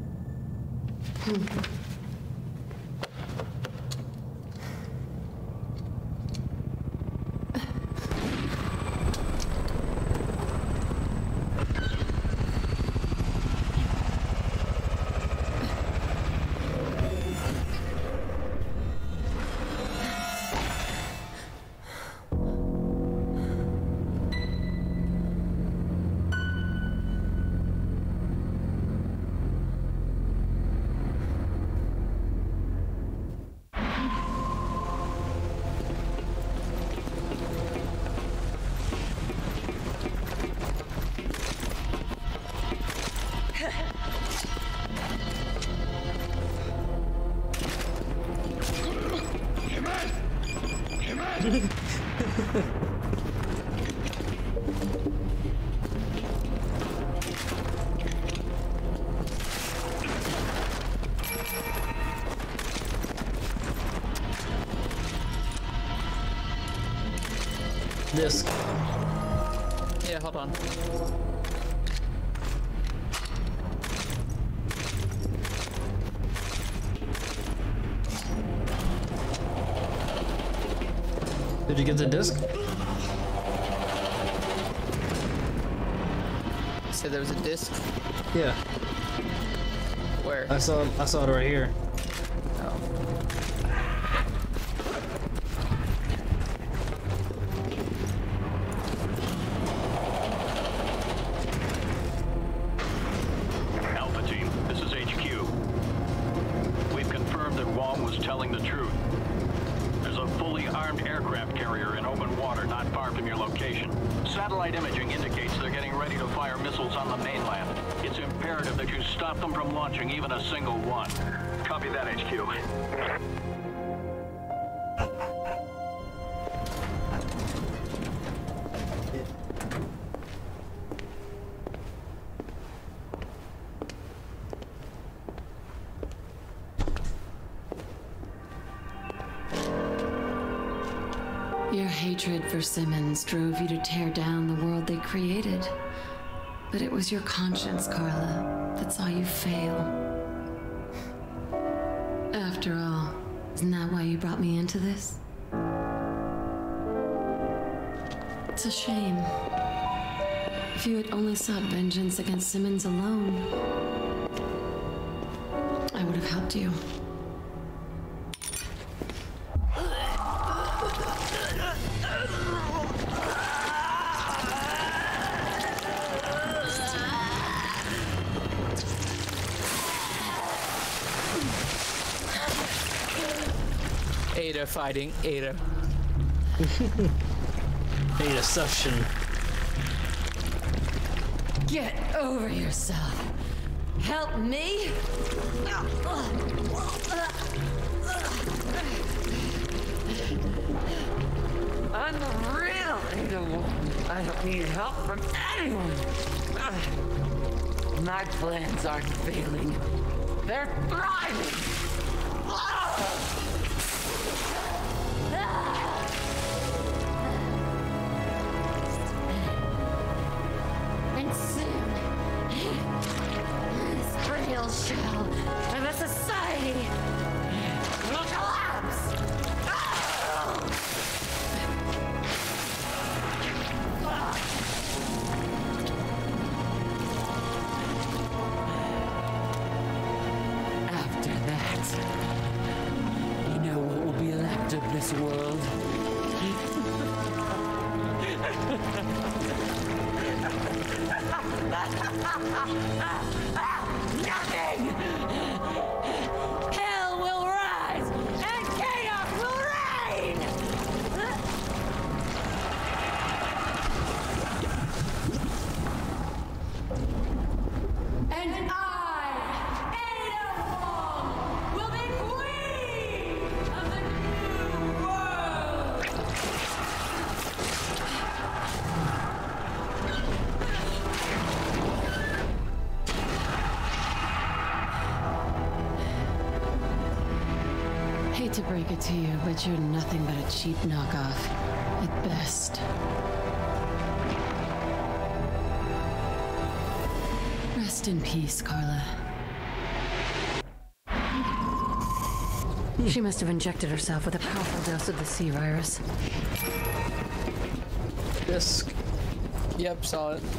Disc. Yeah, hold on. Did you get the disc? So there was a disc? Yeah. Where? I saw it right here. Oh. Alpha Team, this is HQ. We've confirmed that Wong was telling the truth. There's a fully armed aircraft carrier in open water not far from your location. Satellite imaging indicates they're getting ready to fire missiles on the mainland. It's It's imperative that you stop them from launching even a single one. Copy that, HQ. Your hatred for Simmons drove you to tear down the world they created. But it was your conscience, Carla, that saw you fail. After all, isn't that why you brought me into this? It's a shame. If you had only sought vengeance against Simmons alone, I would have helped you. Ada fighting Ada. Ada suction. Get over yourself. Help me? I'm the real Ada. I don't need help from anyone. My plans aren't failing. They're thriving. And soon, this frail shell of a society will collapse. After that, you know what will be left of this world? Nothing! Hell will rise and chaos will reign! And I, Ada Wong, will be queen of the new world! Hate to break it to you, but you're nothing but a cheap knockoff, at best. Rest in peace, Carla. She must have injected herself with a powerful dose of the C-virus. Disc. Yep, saw it.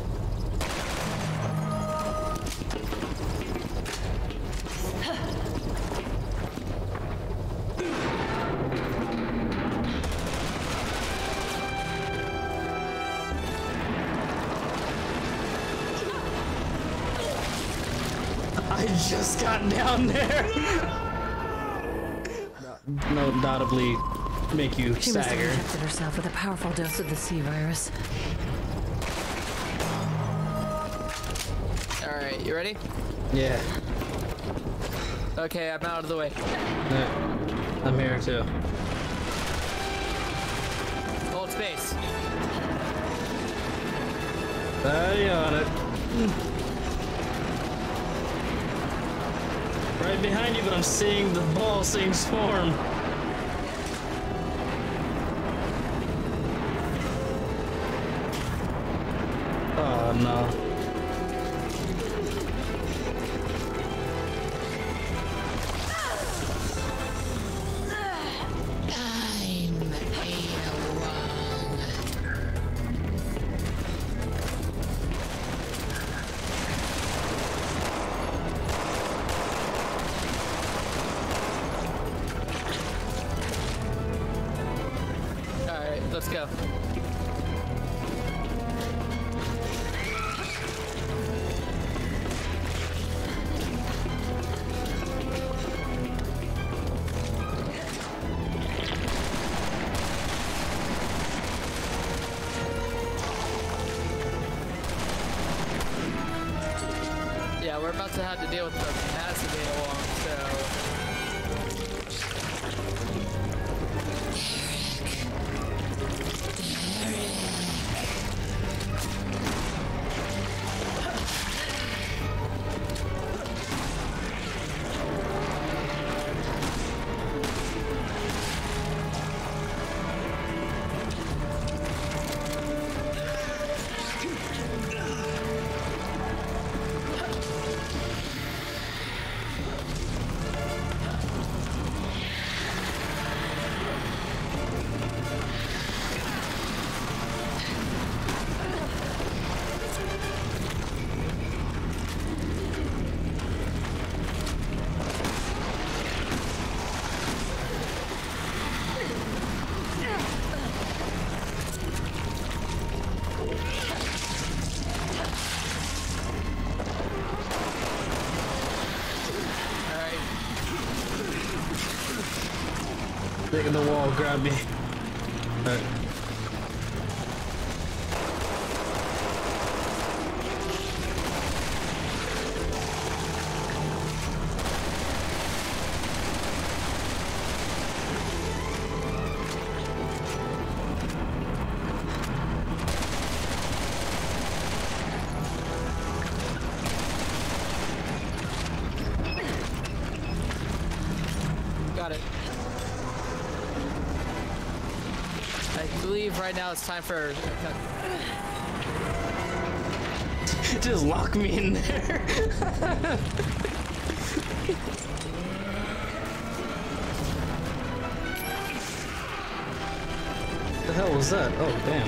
I just got down there. No, undoubtedly make you She must have stagger. injected herself with a powerful dose of the C-virus. Alright, you ready? Yeah. Okay, I'm out of the way. Yeah. I'm here too. Hold space. Body on it. Right behind you, but I'm seeing the ball things form. Oh no. Alright, let's go. we're about to have to deal with the massive along, so... Look at the wall, grab me. Alright. Got it. I believe right now it's time for... Just lock me in there. What the hell was that? Oh, damn.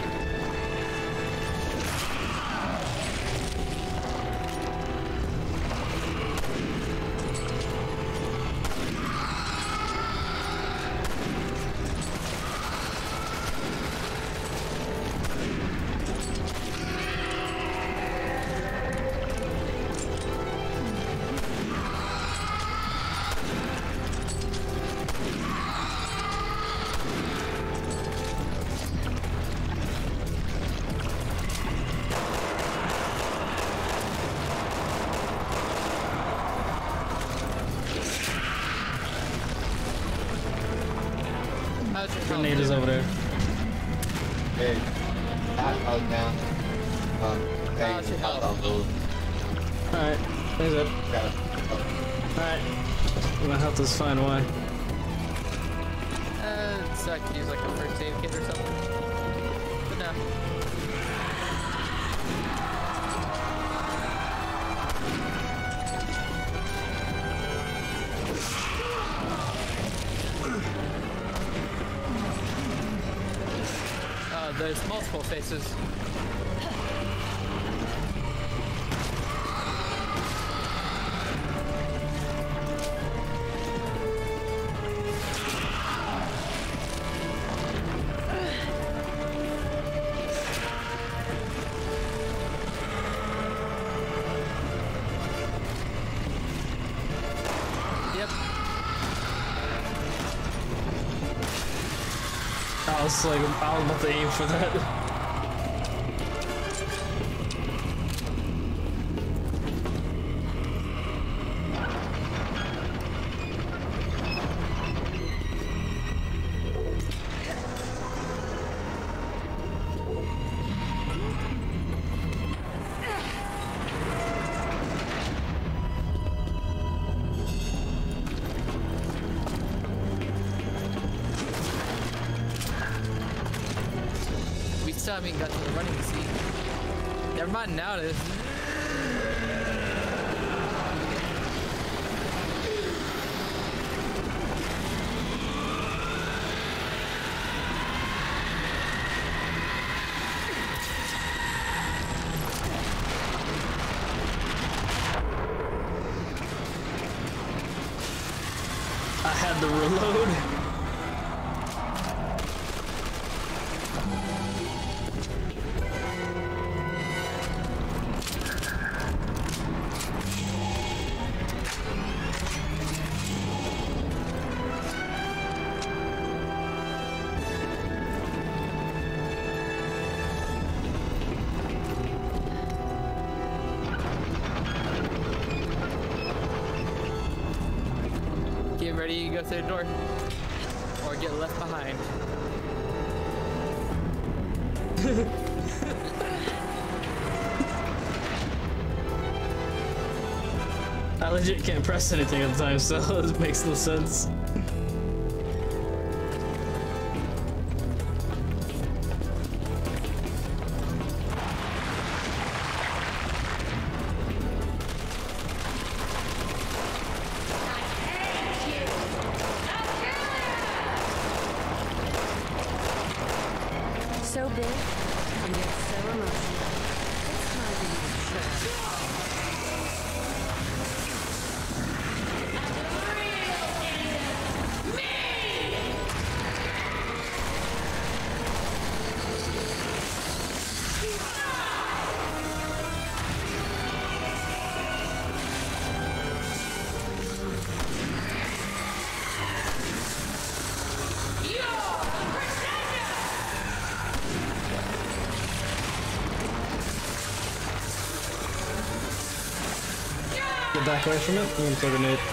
Grenade is over there. Hey, I was down. Alright, there's it. Alright. My health is fine, why? So I could use like a first aid kit or something. But no. There's multiple faces. Yep. I was like, I was about to aim for that. Still haven't got to the running seat. Never mind, now it is. I had to reload. Get ready to go through the door. Or get left behind. I legit can't press anything at the time, so it makes no sense. So big, and yet so emotional. It's time to use a show. Get back away from it. I'm gonna throw a grenade.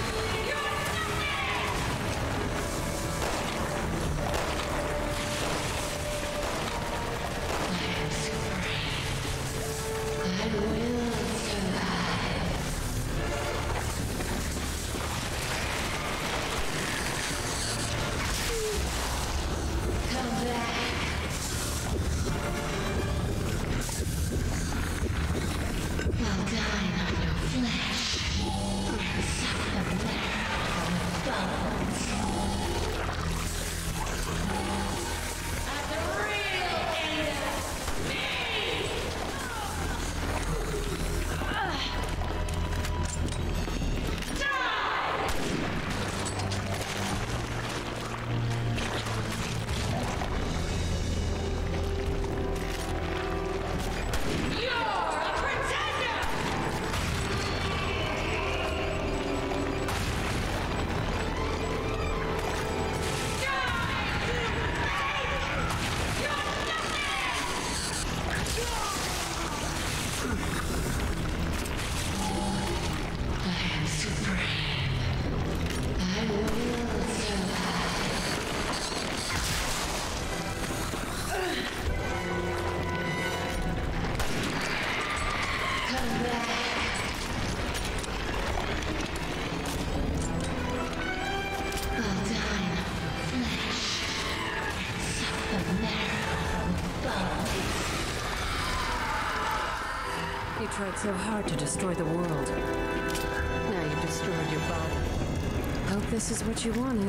You tried so hard to destroy the world. Now you've destroyed your body. Hope this is what you wanted.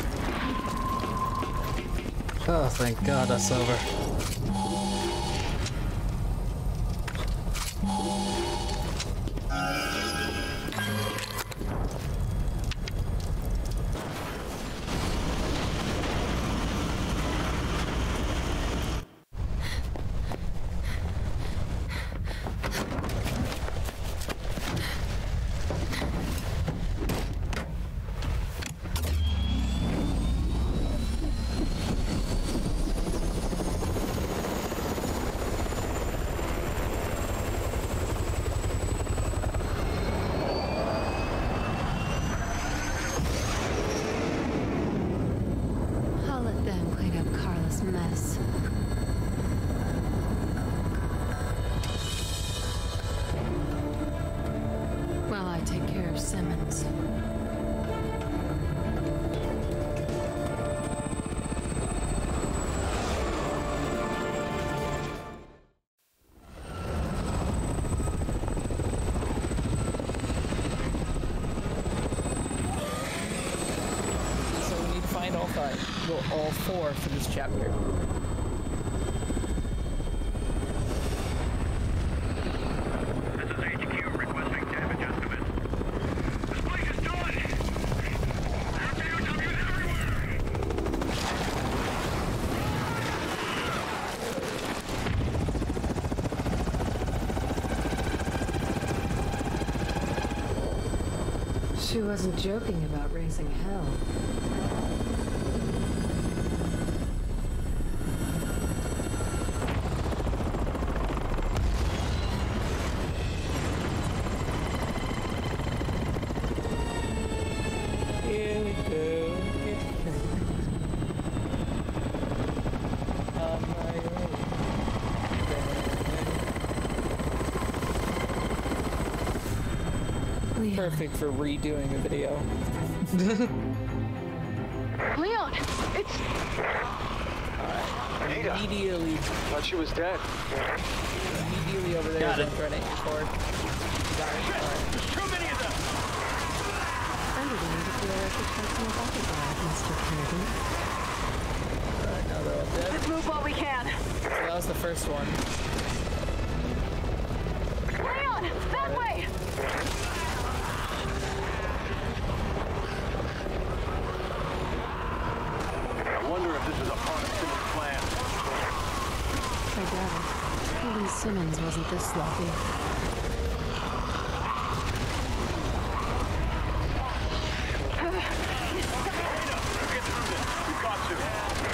Oh, thank God that's over. Mess. While I take care of Simmons. So we need to find all five. Well, all four for this chapter. She wasn't joking about raising hell. Yeah. perfect for redoing a video. Leon, it's... Alright, immediately... Thought she was dead. Immediately over there. Got it. Trying to aim for. Got it. Alright. There's too many of them! I'm beginning to feel like a personal bodyguard, Mr. Kennedy. Alright, now they're all dead. Let's move while we can. So that was the first one. Leon, that way! I wonder if this is a part of Simmons' plan. I doubt it. Even Simmons wasn't this sloppy. Get through this. We've got to.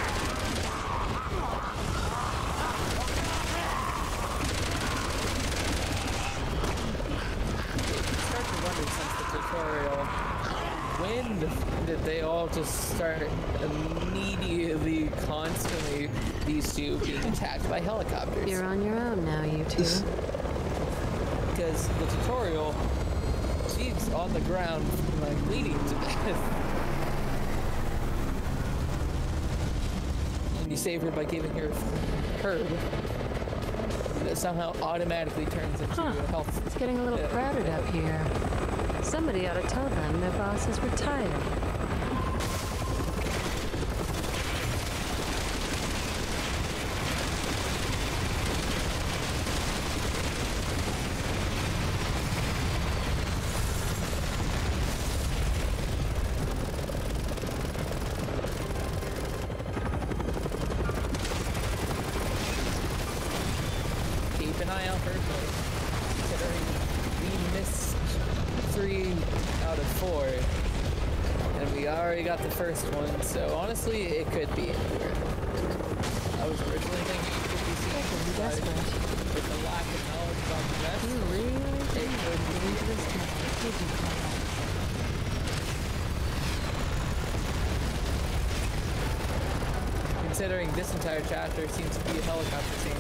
Start to wonder since the tutorial, when did they all just start immediately, constantly, these two being attacked by helicopters? You're on your own now, you two. Because the tutorial, she's on the ground, like, bleeding to death. And you save her by giving her herb that somehow automatically turns into a health. It's getting a little crowded up here. Somebody ought to tell them their boss is retired. Keep an eye out for her, considering we missed 3 out of 4, and we already got the first one, so honestly, it could be anywhere. I was originally thinking it could be seen, but with the lack of knowledge about the rest, You really it did could believe this guy, did you, Carla? considering this entire chapter seems to be a helicopter scene.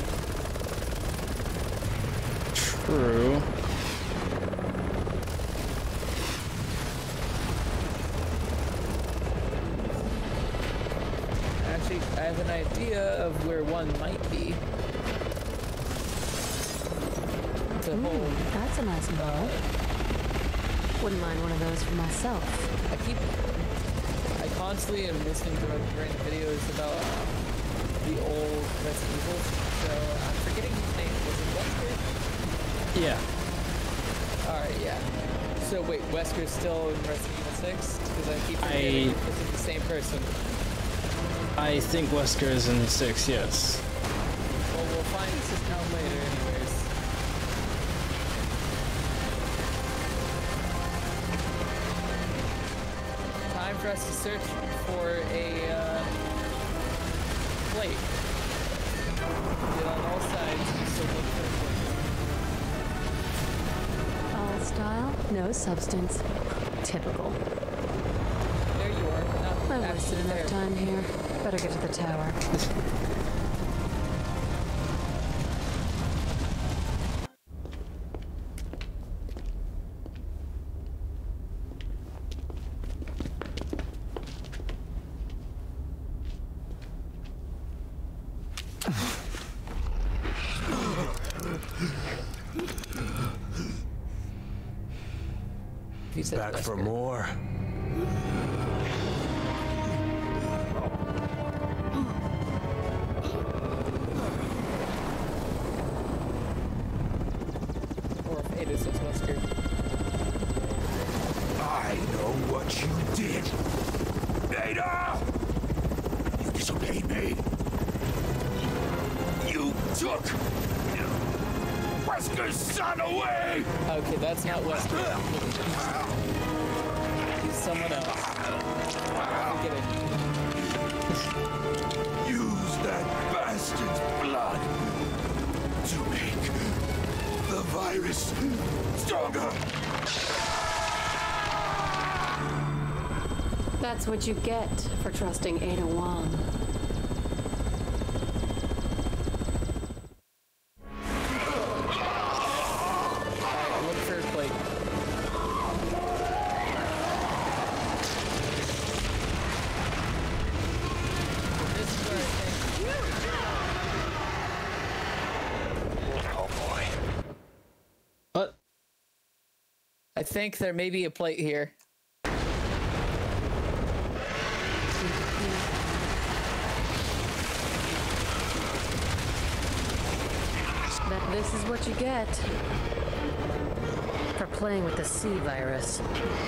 True. Actually, I have an idea of where one might be. That's a nice model. Wouldn't mind one of those for myself. I constantly am listening to random videos about the old Resident Evil, so I'm forgetting his name. Was it Wesker? Yeah. Alright, yeah. So wait, Wesker's still in Resident Evil 6? Because I keep forgetting this is the same person. I think Wesker is in 6, yes. Well, we'll find this out later anyways. Time for us to search for a plate. Get on all sides and still look for a plate. All style, no substance. Typical. There you are. No, I've wasted enough time here. Better get to the tower. Back for more. Or if it is just Wesker. I know what you did. Ada! You disobeyed me. You took Wesker's son away! Okay, that's not Wesker. He's someone else. Forget it. Use that bastard's blood to make the virus stronger! That's what you get for trusting Ada Wong. Look for a plate. I think there may be a plate here. This is what you get for playing with the C virus.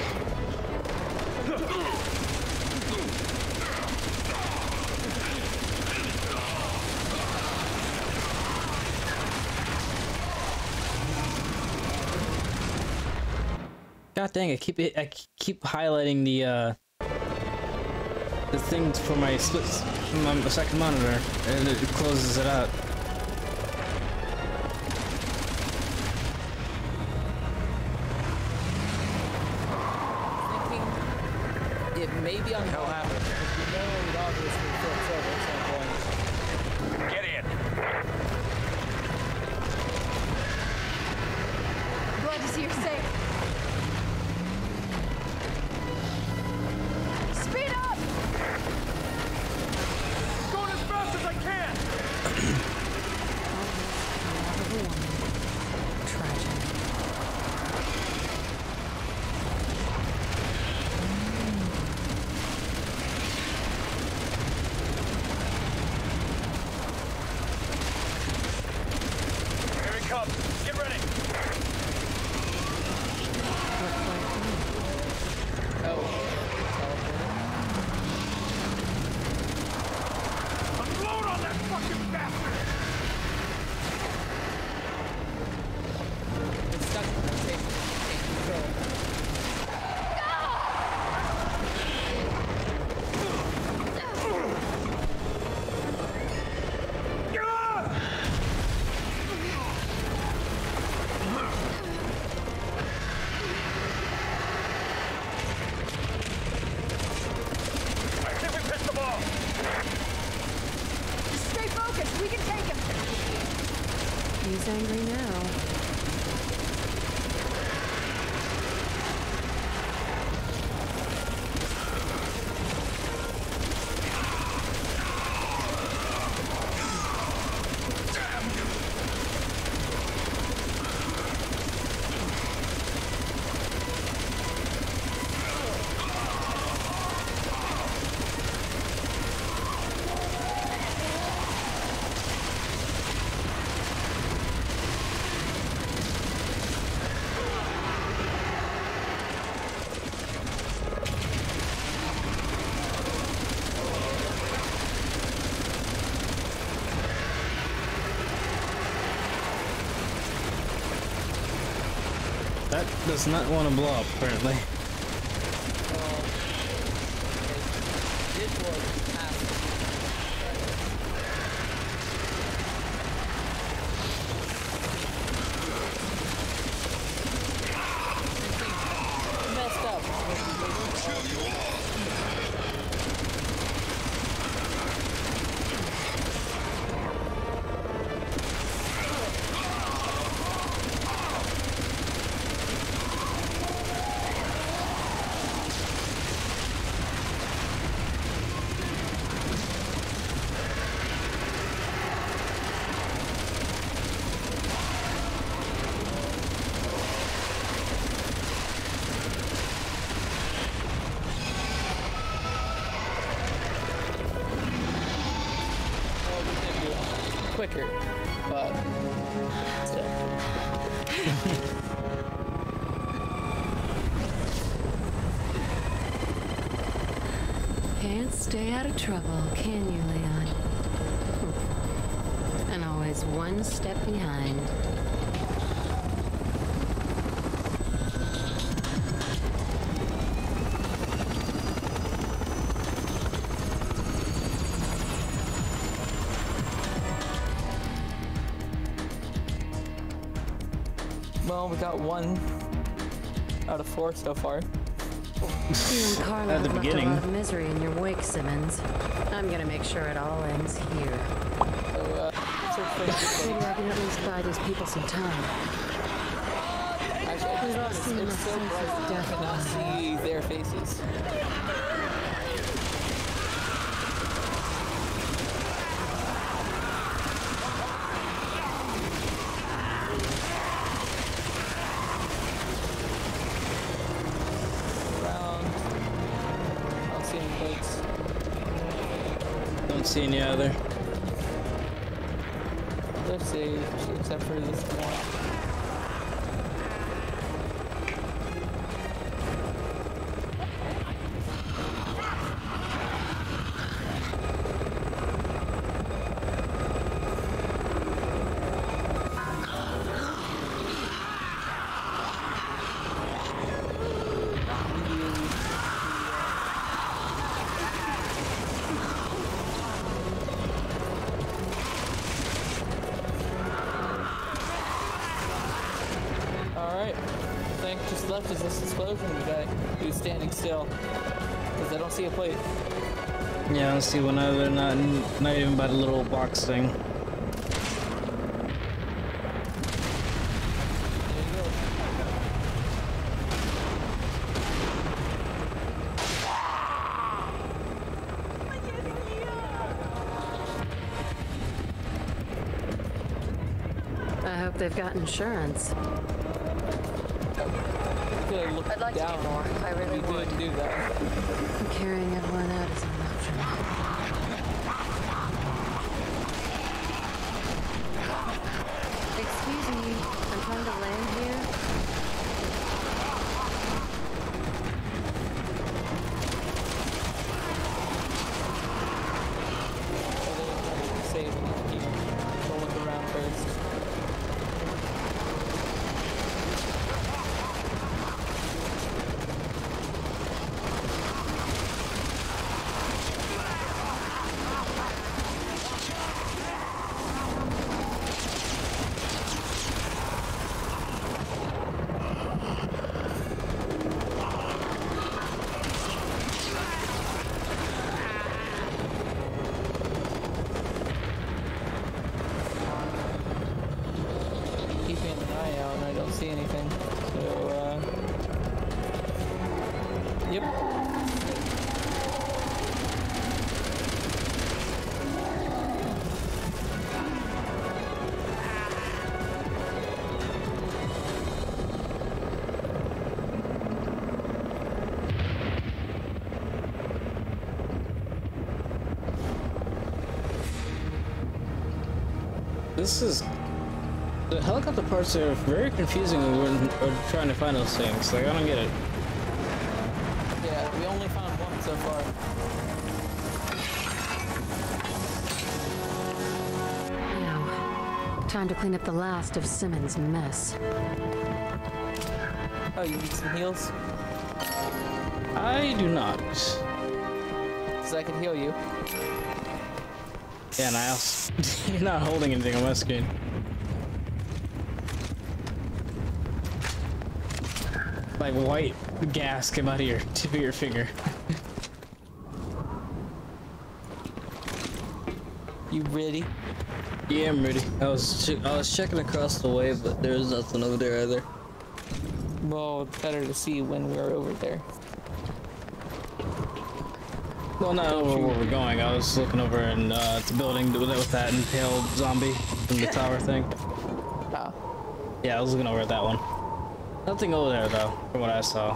God dang! I keep highlighting the thing for my splits, my second monitor, and it closes it out. It may be on the hell happened. You know it obviously flips over at some point. Get in. Glad to see you're safe. Speed up! Going as fast as I can. Tragic. Here he comes. Get ready. Unload on that fucking bastard! It's stuck in the tape. Control. I think we pissed the ball. Stay focused. We can take him. He's angry now. That does not want to blow up, apparently. Messed up. Quicker, but still. Can't stay out of trouble, can you, Leon? And always one step behind. Well, we got 1 out of 4 so far. You and Carla At the have left beginning. a lot of misery in your wake, Simmons. I'm gonna make sure it all ends here. Maybe I can at least buy these people some time. Actually, We've all seen it's the so sense bright of I death cannot on see their faces. plates. Don't see any other. They're safe, except for this one. Just left is this explosion of the guy who's standing still. Because I don't see a plate. Yeah, I don't see one either, not even by the little box thing. I hope they've got insurance. I'd like to get more. I really would. Do that. Carrying everyone out is an option. Excuse me, I'm trying to land here. Save and keep going around first. See anything. So, yep. This is... The helicopter parts are very confusing when we're trying to find those things. Like, I don't get it. Yeah, we only found one so far. Now, time to clean up the last of Simmons' mess. Oh, you need some heals? I do not. Because I can heal you. Yeah, Niles. You're not holding anything on my screen. Like white gas came out of your tip of your finger. You ready? Yeah, I'm ready. I was checking across the way, but there's nothing over there either. Well, it's better to see when we're over there. Well, not over where we're going. I was looking over in the building with that impaled zombie from the tower thing. Oh. Yeah, I was looking over at that one. Nothing over there though, from what I saw.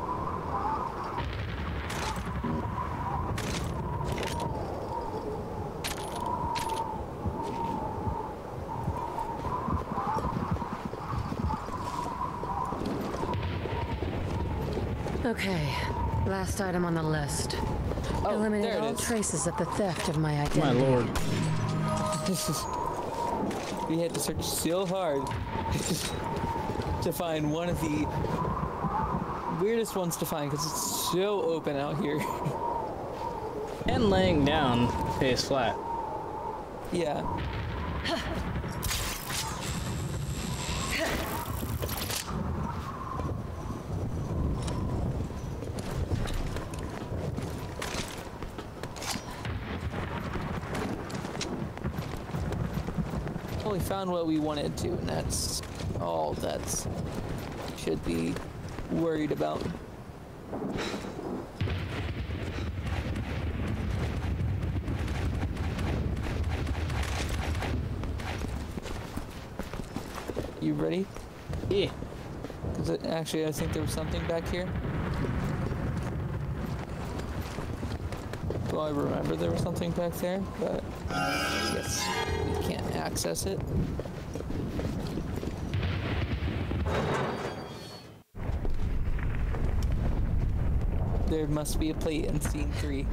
Okay, last item on the list. Eliminate all traces of the theft of my identity. My lord. We had to search so hard to find one of the weirdest ones to find because it's so open out here. And laying down face flat. Yeah. Well, we found what we wanted to, and that's all that's should be worried about. You ready? Yeah. Actually, I think there was something back here. Well, I remember there was something back there, but I guess we can't access it. There must be a plate in scene 3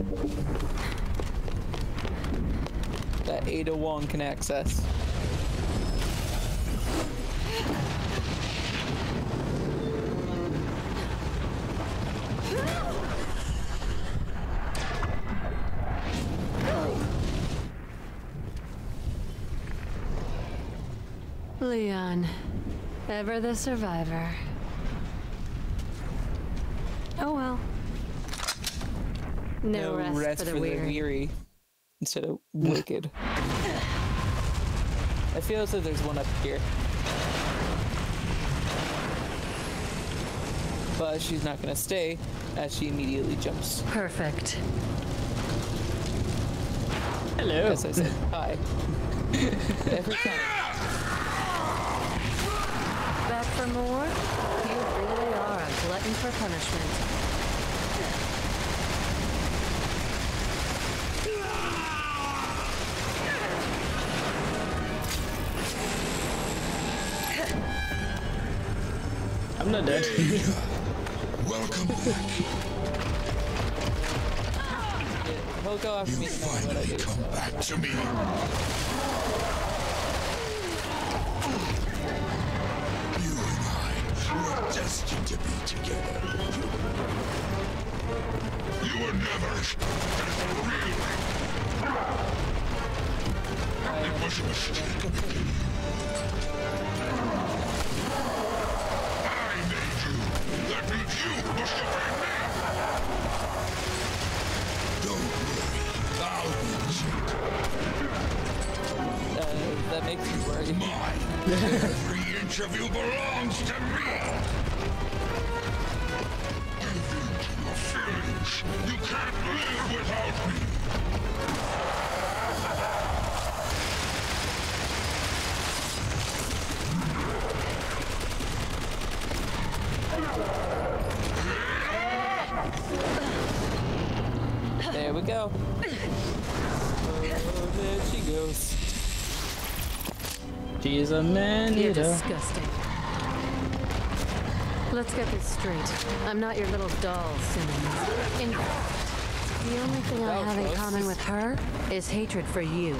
that Ada Wong can access. Leon, ever the survivor. Oh well. No rest for the weary. Instead of wicked. I feel as though there's one up here. But she's not gonna stay, as she immediately jumps. Perfect. Hello. As I said, hi. Every time. Back for more? You really are a glutton for punishment. I'm not dead. Welcome back. He'll go after me. You finally come back to me. You and I were destined to be together. You were never as real. It was a mistake of you. I made you. That means you must obey me. Don't worry. I'll be sick. That makes you worry. Mine. Every inch of you belongs to me. Give in to your feelings. You can't live without me. There we go. Oh, there she goes. She's a man You're eater. disgusting. Let's get this straight. I'm not your little doll, Simmons. In fact, the only thing I have in common with her is hatred for you.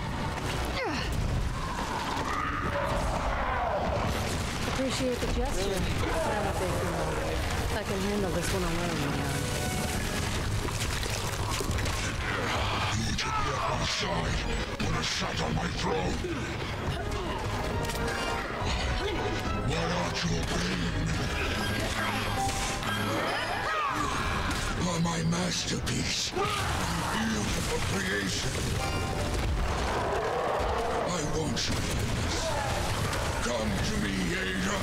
Appreciate the gesture, but I'm a big girl. I can handle this one alone, Leon. You need to be at my side when I sat on my throne. Why aren't you obeying me? You're my masterpiece. Beautiful creation. I want you in this. Come to me, Ada.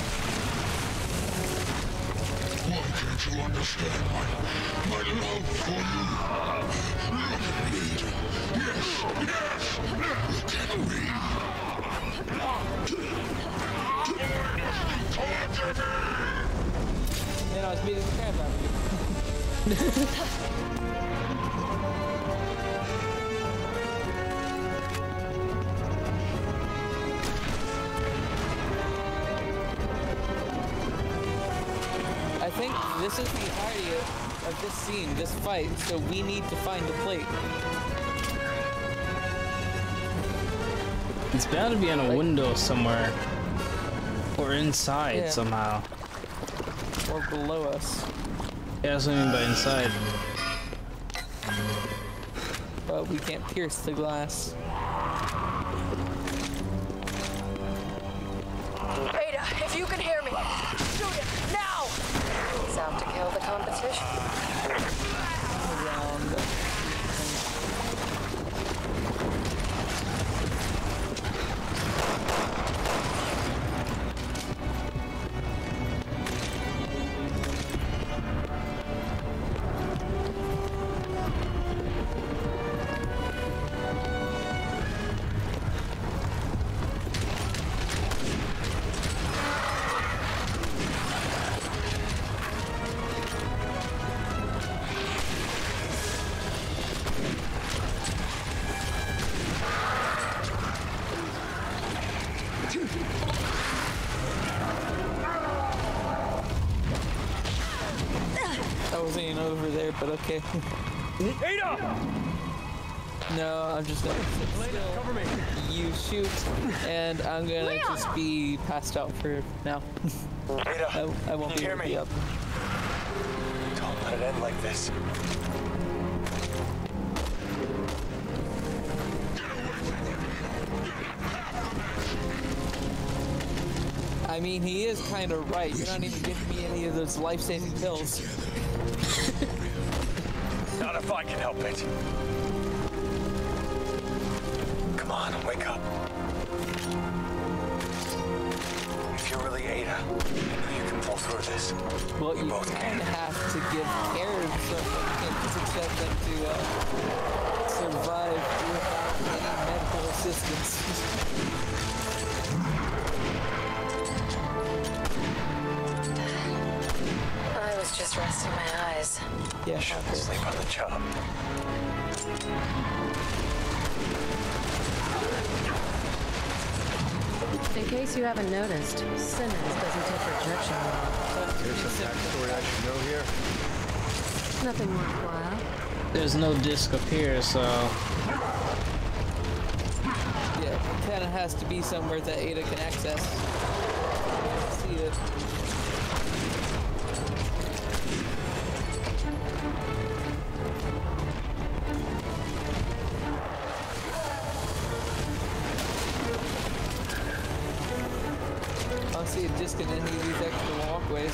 Why can't you understand my love for you? Look at me, Ada. Yes, yes! Look at me! Man, I was beating the crap out of you. I think this is the entirety of this scene, this fight, so we need to find a plate. It's bound to be on a window somewhere. Or inside somehow. Or below us. Yeah, that's what I mean by inside. But we can't pierce the glass. Ada, if you can hear me, shoot it now! He's out to kill the competition. Around. Okay. Ada! No, I'm just gonna sit still. Cover me. You shoot, and I'm gonna just be passed out for now. Ada, I won't be hear able to be me? up. Don't let it end like this. I mean, he is kind of right. You're not even giving me any of those life-saving pills. Not if I can help it. Come on, wake up. If you're really Ada, I know you can pull through this. Well, you kind of have to give care to someone. You can't just expect them to survive without any medical assistance. I was just resting my eyes. Yeah, shouldn't sleep on the job. In case you haven't noticed, Simmons doesn't take rejection well. There's some backstory I should know here. Nothing worthwhile. There's no disc up here, so... Yeah, it kind of has to be somewhere that Ada can access. See it. I'll see a disc in any of these extra walkways.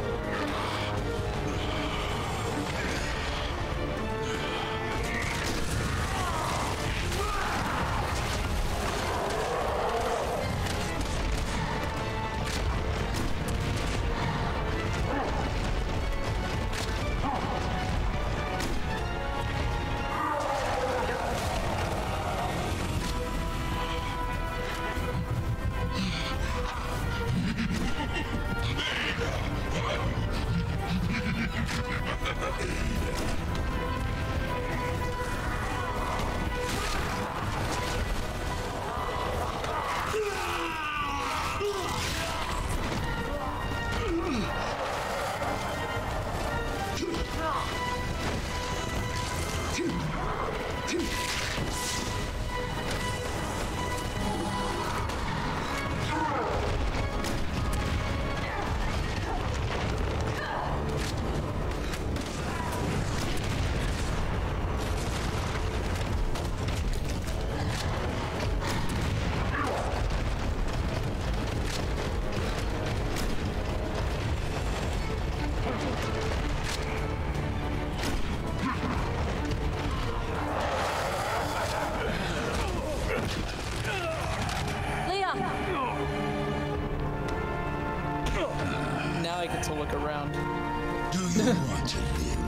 Now I get to look around. Do you want to live?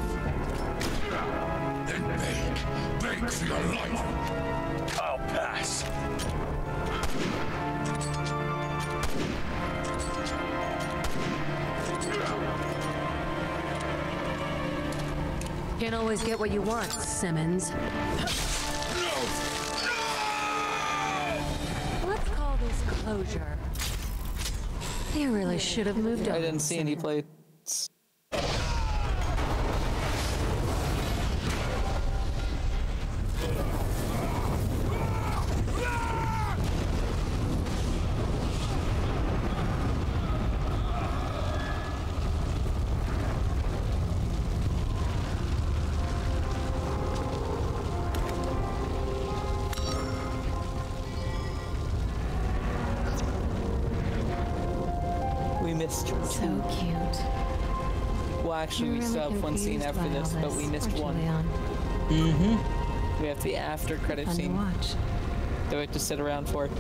Then beg for your life. I'll pass. Can't always get what you want, Simmons. Let's call this closure. You really should have moved on. I didn't see any plates. So cute. Well, actually, we still have one scene after this, but we missed one. We have the after credit scene that we have to sit around for.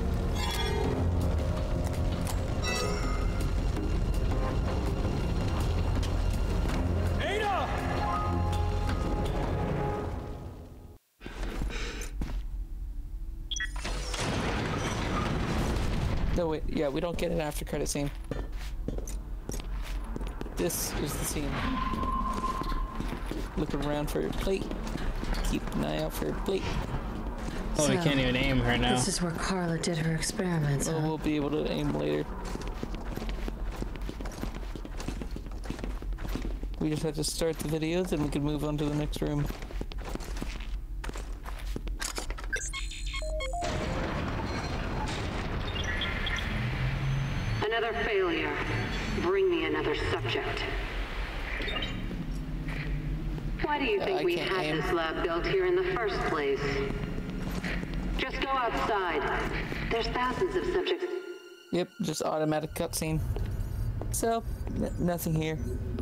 Ada! No, wait, yeah, we don't get an after credit scene. This is the scene. Look around for your plate. Keep an eye out for your plate. Oh, we can't even aim her now. This is where Carla did her experiments. Well, we'll be able to aim later. We just have to start the video, then we can move on to the next room. Another failure. Bring me another subject. Why do you think we had this lab built here in the first place? Just go outside. There's thousands of subjects. Yep, just automatic cutscene. So, nothing here.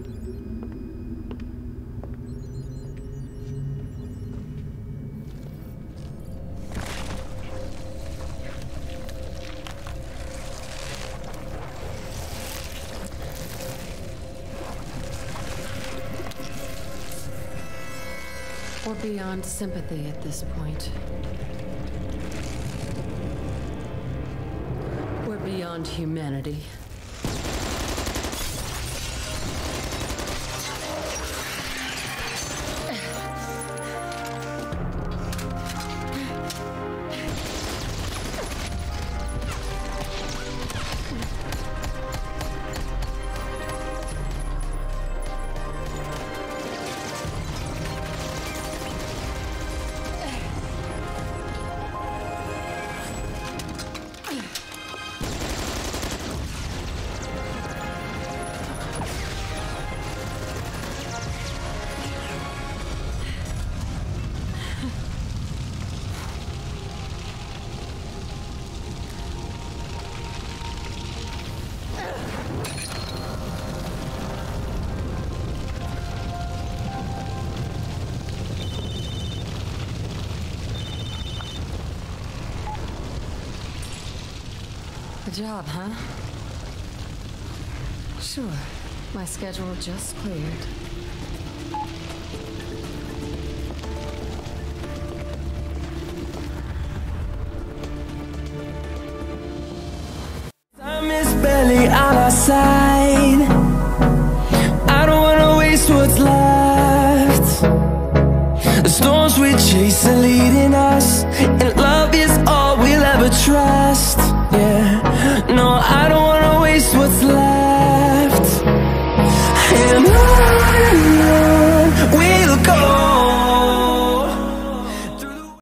We're beyond sympathy at this point. We're beyond humanity. Good job, huh? Sure. My schedule just cleared. Time is barely on our side. I don't wanna waste what's left. The storms we chase are leading us, and